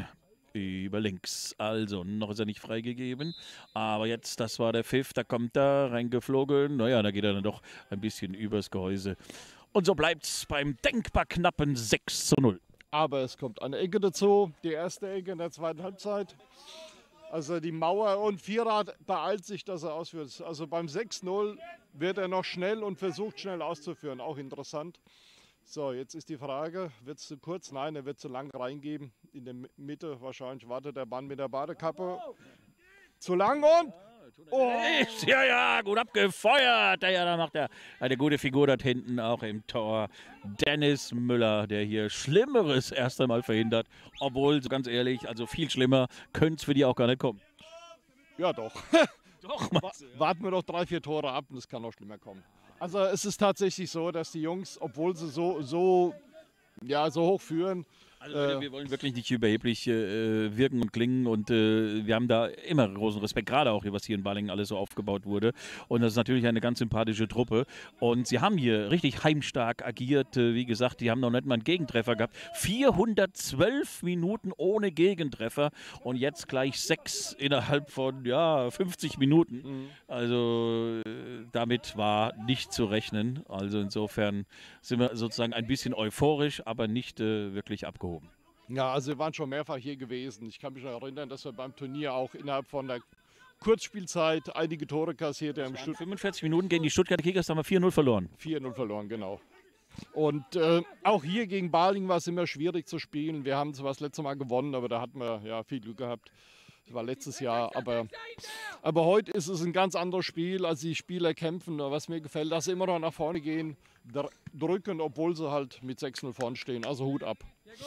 A: über links. Also, noch ist er nicht freigegeben. Aber jetzt, das war der Pfiff, da kommt er reingeflogen. Naja, da geht er dann doch ein bisschen übers Gehäuse. Und so bleibt es beim denkbar knappen sechs zu null.
B: Aber es kommt eine Ecke dazu, die erste Ecke in der zweiten Halbzeit. Also die Mauer und Vierrad beeilt sich, dass er ausführt. Also beim sechs null wird er noch schnell und versucht schnell auszuführen. Auch interessant. So, jetzt ist die Frage, wird es zu kurz? Nein, er wird zu lang reingeben. In der Mitte wahrscheinlich wartet der Mann mit der Badekappe. Zu lang und...
A: Oh. Ja, ja, gut abgefeuert. Ja, da macht er eine gute Figur dort hinten, auch im Tor. Dennis Müller, der hier Schlimmeres erst einmal verhindert. Obwohl, so ganz ehrlich, also viel schlimmer könnte es für die auch gar nicht kommen.
B: Ja, doch.
A: Doch,
B: warten wir doch drei, vier Tore ab und es kann noch schlimmer kommen. Also es ist tatsächlich so, dass die Jungs, obwohl sie so, so, ja, so hoch führen.
A: Also Leute, wir wollen wirklich nicht überheblich äh, wirken und klingen und äh, wir haben da immer großen Respekt, gerade auch, was hier in Balingen alles so aufgebaut wurde. Und das ist natürlich eine ganz sympathische Truppe. Und sie haben hier richtig heimstark agiert. Äh, wie gesagt, die haben noch nicht mal einen Gegentreffer gehabt. vierhundertzwölf Minuten ohne Gegentreffer und jetzt gleich sechs innerhalb von ja, fünfzig Minuten. Mhm. Also äh, damit war nicht zu rechnen. Also insofern sind wir sozusagen ein bisschen euphorisch, aber nicht äh, wirklich abgehoben.
B: Ja, also wir waren schon mehrfach hier gewesen. Ich kann mich noch erinnern, dass wir beim Turnier auch innerhalb von der Kurzspielzeit einige Tore kassiert haben.
A: fünfundvierzig Minuten gegen die Stuttgarter Kickers haben wir vier null verloren.
B: vier null verloren, genau. Und äh, auch hier gegen Balingen war es immer schwierig zu spielen. Wir haben zwar das letzte Mal gewonnen, aber da hatten wir ja viel Glück gehabt. Das war letztes Jahr, aber, aber heute ist es ein ganz anderes Spiel, als die Spieler kämpfen. Was mir gefällt, dass sie immer noch nach vorne gehen, drücken, obwohl sie halt mit sechs null vorne stehen. Also Hut ab.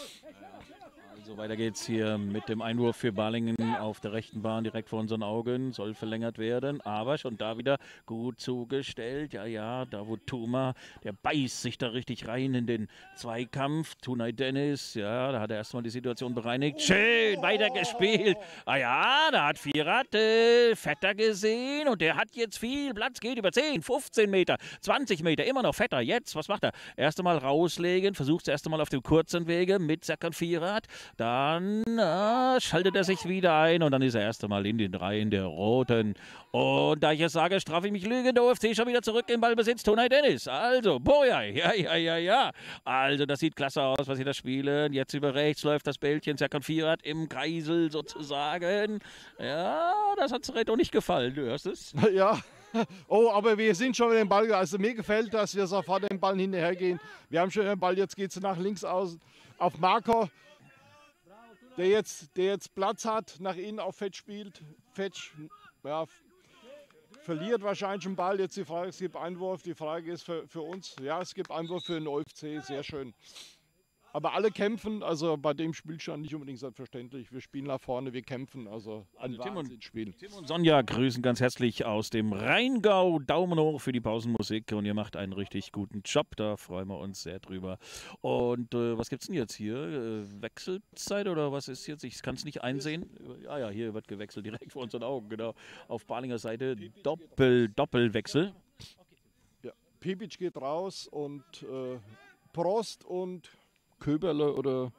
A: Also weiter geht's hier mit dem Einwurf für Balingen auf der rechten Bahn direkt vor unseren Augen. Soll verlängert werden, aber schon da wieder gut zugestellt. Ja, ja, da wo Tuma, der beißt sich da richtig rein in den Zweikampf. Tonai Dennis, ja, da hat er erstmal die Situation bereinigt. Schön weitergespielt. Ah ja, da hat Vierrad äh, Vetter gesehen und der hat jetzt viel Platz, geht über zehn, fünfzehn Meter, zwanzig Meter, immer noch Vetter. Jetzt, was macht er? Erst einmal rauslegen, versucht es erst einmal auf dem kurzen Wege mit Serkan Vierrad. Dann äh, schaltet er sich wieder ein und dann ist er erst einmal in den Reihen der Roten. Und da ich es sage, strafe ich mich Lügen, der O F C schon wieder zurück im Ballbesitz. Tonai Dennis, also Bojai, ja, ja, ja, ja. Also das sieht klasse aus, was sie da spielen. Jetzt über rechts läuft das Bällchen, Serkan Vierrad im Kreisel sozusagen. Ja, das hat Reto nicht gefallen, du hörst es?
B: Ja. Oh, aber wir sind schon mit dem Ball. Also mir gefällt, dass wir sofort den Ball hinterhergehen. Wir haben schon den Ball, jetzt geht es nach links aus auf Marco. Der jetzt, der jetzt Platz hat, nach innen auf Fetch spielt. Fetch ja, verliert wahrscheinlich den Ball. Jetzt die Frage, es gibt Einwurf. Die Frage ist für, für uns, ja, es gibt Einwurf für den O F C, sehr schön. Aber alle kämpfen, also bei dem Spielstand nicht unbedingt selbstverständlich. Wir spielen nach vorne, wir kämpfen, also ein
A: also Tim und,
B: Spiel.
A: Tim und Sonja grüßen ganz herzlich aus dem Rheingau. Daumen hoch für die Pausenmusik und ihr macht einen richtig guten Job, da freuen wir uns sehr drüber. Und äh, was gibt's denn jetzt hier? Äh, Wechselzeit oder was ist jetzt? Ich kann es nicht einsehen. Ah ja, hier wird gewechselt, direkt vor unseren Augen, genau. Auf Balinger Seite Doppel, Doppelwechsel.
B: Ja, Pipic geht raus und äh, Prost und Köberle oder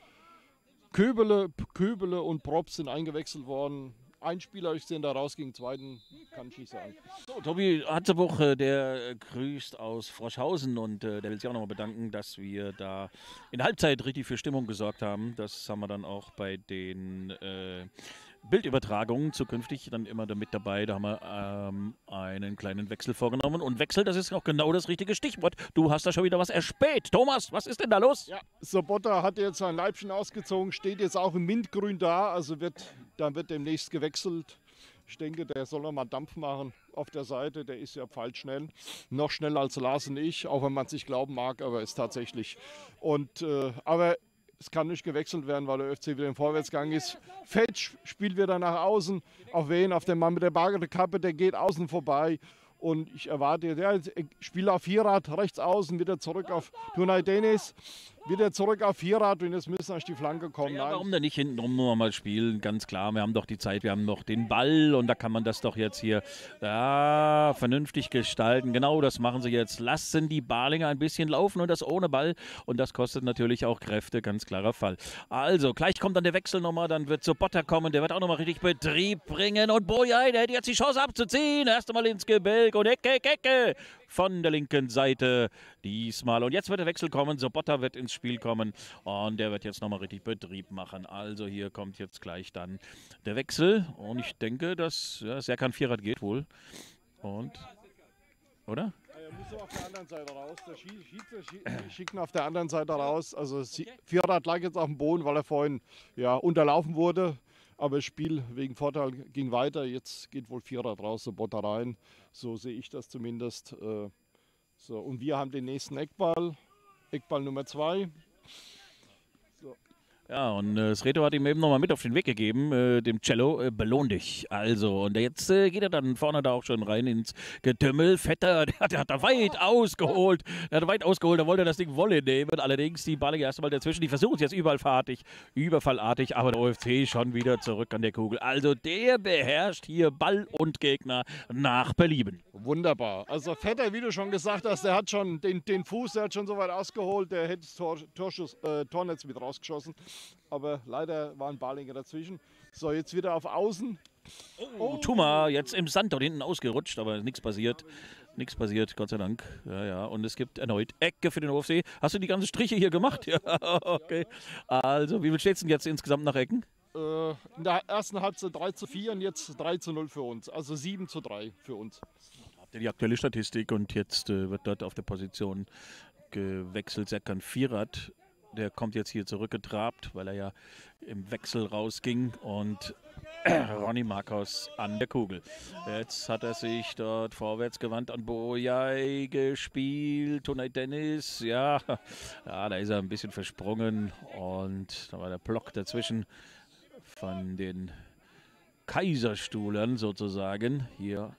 B: Köbele, Köbele und Props sind eingewechselt worden. Ein Spieler, ich sehe da raus gegen den zweiten, kann ich nicht sagen.
A: So, Tobi Hatzebuch, äh, der äh, grüßt aus Froschhausen und äh, der will sich auch nochmal bedanken, dass wir da in der Halbzeit richtig für Stimmung gesorgt haben. Das haben wir dann auch bei den äh, Bildübertragungen zukünftig dann immer da mit dabei. Da haben wir ähm, einen kleinen Wechsel vorgenommen. Und Wechsel, das ist auch genau das richtige Stichwort. Du hast da schon wieder was erspäht. Thomas, was ist denn da los?
B: Ja, Sobotta hat jetzt sein Leibchen ausgezogen, steht jetzt auch im Mintgrün da, also wird, dann wird demnächst gewechselt. Ich denke, der soll noch mal Dampf machen auf der Seite, der ist ja pfeilschnell. Noch schneller als Lars und ich, auch wenn man es nicht glauben mag, aber ist tatsächlich. Und, äh, aber es kann nicht gewechselt werden, weil der Ö F C wieder im Vorwärtsgang ist. Fetsch spielt wieder nach außen. Auf wen? Auf den Mann mit der Bargeld-Kappe, der geht außen vorbei. Und ich erwarte, der spielt auf Vierrad, rechts außen, wieder zurück auf Tunay Dennis, wieder zurück auf Vierrad und jetzt müssen wir die Flanke kommen.
A: Ja, warum denn nicht hintenrum nur mal spielen? Ganz klar, wir haben doch die Zeit, wir haben noch den Ball und da kann man das doch jetzt hier ja, vernünftig gestalten. Genau, das machen sie jetzt. Lassen die Balinger ein bisschen laufen und das ohne Ball und das kostet natürlich auch Kräfte, ganz klarer Fall. Also, gleich kommt dann der Wechsel nochmal, dann wird Sobotta kommen, der wird auch nochmal richtig Betrieb bringen und Boyai, der hat jetzt die Chance abzuziehen. Erst einmal ins Gebälk und Ecke, Ecke, Ecke von der linken Seite diesmal. Und jetzt wird der Wechsel kommen, Sobotta wird ins Spiel kommen und der wird jetzt nochmal richtig Betrieb machen. Also hier kommt jetzt gleich dann der Wechsel und ich denke, dass ja, Serkan Vierrad geht wohl. Und, oder?
B: Er muss auf der anderen Seite raus. Der Schiedsrichter schickt ihn auf der anderen Seite raus. Also Vierrad lag jetzt auf dem Boden, weil er vorhin ja, unterlaufen wurde. Aber das Spiel wegen Vorteil ging weiter. Jetzt geht wohl Vierrad raus, Sobotta rein. So sehe ich das zumindest. So, und wir haben den nächsten Eckball. Eckball Nummer zwei. So.
A: Ja, und äh, Sreto hat ihm eben nochmal mit auf den Weg gegeben, äh, dem Cello, äh, belohn dich. Also, und jetzt äh, geht er dann vorne da auch schon rein ins Getümmel. Vetter, der, der hat da weit ausgeholt. Der hat weit ausgeholt, da wollte er das Ding Wolle nehmen. Allerdings die Balinger erst einmal dazwischen. Die versuchen es jetzt überfallartig, überfallartig, aber der O F C schon wieder zurück an der Kugel. Also, der beherrscht hier Ball und Gegner nach Belieben.
B: Wunderbar. Also Vetter, wie du schon gesagt hast, der hat schon den, den Fuß, der hat schon so weit ausgeholt, der hätte das Tor, Torschuss, äh, Tornetz mit rausgeschossen. Aber leider waren Balinger dazwischen. So, jetzt wieder auf Außen.
A: Oh, Tuma, jetzt im Sand dort hinten ausgerutscht, aber nichts passiert. Nichts passiert, Gott sei Dank. Ja, ja. Und es gibt erneut Ecke für den O F C. Hast du die ganzen Striche hier gemacht? Ja, okay. Also, wie viel steht es denn jetzt insgesamt nach Ecken?
B: Äh, in der ersten Halbzeit drei zu vier und jetzt drei zu null für uns. Also sieben zu drei für uns.
A: Habt ihr die aktuelle Statistik und jetzt äh, wird dort auf der Position gewechselt. Serkan Vierrad. Der kommt jetzt hier zurückgetrabt, weil er ja im Wechsel rausging und Ronny Marcos an der Kugel. Jetzt hat er sich dort vorwärts gewandt an Boyai gespielt, Tunay Dennis, ja, ja, da ist er ein bisschen versprungen und da war der Block dazwischen von den Kaiserstuhlern sozusagen hier.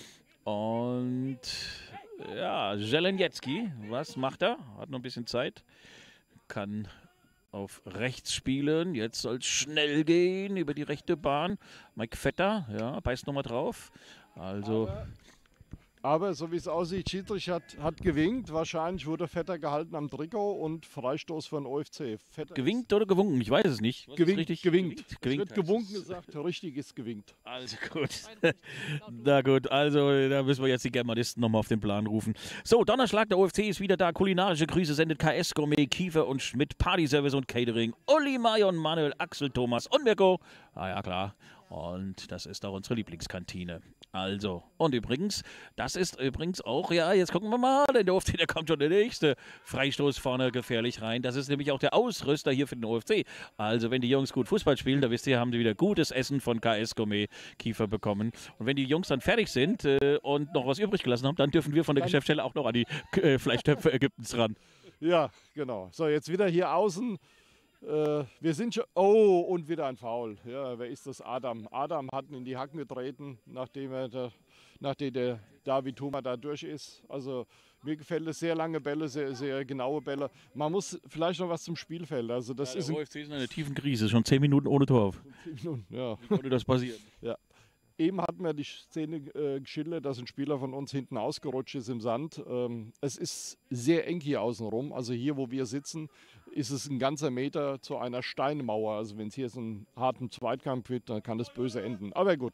A: Und ja, Zelenjecki, was macht er? Hat noch ein bisschen Zeit. Kann auf rechts spielen. Jetzt soll es schnell gehen über die rechte Bahn. Mike Vetter, ja, beißt nochmal drauf. Also.
B: Aber, aber so wie es aussieht, Schiedsrichter hat, hat gewinkt. Wahrscheinlich wurde Vetter gehalten am Trikot und Freistoß für den O F C. Vetter
A: gewinkt oder gewunken? Ich weiß es nicht.
B: Was gewinkt, richtig? Gewinkt.
A: gewinkt. gewinkt.
B: Es wird gewunken gesagt, richtig ist gewinkt.
A: Also gut. Na gut, also da müssen wir jetzt die Germanisten nochmal auf den Plan rufen. So, Donnerschlag, der O F C ist wieder da. Kulinarische Grüße sendet K S Gourmet, Kiefer und Schmidt, Partyservice und Catering. Uli, Marion, Manuel, Axel, Thomas und Mirko. Ah ja, klar. Und das ist auch unsere Lieblingskantine. Also, und übrigens, das ist übrigens auch, ja, jetzt gucken wir mal, denn der O F C, der kommt schon der nächste Freistoß vorne gefährlich rein. Das ist nämlich auch der Ausrüster hier für den O F C. Also, wenn die Jungs gut Fußball spielen, da wisst ihr, haben sie wieder gutes Essen von K S Gourmet Kiefer bekommen. Und wenn die Jungs dann fertig sind äh, und noch was übrig gelassen haben, dann dürfen wir von der dann Geschäftsstelle auch noch an die äh, Fleischtöpfe Ägyptens ran.
B: Ja, genau. So, jetzt wieder hier außen. Äh, wir sind schon. Oh, und wieder ein Foul. Ja, wer ist das? Adam. Adam hat ihn in die Hacken getreten, nachdem, er der, nachdem der David Thuma da durch ist. Also mir gefällt es, sehr lange Bälle, sehr, sehr genaue Bälle. Man muss vielleicht noch was zum Spielfeld. Also das
A: ja,
B: ist
A: der O F C ist in einer tiefen Krise, schon zehn Minuten ohne Tor.
B: zehn Minuten, ja.
A: Wie konnte das passieren?
B: Ja. Eben hatten wir die Szene äh, geschildert, dass ein Spieler von uns hinten ausgerutscht ist im Sand. Ähm, es ist sehr eng hier außenrum. Also hier, wo wir sitzen, ist es ein ganzer Meter zu einer Steinmauer. Also wenn es hier so einen harten Zweikampf gibt, dann kann es böse enden. Aber gut.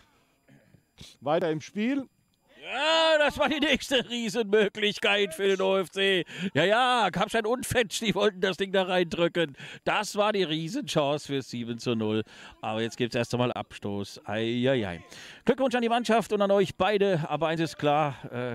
B: Weiter im Spiel.
A: Ja, das war die nächste Riesenmöglichkeit für den O F C. Ja, ja, Kapstein und Fetsch, die wollten das Ding da reindrücken. Das war die Riesenchance für sieben zu null. Aber jetzt gibt es erst einmal Abstoß. Eieiei. Glückwunsch an die Mannschaft und an euch beide. Aber eins ist klar, äh,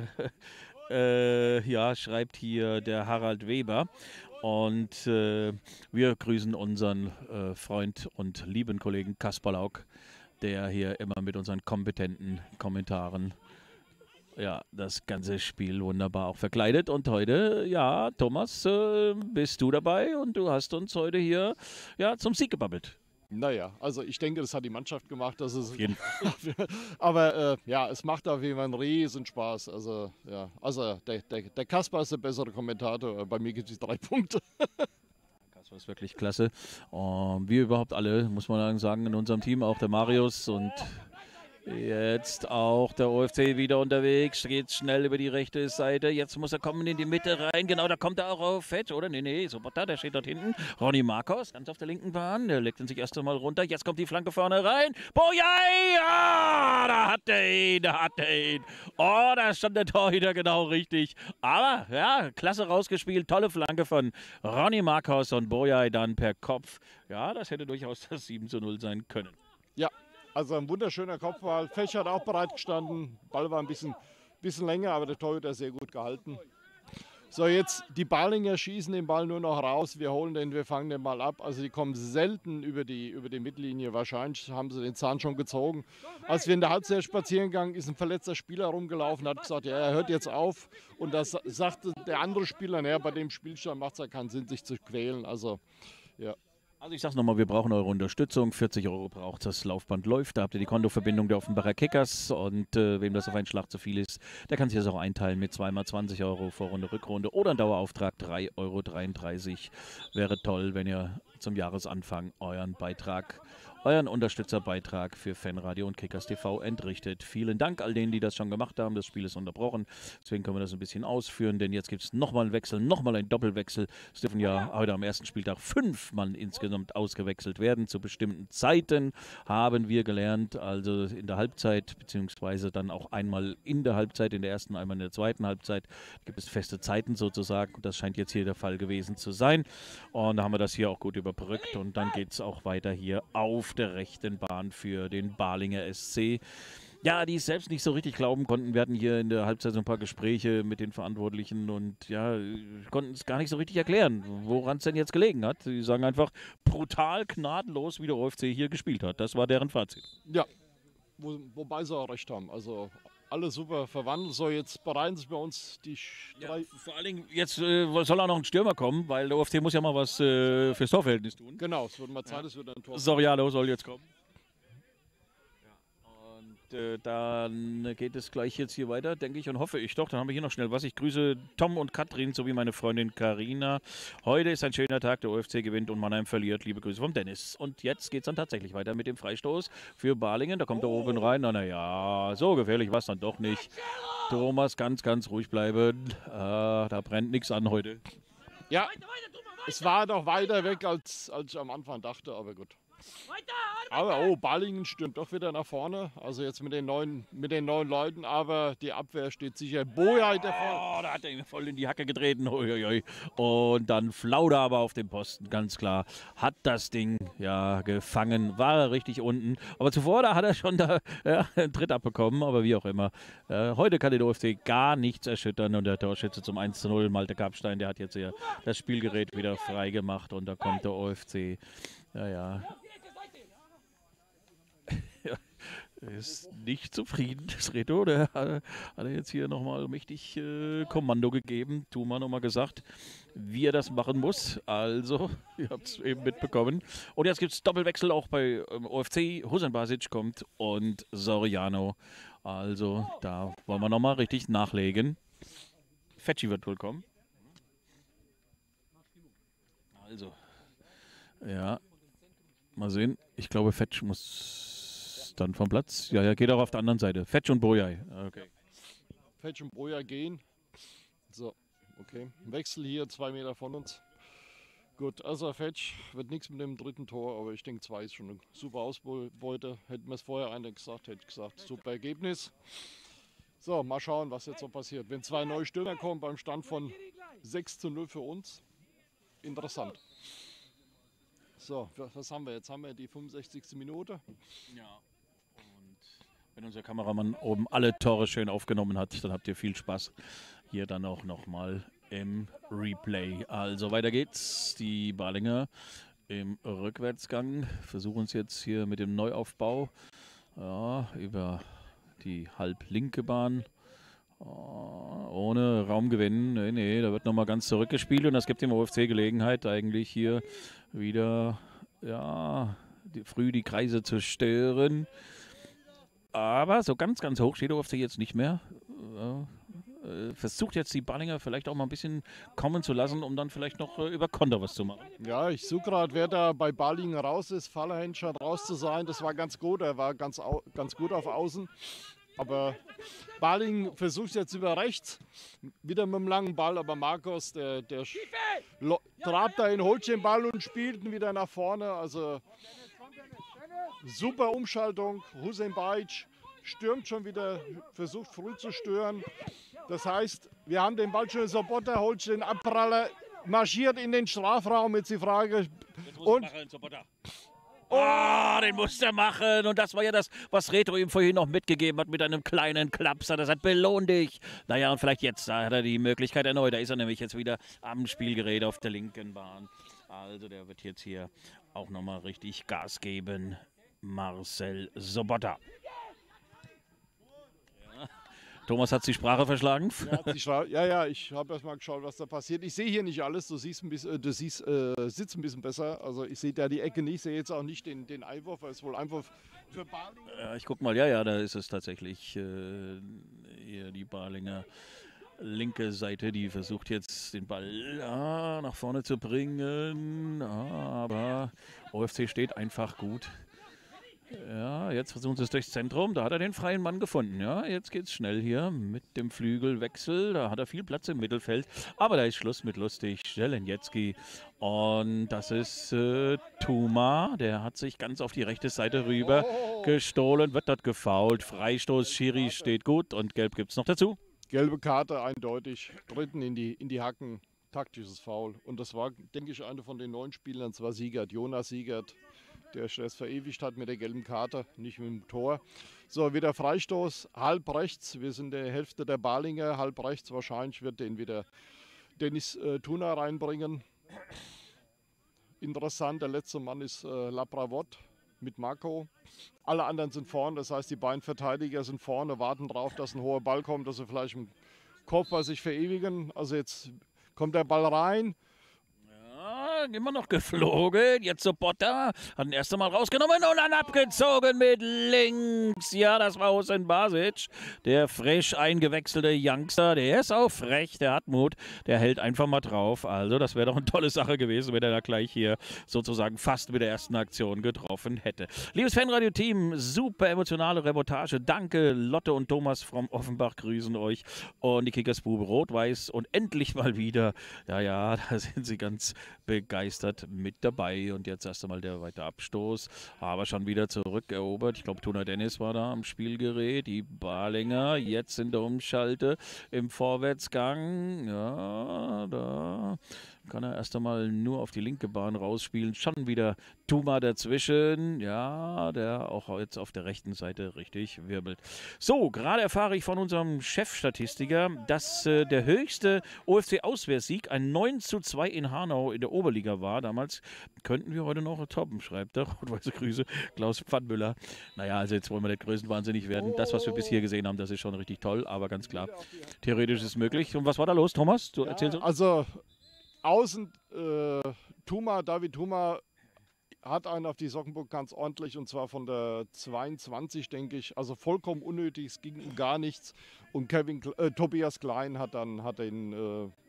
A: äh, ja, schreibt hier der Harald Weber. Und äh, wir grüßen unseren äh, Freund und lieben Kollegen Kaspar Lauk, der hier immer mit unseren kompetenten Kommentaren ja, das ganze Spiel wunderbar auch verkleidet. Und heute, ja, Thomas, äh, bist du dabei und du hast uns heute hier ja, zum Sieg gebabbelt.
B: Naja, also ich denke, das hat die Mannschaft gemacht. Das ist
A: Auf jeden Fall.
B: Aber äh, ja, es macht auf jeden Fall einen riesen Spaß. Also, ja, also der, der, der Kaspar ist der bessere Kommentator. Bei mir gibt es drei Punkte.
A: Das war wirklich klasse. Und wir überhaupt alle, muss man sagen, in unserem Team, auch der Marius und jetzt auch der O F C wieder unterwegs, geht schnell über die rechte Seite, jetzt muss er kommen in die Mitte rein, genau, da kommt er auch auf Fetch, oder? Nee, nee, Sobota, der steht dort hinten, Ronny Marcos, ganz auf der linken Bahn, der legt ihn sich erst einmal runter, jetzt kommt die Flanke vorne rein, Boyai, ja, da hat er ihn, da hat er ihn, oh, da stand der Torhüter genau richtig, aber, ja, klasse rausgespielt, tolle Flanke von Ronny Marcos und Boyai dann per Kopf, ja, das hätte durchaus das sieben zu null sein können.
B: Ja. Also ein wunderschöner Kopfball. Fetch hat auch bereit gestanden. Ball war ein bisschen, bisschen länger, aber der Torhüter sehr gut gehalten. So, jetzt die Balinger schießen den Ball nur noch raus. Wir holen den, wir fangen den Ball ab. Also die kommen selten über die, über die Mittellinie. Wahrscheinlich haben sie den Zahn schon gezogen. Als wir in der Halbzeit spazieren gegangen, ist ein verletzter Spieler rumgelaufen, hat gesagt, ja, er hört jetzt auf. Und das sagte der andere Spieler, naja, bei dem Spielstand macht es ja keinen Sinn, sich zu quälen. Also, ja.
A: Also ich sag's nochmal, wir brauchen eure Unterstützung. vierzig Euro braucht das Laufband läuft. Da habt ihr die Kontoverbindung der Offenbacher Kickers. Und äh, wem das auf einen Schlag zu viel ist, der kann sich das auch einteilen mit zweimal zwanzig Euro Vorrunde, Rückrunde oder ein Dauerauftrag drei Euro dreiunddreißig. Wäre toll, wenn ihr zum Jahresanfang euren Beitrag, euren Unterstützerbeitrag für Fanradio und Kickers T V entrichtet. Vielen Dank all denen, die das schon gemacht haben. Das Spiel ist unterbrochen. Deswegen können wir das ein bisschen ausführen, denn jetzt gibt es nochmal einen Wechsel, nochmal einen Doppelwechsel. Es dürfen ja heute am ersten Spieltag fünf Mann insgesamt ausgewechselt werden. Zu bestimmten Zeiten haben wir gelernt, also in der Halbzeit, beziehungsweise dann auch einmal in der Halbzeit, in der ersten, einmal in der zweiten Halbzeit, gibt es feste Zeiten sozusagen. Das scheint jetzt hier der Fall gewesen zu sein. Und da haben wir das hier auch gut überbrückt. Und dann geht es auch weiter hier auf der rechten Bahn für den Balinger S C. Ja, die es selbst nicht so richtig glauben konnten. Wir hatten hier in der Halbzeit so ein paar Gespräche mit den Verantwortlichen und ja, konnten es gar nicht so richtig erklären, woran es denn jetzt gelegen hat. Sie sagen einfach brutal, gnadenlos, wie der O F C hier gespielt hat. Das war deren Fazit.
B: Ja, wo, wobei sie auch recht haben. Also alles super verwandelt. So, jetzt bereiten sich bei uns die drei.
A: Ja, vor allen Dingen, jetzt äh, soll auch noch ein Stürmer kommen, weil der O F C muss ja mal was äh, fürs Torverhältnis tun.
B: Genau, es wird mal Zeit, es wird ein Tor.
A: Soriano soll jetzt kommen. Und äh, dann geht es gleich jetzt hier weiter, denke ich und hoffe ich doch. Dann haben wir hier noch schnell was. Ich grüße Tom und Katrin sowie meine Freundin Karina. Heute ist ein schöner Tag, der O F C gewinnt und Mannheim verliert. Liebe Grüße vom Dennis. Und jetzt geht es dann tatsächlich weiter mit dem Freistoß für Balingen. Da kommt er oben rein. Na, na ja, so gefährlich war es dann doch nicht. Thomas, ganz, ganz ruhig bleiben. Äh, da brennt nichts an heute.
B: Ja, es war doch weiter weg, als, als ich am Anfang dachte, aber gut. Aber oh, Balingen stürmt doch wieder nach vorne. Also jetzt mit den neuen, mit den neuen Leuten, aber die Abwehr steht sicher. Boja der vorne.
A: Oh, da hat er ihm voll in die Hacke getreten. Uiuiui. Und dann Flauder aber auf dem Posten, ganz klar. Hat das Ding ja gefangen, war er richtig unten. Aber zuvor, da hat er schon da ja, einen Tritt abbekommen, aber wie auch immer. Äh, heute kann der O F C gar nichts erschüttern und der Torschütze zum eins zu null, Malte Kapstein, der hat jetzt hier das Spielgerät wieder frei gemacht und da kommt der O F C. Ja, ja. Ist nicht zufrieden, das Reto. Der hat er jetzt hier nochmal mächtig äh, Kommando gegeben. Thuma nochmal gesagt, wie er das machen muss. Also, ihr habt es eben mitbekommen. Und jetzt gibt es Doppelwechsel auch bei ähm, O F C. Husan Basic kommt und Soriano. Also, da wollen wir nochmal richtig nachlegen. Fetschi wird wohl kommen. Also, ja. Mal sehen. Ich glaube, Fetch muss ist dann vom Platz. Ja, ja, geht auch auf der anderen Seite. Fetsch und Bojai. Okay.
B: Fetsch und Boja gehen. So, okay. Wechsel hier, zwei Meter von uns. Gut, also Fetsch wird nichts mit dem dritten Tor, aber ich denke, zwei ist schon eine super Ausbeute. Hätten wir es vorher einer gesagt, hätte ich gesagt, super Ergebnis. So, mal schauen, was jetzt so passiert. Wenn zwei neue Stürmer kommen beim Stand von sechs zu null für uns, interessant. So, was haben wir jetzt? Haben wir die fünfundsechzigste Minute.
A: Ja. Und wenn unser Kameramann oben alle Tore schön aufgenommen hat, dann habt ihr viel Spaß. Hier dann auch nochmal im Replay. Also weiter geht's. Die Balinger im Rückwärtsgang versuchen es jetzt hier mit dem Neuaufbau. Ja, über die halblinke Bahn. Oh, ohne Raumgewinn. Nee, nee, da wird nochmal ganz zurückgespielt und das gibt dem O F C Gelegenheit, eigentlich hier wieder ja, die, früh die Kreise zu stören. Aber so ganz, ganz hoch steht der O F C jetzt nicht mehr. Ja, äh, versucht jetzt die Ballinger vielleicht auch mal ein bisschen kommen zu lassen, um dann vielleicht noch äh, über Konter was zu machen.
B: Ja, ich suche gerade, wer da bei Balingen raus ist. Fallerhensch scheint raus zu sein. Das war ganz gut. Er war ganz, au ganz gut auf Außen. Aber Balingen versucht jetzt über rechts. Wieder mit dem langen Ball. Aber Marcos, der, der trabt dahin, holt den Ball und spielt ihn wieder nach vorne. Also super Umschaltung. Hussein Bajic stürmt schon wieder, versucht früh zu stören. Das heißt, wir haben den Ball schon, Sobotta holt den Abpraller, marschiert in den Strafraum, jetzt die Frage. Und
A: oh, den musste er machen. Und das war ja das, was Retro ihm vorhin noch mitgegeben hat mit einem kleinen Klapser. Das hat belohnt dich. Naja, und vielleicht jetzt, da hat er die Möglichkeit erneut. Da ist er nämlich jetzt wieder am Spielgerät auf der linken Bahn. Also der wird jetzt hier auch nochmal richtig Gas geben. Marcel Sobotta. Thomas hat die Sprache verschlagen.
B: Ja, die Schra ja, ja, ich habe erst mal geschaut, was da passiert. Ich sehe hier nicht alles, du siehst ein bisschen, du siehst, äh, sitzt ein bisschen besser. Also ich sehe da die Ecke nicht, sehe jetzt auch nicht den, den Einwurf, weil es wohl Einwurf für Balingen.
A: Ja, ich guck mal, ja, ja, da ist es tatsächlich äh, hier die Balinger linke Seite, die versucht jetzt den Ball ja, nach vorne zu bringen. Ja, aber O F C steht einfach gut. Ja, jetzt versuchen sie es durchs Zentrum. Da hat er den freien Mann gefunden. Ja, jetzt geht's schnell hier mit dem Flügelwechsel. Da hat er viel Platz im Mittelfeld. Aber da ist Schluss mit lustig. Jelenjetski. Und das ist äh, Tuma. Der hat sich ganz auf die rechte Seite rüber gestohlen. Wird dort gefoult. Freistoß. Schiri steht gut. Und Gelb gibt's noch dazu.
B: Gelbe Karte eindeutig. Dritten in die, in die Hacken. Taktisches Foul. Und das war, denke ich, einer von den neuen Spielern. Das war Siegert. Jonas Siegert. Der es verewigt hat mit der gelben Karte, nicht mit dem Tor. So, wieder Freistoß, halb rechts. Wir sind der Hälfte der Balinger, halb rechts. Wahrscheinlich wird den wieder Dennis äh, Tuna reinbringen. Interessant, der letzte Mann ist äh, Labravot mit Marco. Alle anderen sind vorne, das heißt, die beiden Verteidiger sind vorne, warten darauf, dass ein hoher Ball kommt, dass sie vielleicht im Kopf bei sich verewigen. Also jetzt kommt der Ball rein.
A: Immer noch geflogen. Jetzt Sobotta. Hat ihn erst einmal rausgenommen und dann abgezogen mit links. Ja, das war Hussein Bajic. Der frisch eingewechselte Youngster. Der ist auch frech. Der hat Mut. Der hält einfach mal drauf. Also, das wäre doch eine tolle Sache gewesen, wenn er da gleich hier sozusagen fast mit der ersten Aktion getroffen hätte. Liebes Fanradio-Team, super emotionale Reportage. Danke, Lotte und Thomas vom Offenbach grüßen euch. Und die Kickersbube Rot-Weiß. Und endlich mal wieder. Ja, ja, da sind sie ganz begeistert. begeistert mit dabei und jetzt erst einmal der weite Abstoß, aber schon wieder zurückerobert. Ich glaube, Tuna Dennis war da am Spielgerät, die Balinger jetzt in der Umschalte im Vorwärtsgang. Ja, da kann er erst einmal nur auf die linke Bahn rausspielen. Schon wieder Tuma dazwischen. Ja, der auch jetzt auf der rechten Seite richtig wirbelt. So, gerade erfahre ich von unserem Chefstatistiker, dass äh, der höchste O F C-Auswärtssieg ein neun zu zwei in Hanau in der Oberliga war. Damals könnten wir heute noch toppen, schreibt er. Rot-weiße Grüße, Klaus Pfannmüller. Naja, also jetzt wollen wir nicht größenwahnsinnig werden. Das, was wir bis hier gesehen haben, das ist schon richtig toll, aber ganz klar, theoretisch ist es möglich. Und was war da los, Thomas? Du erzählst uns.
B: Also außen, äh, Tuma, David Tuma hat einen auf die Sockenburg ganz ordentlich und zwar von der zweiundzwanzig, denke ich. Also vollkommen unnötig, es ging um gar nichts. Und Kevin, äh, Tobias Klein hat dann hat ihn äh,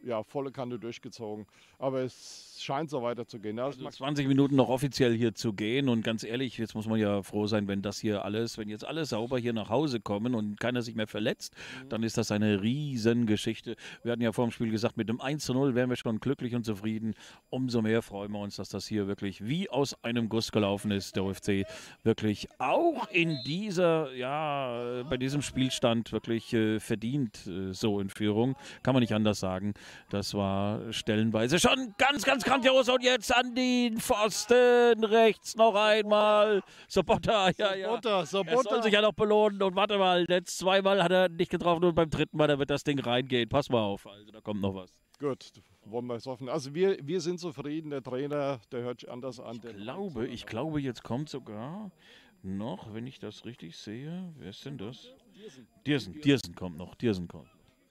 B: ja, volle Kante durchgezogen. Aber es scheint so weiterzugehen. Ja,
A: Also zwanzig Minuten noch offiziell hier zu gehen und ganz ehrlich, jetzt muss man ja froh sein, wenn das hier alles, wenn jetzt alle sauber hier nach Hause kommen und keiner sich mehr verletzt, mhm. dann ist das eine Riesengeschichte. Wir hatten ja vor dem Spiel gesagt, mit einem eins zu null wären wir schon glücklich und zufrieden. Umso mehr freuen wir uns, dass das hier wirklich wie aus einem Guss gelaufen ist, der O F C wirklich auch in dieser, ja, bei diesem Spielstand wirklich äh, verdient äh, so in Führung. Kann man nicht anders sagen. Das war stellenweise schon ganz, ganz grandios. Und jetzt an den Pfosten rechts noch einmal. Sobotta, ja, ja.
B: Sobotta, Sobotta.
A: Er soll sich ja noch belohnen. Und warte mal, jetzt zweimal hat er nicht getroffen und beim dritten Mal, da wird das Ding reingehen. Pass mal auf, also da kommt noch was.
B: Gut, wollen wir es hoffen. Also wir, wir sind zufrieden. Der Trainer, der hört sich anders an.
A: Ich glaube, ich glaube, jetzt kommt sogar noch, wenn ich das richtig sehe, wer ist denn das? Diersen. Diersen kommt noch. Diersen kommt.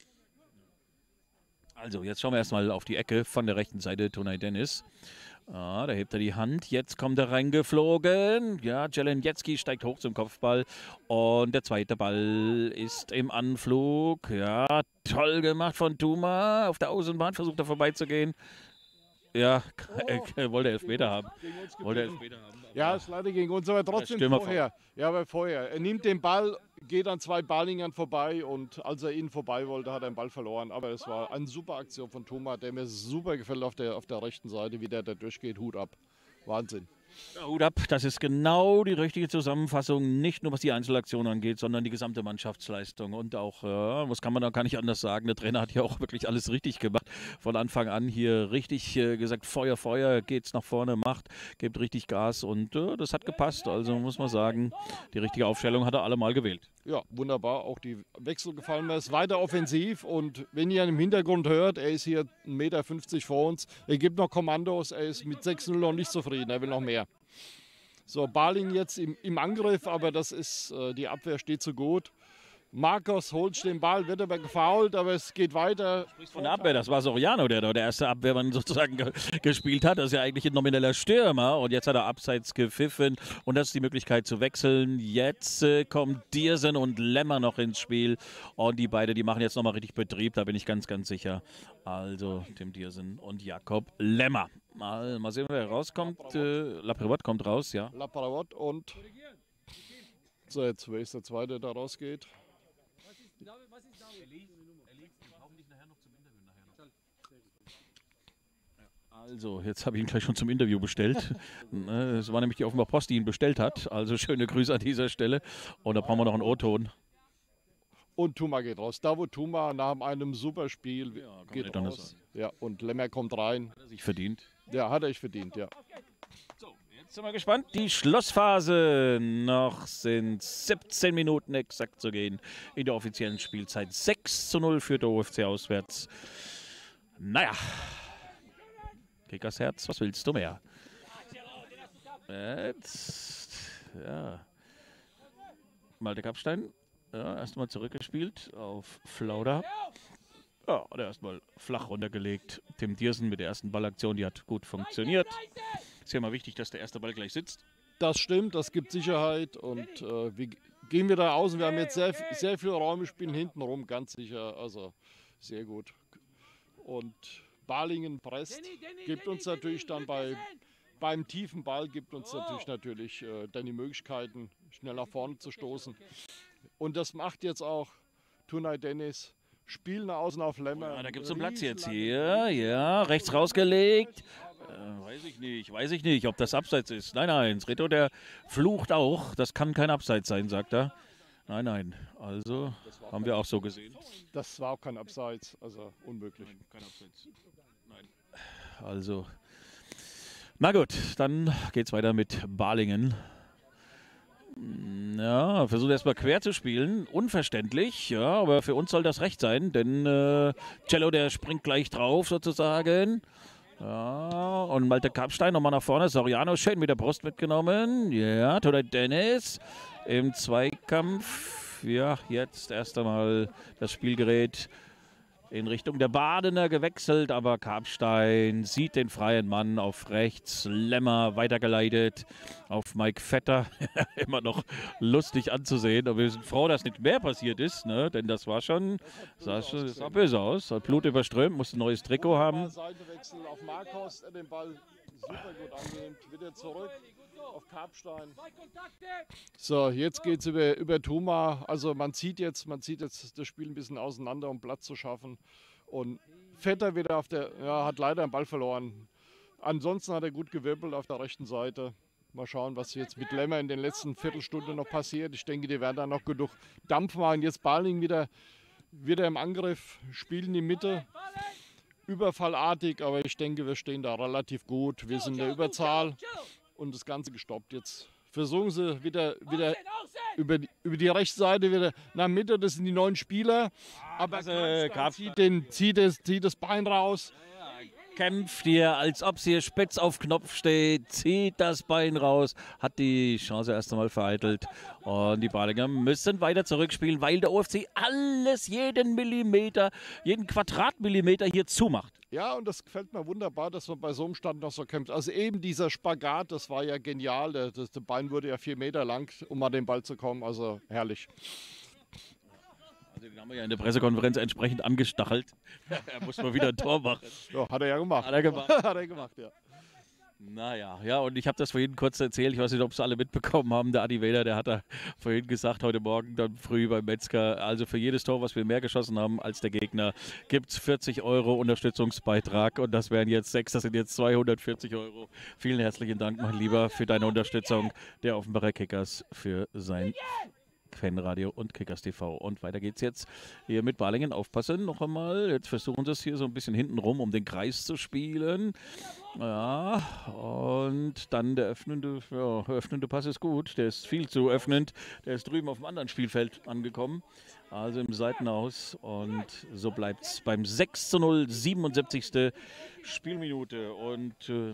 A: Also, jetzt schauen wir erstmal auf die Ecke von der rechten Seite, Tunay Dennis. Ah, da hebt er die Hand. Jetzt kommt er reingeflogen. Ja, Jelenjetski steigt hoch zum Kopfball. Und der zweite Ball ist im Anflug. Ja, toll gemacht von Tuma. Auf der Außenbahn versucht er vorbeizugehen. Ja, er wollte Elfmeter haben. Wollte Elfmeter haben.
B: Ja, ist leider gegen uns, aber trotzdem vorher. Ja, aber vorher. Er nimmt den Ball, geht an zwei Balingern vorbei und als er ihn vorbei wollte, hat er den Ball verloren. Aber es war eine super Aktion von Tuma, der mir super gefällt auf der, auf der rechten Seite, wie der da durchgeht. Hut ab. Wahnsinn.
A: Ja, Hut ab, das ist genau die richtige Zusammenfassung, nicht nur was die Einzelaktion angeht, sondern die gesamte Mannschaftsleistung und auch, ja, was kann man da gar nicht anders sagen, der Trainer hat ja auch wirklich alles richtig gemacht, von Anfang an hier richtig äh, gesagt, Feuer, Feuer, geht's nach vorne, macht, gibt richtig Gas und äh, das hat gepasst, also muss man sagen, die richtige Aufstellung hat er allemal gewählt.
B: Ja, wunderbar, auch die Wechsel gefallen mir, er ist weiter offensiv und wenn ihr im Hintergrund hört, er ist hier eins Komma fünfzig Meter vor uns, er gibt noch Kommandos, er ist mit sechs null noch nicht zufrieden, er will noch mehr. So, Baling jetzt im, im Angriff, aber das ist, äh, die Abwehr steht so gut. Marcos holt den Ball, wird aber gefoult, aber es geht weiter.
A: Von der Abwehr, das war Soriano, der da der erste Abwehrmann sozusagen ge gespielt hat. Das ist ja eigentlich ein nomineller Stürmer und jetzt hat er abseits gepfiffen und das ist die Möglichkeit zu wechseln. Jetzt äh, kommen Diersen und Lemmer noch ins Spiel und die beiden, die machen jetzt nochmal richtig Betrieb, da bin ich ganz, ganz sicher. Also Tim Diersen und Jakob Lemmer. Mal, mal sehen, wer rauskommt. Äh, Laprevot kommt raus, ja.
B: Laprevot und so, jetzt wer ist der Zweite, der rausgeht?
A: Also, jetzt habe ich ihn gleich schon zum Interview bestellt. Es war nämlich die Offenbar Post, die ihn bestellt hat. Also schöne Grüße an dieser Stelle. Und da brauchen wir noch einen O-Ton.
B: Und Tuma geht raus. Davo Tuma nach einem super Spiel ja, geht raus. Ja, und Lemmer kommt rein.
A: Hat er sich verdient?
B: Ja, hat er sich verdient, ja.
A: So, jetzt sind wir gespannt. Die Schlussphase. Noch sind siebzehn Minuten exakt zu gehen in der offiziellen Spielzeit. sechs zu null für der O F C auswärts. Naja. Kickers Herz, was willst du mehr? Jetzt, ja. Malte Kapstein, ja, erstmal zurückgespielt auf Flauder. Ja, hat er erstmal flach runtergelegt. Tim Diersen mit der ersten Ballaktion, die hat gut funktioniert. Ist ja immer wichtig, dass der erste Ball gleich sitzt.
B: Das stimmt, das gibt Sicherheit und äh, wir gehen wieder außen. Wir haben jetzt sehr, sehr viele Räume, spielen hinten rum, ganz sicher. Also sehr gut. Und Balingen presst, gibt uns natürlich dann bei, beim tiefen Ball, gibt uns natürlich, natürlich äh, dann die Möglichkeiten, schnell nach vorne zu stoßen. Und das macht jetzt auch Tunay Dennis. Spielen außen auf Lemmer.
A: Ja, da gibt es einen Platz jetzt hier. Ja, rechts rausgelegt. Äh, weiß ich nicht, weiß ich nicht, ob das Abseits ist. Nein, nein, Reto, der flucht auch. Das kann kein Abseits sein, sagt er. Nein, nein, also haben wir auch so gesehen.
B: Das war auch kein Abseits, also unmöglich.
A: Nein, kein Abseits. Nein. Also, na gut, dann geht's weiter mit Balingen. Ja, versucht erstmal quer zu spielen, unverständlich, ja, aber für uns soll das recht sein, denn äh, Cello, der springt gleich drauf sozusagen. Ja, und Malte Kapstein nochmal nach vorne, Soriano schön mit der Brust mitgenommen. Ja, Tunay Dennis im Zweikampf. Ja, jetzt erst einmal das Spielgerät in Richtung der Badener gewechselt, aber Karpstein sieht den freien Mann auf rechts, Lämmer weitergeleitet auf Mike Vetter, immer noch lustig anzusehen, aber wir sind froh, dass nicht mehr passiert ist, ne? Denn das war schon, sah, schon, sah böse aus, hat Blut überströmt, musste ein neues Trikot haben.
B: Seitewechsel auf Marcos, der den Ball super gut annimmt, wieder zurück auf Karpstein. So, jetzt geht es über, über Thuma. Also man zieht jetzt, man zieht jetzt das Spiel ein bisschen auseinander, um Platz zu schaffen. Und Vetter wieder auf der, ja, hat leider den Ball verloren. Ansonsten hat er gut gewirbelt auf der rechten Seite. Mal schauen, was jetzt mit Lämmer in den letzten Viertelstunden noch passiert. Ich denke, die werden da noch genug Dampf machen. Jetzt Baling wieder, wieder im Angriff, spielen die Mitte. Überfallartig, aber ich denke, wir stehen da relativ gut. Wir sind in der Überzahl und das Ganze gestoppt. Jetzt versuchen sie wieder, wieder über, die, über die rechte Seite wieder nach Mitte. Das sind die neuen Spieler. Aber
A: äh,
B: zieht, den, zieht, das, zieht das Bein raus.
A: Kämpft hier, als ob sie hier spitz auf Knopf steht, zieht das Bein raus, hat die Chance erst einmal vereitelt. Und die Balinger müssen weiter zurückspielen, weil der O F C alles, jeden Millimeter, jeden Quadratmillimeter hier zumacht.
B: Ja, und das gefällt mir wunderbar, dass man bei so einem Stand noch so kämpft. Also eben dieser Spagat, das war ja genial. Das, das Bein wurde ja vier Meter lang, um an den Ball zu kommen. Also herrlich.
A: Also den haben wir ja in der Pressekonferenz entsprechend angestachelt. Er muss mal wieder ein Tor machen.
B: Ja, hat er ja gemacht.
A: Hat er gemacht.
B: Hat er gemacht, ja.
A: Naja, ja, und ich habe das vorhin kurz erzählt, ich weiß nicht, ob es alle mitbekommen haben, der Adi Wähler, der hat da vorhin gesagt, heute Morgen dann früh beim Metzger, also für jedes Tor, was wir mehr geschossen haben als der Gegner, gibt es vierzig Euro Unterstützungsbeitrag und das wären jetzt sechs, das sind jetzt zweihundertvierzig Euro. Vielen herzlichen Dank, mein Lieber, für deine Unterstützung der Offenbacher Kickers für sein Fanradio und Kickers T V. Und weiter geht's jetzt hier mit Balingen. Aufpassen noch einmal. Jetzt versuchen sie es hier so ein bisschen hinten rum, um den Kreis zu spielen. Ja, und dann der öffnende, ja, öffnende Pass ist gut. Der ist viel zu öffnend. Der ist drüben auf dem anderen Spielfeld angekommen. Also im Seitenaus. Und so bleibt es beim sechs zu null, siebenundsiebzigste Spielminute. Und äh,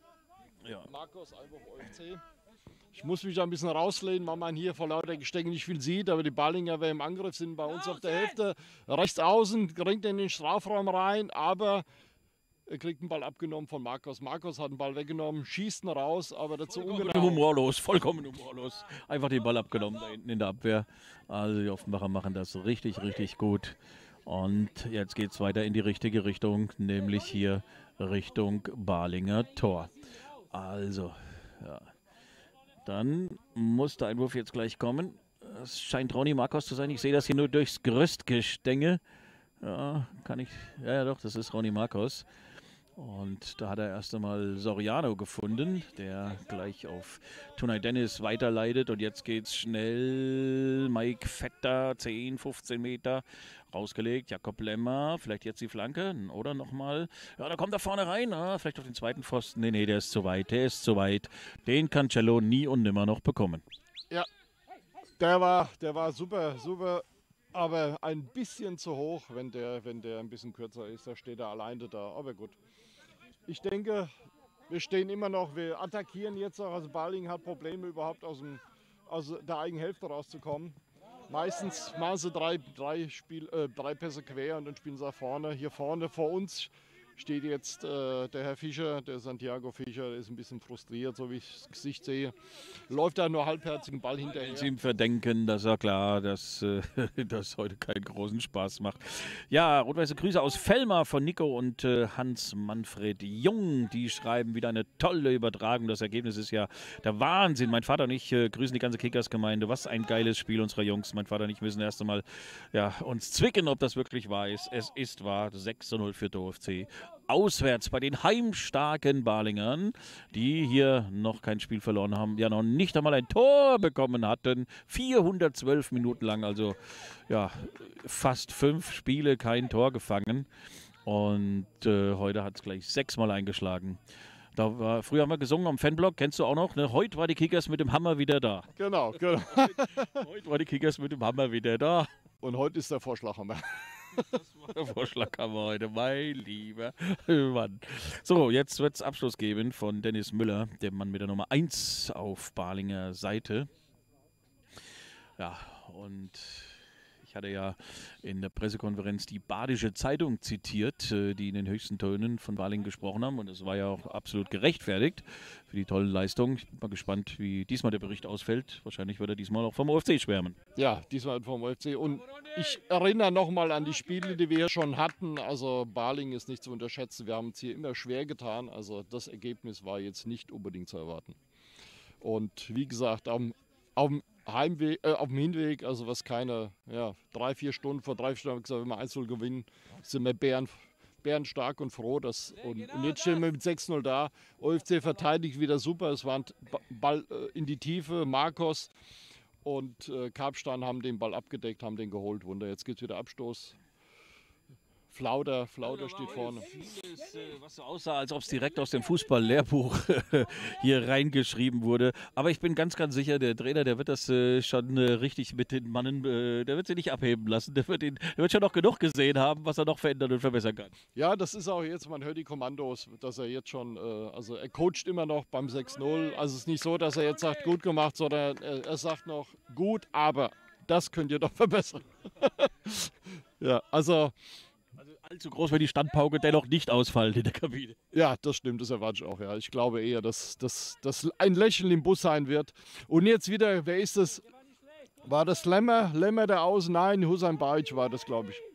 A: ja.
B: Marcos, Einwurf O F C. Ich muss mich da ein bisschen rauslehnen, weil man hier vor lauter Gestänge nicht viel sieht, aber die Ballinger, wer im Angriff sind, bei uns auf der Hälfte. Rechts außen, bringt in den Strafraum rein, aber er kriegt den Ball abgenommen von Marcos. Marcos hat den Ball weggenommen, schießt ihn raus, aber dazu
A: Vollkommen
B: ungenau.
A: humorlos, vollkommen humorlos. Einfach den Ball abgenommen da hinten in der Abwehr. Also die Offenbacher machen das richtig, richtig gut. Und jetzt geht es weiter in die richtige Richtung, nämlich hier Richtung Balinger Tor. Also, ja. Dann muss der Einwurf jetzt gleich kommen. Es scheint Ronny Marcos zu sein. Ich sehe das hier nur durchs Gerüstgestänge. Ja, kann ich. Ja, ja, doch, das ist Ronny Marcos. Und da hat er erst einmal Soriano gefunden, der gleich auf Tunay Dennis weiterleitet. Und jetzt geht's schnell. Mike Vetter, zehn, fünfzehn Meter rausgelegt. Jakob Lemmer, vielleicht jetzt die Flanke oder nochmal. Ja, da kommt er vorne rein. Ah, vielleicht auf den zweiten Pfosten. Nee, nee, der ist zu weit. Der ist zu weit. Den kann Cello nie und nimmer noch bekommen.
B: Ja, der war, der war super, super. Aber ein bisschen zu hoch, wenn der, wenn der ein bisschen kürzer ist. Da steht er alleine da. Aber gut. Ich denke, wir stehen immer noch, wir attackieren jetzt auch. Also Balingen hat Probleme überhaupt aus, dem, aus der eigenen Hälfte rauszukommen. Meistens machen sie drei, drei, Spiel, äh, drei Pässe quer und dann spielen sie da vorne. Hier vorne vor uns steht jetzt äh, der Herr Fischer, der Santiago Fischer, der ist ein bisschen frustriert, so wie ich das Gesicht sehe. Läuft da nur halbherzigen Ball hinterher.
A: Sie ihm verdenken, das ist ja klar, dass äh, das heute keinen großen Spaß macht. Ja, rot-weiße Grüße aus Vellmar von Nico und äh, Hans-Manfred Jung. Die schreiben wieder eine tolle Übertragung. Das Ergebnis ist ja der Wahnsinn. Mein Vater und ich äh, grüßen die ganze Kickers-Gemeinde. Was ein geiles Spiel unserer Jungs. Mein Vater und ich müssen erst einmal ja, uns zwicken, ob das wirklich wahr ist. Es ist wahr. sechs zu null für den O F C. Auswärts bei den heimstarken Balingern, die hier noch kein Spiel verloren haben, ja noch nicht einmal ein Tor bekommen hatten. vierhundertzwölf Minuten lang, also ja, fast fünf Spiele kein Tor gefangen. Und äh, heute hat es gleich sechsmal eingeschlagen. Da war, früher haben wir gesungen am Fanblock, kennst du auch noch? Ne? Heute war die Kickers mit dem Hammer wieder da.
B: Genau, genau.
A: Heute war die Kickers mit dem Hammer wieder da.
B: Und heute ist der Vorschlaghammer.
A: Das war der Vorschlaghammer heute, mein lieber Mann. So, jetzt wird es Abschluss geben von Dennis Müller, dem Mann mit der Nummer eins auf Balinger Seite. Ja, und ich hatte ja in der Pressekonferenz die Badische Zeitung zitiert, äh, die in den höchsten Tönen von Balingen gesprochen haben. Und das war ja auch absolut gerechtfertigt für die tolle Leistung. Ich bin mal gespannt, wie diesmal der Bericht ausfällt. Wahrscheinlich wird er diesmal auch vom O F C schwärmen.
B: Ja, diesmal vom O F C. Und ich erinnere nochmal an die Spiele, die wir hier schon hatten. Also Balingen ist nicht zu unterschätzen. Wir haben es hier immer schwer getan. Also das Ergebnis war jetzt nicht unbedingt zu erwarten. Und wie gesagt, am, auf dem Heimweg, äh, auf dem Hinweg, also was keine ja, drei, vier Stunden vor drei Stunden, gesagt, wenn wir eins null gewinnen, sind wir Bären, bärenstark und froh. Dass, und, und jetzt stehen wir mit sechs null da. O F C verteidigt wieder super. Es war ein Ball äh, in die Tiefe. Marcos und äh, Karpstein haben den Ball abgedeckt, haben den geholt. Wunder. Jetzt gibt es wieder Abstoß. Flauder, Flauder steht vorne.
A: Vieles, äh, was so aussah, als ob es direkt aus dem Fußball-Lehrbuch hier reingeschrieben wurde. Aber ich bin ganz, ganz sicher, der Trainer, der wird das äh, schon äh, richtig mit den Mannen, äh, der wird sie nicht abheben lassen. Der wird, ihn, der wird schon noch genug gesehen haben, was er noch verändern und verbessern kann.
B: Ja, das ist auch jetzt, man hört die Kommandos, dass er jetzt schon, äh, also er coacht immer noch beim sechs null. Also es ist nicht so, dass er jetzt sagt, gut gemacht, sondern er, er sagt noch, gut, aber das könnt ihr doch verbessern. Ja, also...
A: Allzu groß wäre die Standpauke dennoch nicht ausfallen in der Kabine.
B: Ja, das stimmt, das erwarte ich auch. Ja. Ich glaube eher, dass das ein Lächeln im Bus sein wird. Und jetzt wieder, wer ist das? War das Lemmer? Lemmer der Außen? Nein, Hussein Bajic war das, glaube ich.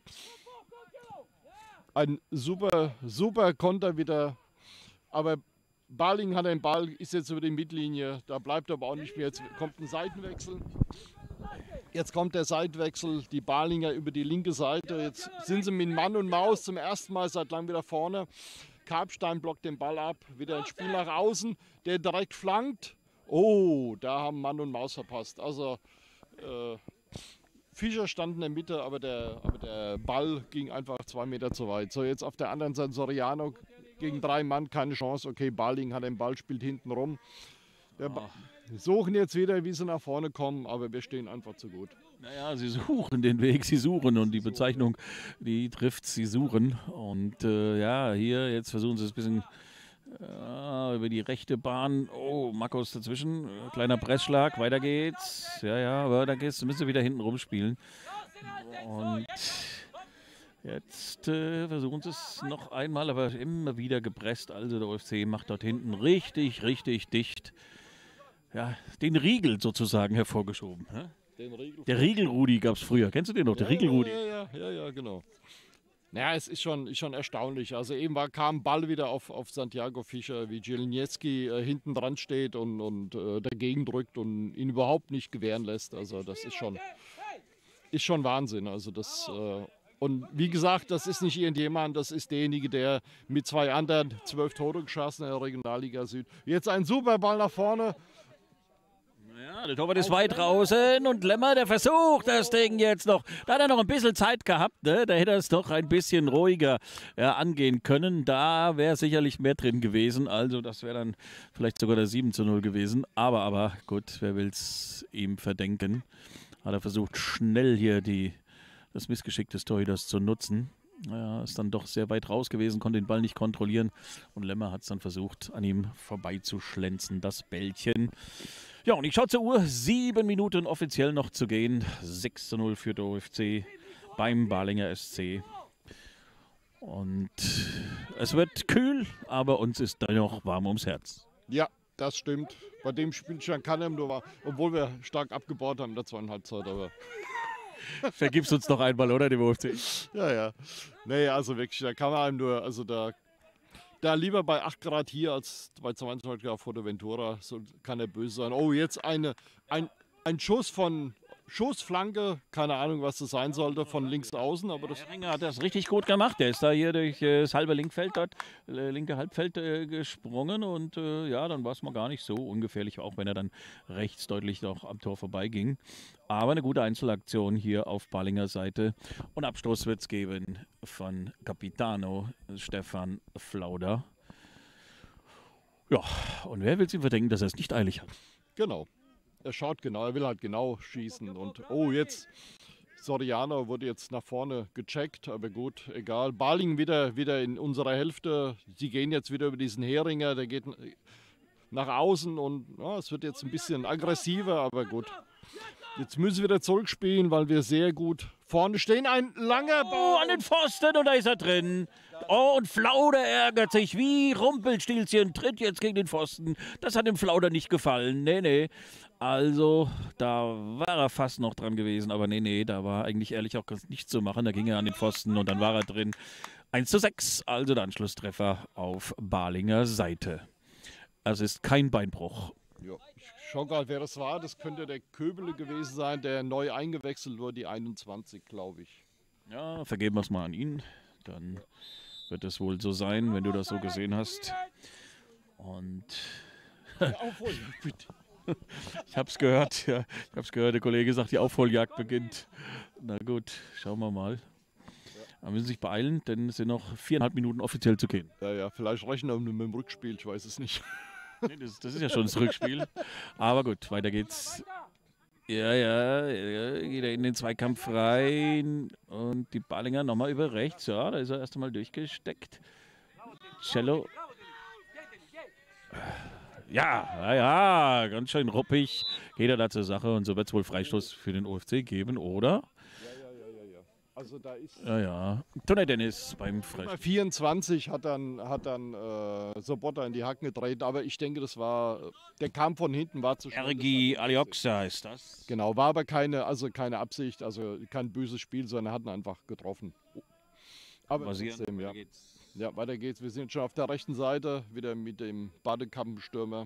B: Ein super, super Konter wieder. Aber Balingen hat den Ball, ist jetzt über die Mittellinie. Da bleibt aber auch nicht mehr. Jetzt kommt ein Seitenwechsel. Jetzt kommt der Seitenwechsel, die Balinger über die linke Seite. Jetzt sind sie mit Mann und Maus zum ersten Mal seit langem wieder vorne. Karpstein blockt den Ball ab, wieder ein Spiel nach außen, der direkt flankt. Oh, da haben Mann und Maus verpasst. Also äh, Fischer stand in der Mitte, aber der, aber der Ball ging einfach zwei Meter zu weit. So, jetzt auf der anderen Seite Soriano gegen drei Mann, keine Chance. Okay, Balingen hat den Ball, spielt hinten rum. Wir suchen jetzt wieder, wie sie nach vorne kommen, aber wir stehen einfach zu gut.
A: Naja, sie suchen den Weg, sie suchen und die Bezeichnung, die trifft, sie suchen. Und äh, ja, hier, jetzt versuchen sie es ein bisschen äh, über die rechte Bahn. Oh, Marcos dazwischen, kleiner Pressschlag, weiter geht's. Ja, ja, aber da geht's, müssen sie wieder hinten rumspielen. Und jetzt äh, versuchen sie es noch einmal, aber immer wieder gepresst. Also der O F C macht dort hinten richtig, richtig dicht. Ja, den Riegel sozusagen hervorgeschoben. Hä?
B: Den Riegel.
A: Der Riegel-Rudi gab es früher. Kennst du den noch? Der
B: ja,
A: Riegel-Rudi.
B: Ja, ja, ja, ja, genau. Naja, es ist schon, ist schon erstaunlich. Also eben war, kam Ball wieder auf, auf Santiago Fischer, wie Zieleniecki äh, hinten dran steht und, und äh, dagegen drückt und ihn überhaupt nicht gewähren lässt. Also das ist schon, ist schon Wahnsinn. Also das, äh, und wie gesagt, das ist nicht irgendjemand, das ist derjenige, der mit zwei anderen zwölf Tore geschossen in der Regionalliga Süd. Jetzt ein super Ball nach vorne.
A: Ja, der Torwart ist weit draußen und Lemmer, der versucht das Ding jetzt noch. Da hat er noch ein bisschen Zeit gehabt, ne? Da hätte er es doch ein bisschen ruhiger ja, angehen können. Da wäre sicherlich mehr drin gewesen. Also das wäre dann vielleicht sogar der sieben zu null gewesen. Aber, aber gut, wer will es ihm verdenken? Hat er versucht, schnell hier die, das Missgeschick des Torhüters zu nutzen. Ja, ist dann doch sehr weit raus gewesen, konnte den Ball nicht kontrollieren. Und Lemmer hat es dann versucht, an ihm vorbeizuschlänzen, das Bällchen. Ja, und ich schaue zur Uhr, sieben Minuten offiziell noch zu gehen. sechs zu null für der O F C beim Balinger S C. Und es wird kühl, aber uns ist dennoch warm ums Herz.
B: Ja, das stimmt. Bei dem Spielstand kann er nur war, obwohl wir stark abgebaut haben in der zweiten Halbzeit. Aber
A: vergib's uns noch einmal, oder, dem O F C?
B: Ja, ja. Nee, also wirklich, da kann man einem nur, also da, da lieber bei acht Grad hier als bei zwanzig Grad vor der Ventura. So kann er böse sein. Oh, jetzt eine, ein, ein Schuss von Schussflanke, keine Ahnung, was das sein sollte, von links außen. Aber das
A: Heringer hat das richtig gut gemacht. Der ist da hier durch äh, das halbe Linkfeld, dort, äh, linke Halbfeld äh, gesprungen und äh, ja, dann war es mal gar nicht so ungefährlich, auch wenn er dann rechts deutlich noch am Tor vorbeiging. Aber eine gute Einzelaktion hier auf Balinger Seite. Und Abstoß wird es geben von Capitano Stefan Flauder. Ja, und wer will es ihm verdenken, dass er es nicht eilig hat?
B: Genau. Er schaut genau, er will halt genau schießen. Und oh, jetzt Soriano wurde jetzt nach vorne gecheckt, aber gut, egal. Balingen wieder, wieder in unserer Hälfte. Sie gehen jetzt wieder über diesen Heringer, der geht nach außen und ja, es wird jetzt ein bisschen aggressiver, aber gut. Jetzt müssen wir wieder zurückspielen, weil wir sehr gut vorne stehen. Ein langer
A: Oh,
B: Ball.
A: an den Pfosten und da ist er drin. Oh, und Flauder ärgert sich wie Rumpelstilzchen, tritt jetzt gegen den Pfosten. Das hat dem Flauder nicht gefallen. Nee, nee. Also, da war er fast noch dran gewesen, aber nee, nee, da war eigentlich ehrlich auch nichts zu machen. Da ging er an den Pfosten und dann war er drin. eins zu sechs, also der Anschlusstreffer auf Balinger Seite. Es ist kein Beinbruch.
B: Ja, ich schau gerade, wer das war. Das könnte der Köbele gewesen sein, der neu eingewechselt wurde, die einundzwanzig, glaube ich.
A: Ja, vergeben wir es mal an ihn. Dann wird es wohl so sein, wenn du das so gesehen hast. Und
B: Aufholen, bitte.
A: ich habe es gehört, ja, ich habe es gehört, der Kollege sagt, die Aufholjagd beginnt. Na gut, schauen wir mal. Wir müssen sich beeilen, denn es sind noch viereinhalb Minuten offiziell zu gehen.
B: Ja, ja, vielleicht rechnen wir mit dem Rückspiel, ich weiß es nicht.
A: Nee, das, das ist ja schon das Rückspiel. Aber gut, weiter geht's. Ja, ja, ja, geht er in den Zweikampf rein. Und die Balinger nochmal über rechts. Ja, da ist er erst einmal durchgesteckt. Cello. Ja, ja, ja, ganz schön ruppig geht er da zur Sache. Und so wird es wohl Freistoß für den O F C geben, oder?
B: Also da ist
A: Ja, ja. Tony Dennis beim
B: Nummer
A: Freistoß.
B: vierundzwanzig hat dann, hat dann äh, Sobotta in die Hacken getreten, aber ich denke, das war, der kam von hinten, war zu schnell.
A: Ergi
B: Das war-
A: Alioxa ist das.
B: Genau, war aber keine, also keine Absicht, also kein böses Spiel, sondern er hat ihn einfach getroffen. Aber
A: Basieren.
B: trotzdem, ja.
A: Weiter geht's.
B: Ja, weiter geht's. Wir sind schon auf der rechten Seite, wieder mit dem Badekampenstürmer.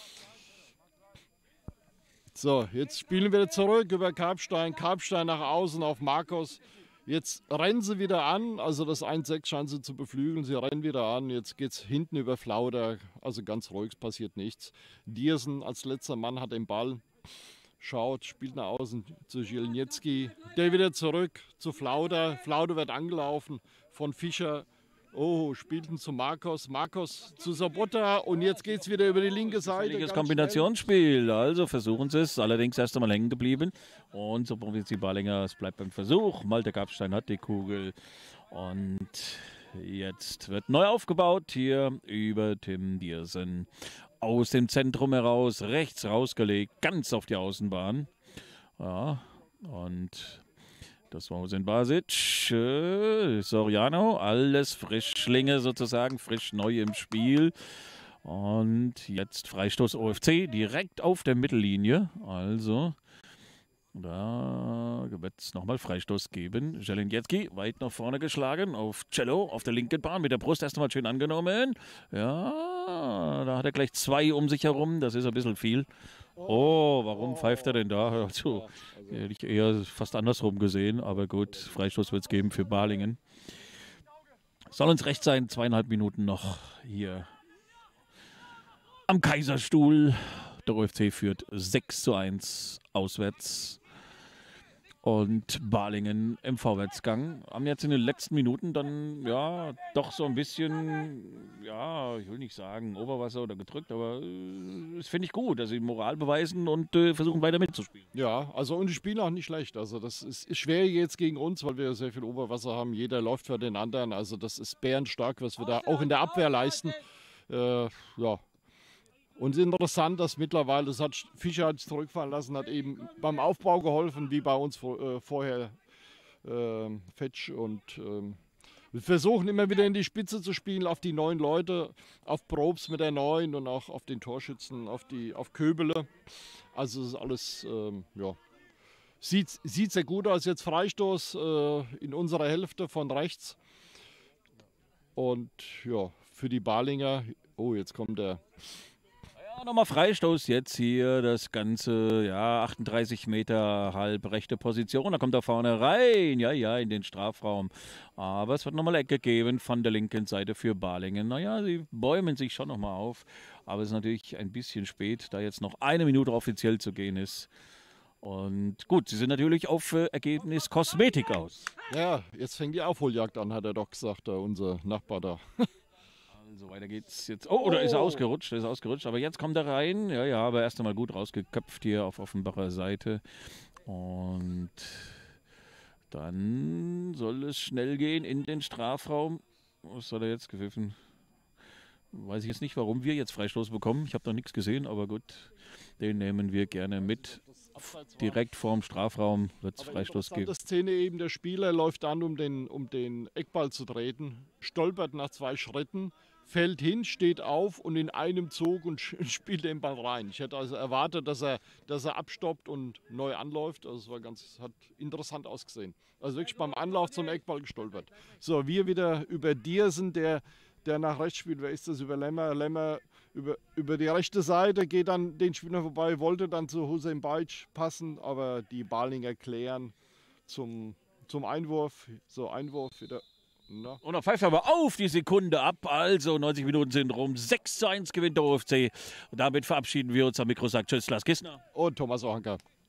B: So, jetzt spielen wir zurück über Karpstein. Karpstein nach außen auf Marcos. Jetzt rennen sie wieder an, also das eins sechs scheinen sie zu beflügeln. Sie rennen wieder an. Jetzt geht es hinten über Flauder, also ganz ruhig, es passiert nichts. Diersen als letzter Mann hat den Ball. Schaut, spielt nach außen zu Zielniecki. Der wieder zurück zu Flauder. Flauder wird angelaufen von Fischer. Oh, spielten zu Marcos. Marcos zu Sobotta. Und jetzt geht es wieder über die linke Seite.
A: Völliges
B: ganz
A: Kombinationsspiel. Also versuchen sie es. Allerdings erst einmal hängen geblieben. Und so probiert die Balinger. Es bleibt beim Versuch. Malte Kapstein hat die Kugel. Und jetzt wird neu aufgebaut hier über Tim Diersen. Aus dem Zentrum heraus, rechts rausgelegt, ganz auf die Außenbahn. Ja, und das war Hossein Basic. Äh, Soriano, alles Frischlinge sozusagen, frisch neu im Spiel. Und jetzt Freistoß O F C direkt auf der Mittellinie. Also, da wird es nochmal Freistoß geben. Zielniecki weit nach vorne geschlagen auf Cello auf der linken Bahn. Mit der Brust erst einmal schön angenommen. Ja, da hat er gleich zwei um sich herum. Das ist ein bisschen viel. Oh, warum pfeift er denn da? Also, hätte ich eher fast andersrum gesehen. Aber gut, Freistoß wird es geben für Balingen. Soll uns recht sein, zweieinhalb Minuten noch hier am Kaiserstuhl. Der O F C führt sechs zu eins auswärts. Und Balingen im Vorwärtsgang. Haben jetzt in den letzten Minuten dann ja doch so ein bisschen, ja, ich will nicht sagen Oberwasser oder gedrückt, aber äh, das finde ich gut, dass sie Moral beweisen und äh, versuchen weiter mitzuspielen.
B: Ja, also und die spielen auch nicht schlecht. Also das ist, ist schwer jetzt gegen uns, weil wir sehr viel Oberwasser haben. Jeder läuft für den anderen. Also das ist bärenstark, was wir da auch in der Abwehr leisten. Äh, ja. Und es ist interessant, dass mittlerweile, das hat Fischer hat sich zurückfallen lassen, hat eben beim Aufbau geholfen, wie bei uns vor, äh, vorher äh, Fetsch. Und ähm, wir versuchen immer wieder in die Spitze zu spielen, auf die neuen Leute, auf Probst mit der neuen und auch auf den Torschützen, auf, die, auf Köbele. Also es ist alles, ähm, ja, sieht, sieht sehr gut aus. Jetzt Freistoß äh, in unserer Hälfte von rechts. Und ja, für die Balinger, oh, jetzt kommt der...
A: Ja, nochmal Freistoß jetzt hier, das Ganze, ja, achtunddreißig Meter halb rechte Position. Da kommt er vorne rein, ja, ja, in den Strafraum. Aber es wird nochmal Ecke geben von der linken Seite für Balingen. Naja, sie bäumen sich schon nochmal auf. Aber es ist natürlich ein bisschen spät, da jetzt noch eine Minute offiziell zu gehen ist. Und gut, sie sind natürlich auf äh, Ergebnis Kosmetik aus.
B: Ja, jetzt fängt die Aufholjagd an, hat er doch gesagt, da, unser Nachbar da.
A: Also weiter geht's jetzt. Oh, oder ist er ausgerutscht? Ist er ausgerutscht. Aber jetzt kommt er rein. Ja, ja, aber erst einmal gut rausgeköpft hier auf Offenbacher Seite. Und dann soll es schnell gehen in den Strafraum. Was soll er jetzt gepfiffen? Weiß ich jetzt nicht, warum wir jetzt Freistoß bekommen. Ich habe noch nichts gesehen, aber gut, den nehmen wir gerne mit. Direkt vorm Strafraum wird es Freistoß geben.
B: Die Szene eben, der Spieler läuft an, um den, um den Eckball zu treten, stolpert nach zwei Schritten, fällt hin, steht auf und in einem Zug und spielt den Ball rein. Ich hätte also erwartet, dass er, dass er abstoppt und neu anläuft. Also es war ganz, hat interessant ausgesehen. Also wirklich beim Anlauf zum Eckball gestolpert. So, wir wieder über Diersen, der, der nach rechts spielt. Wer ist das? Über Lämmer. Lämmer über, über die rechte Seite, geht dann den Spieler vorbei, wollte dann zu Hussein Baic passen, aber die Balinger klären zum, zum Einwurf. So, Einwurf wieder. Na.
A: Und er pfeift aber auf die Sekunde ab. Also neunzig Minuten sind rum. sechs zu eins gewinnt der O F C. Und damit verabschieden wir uns. Am Mikro sagt Tschüss, Lars Kissner.
B: Und Thomas Ochenka.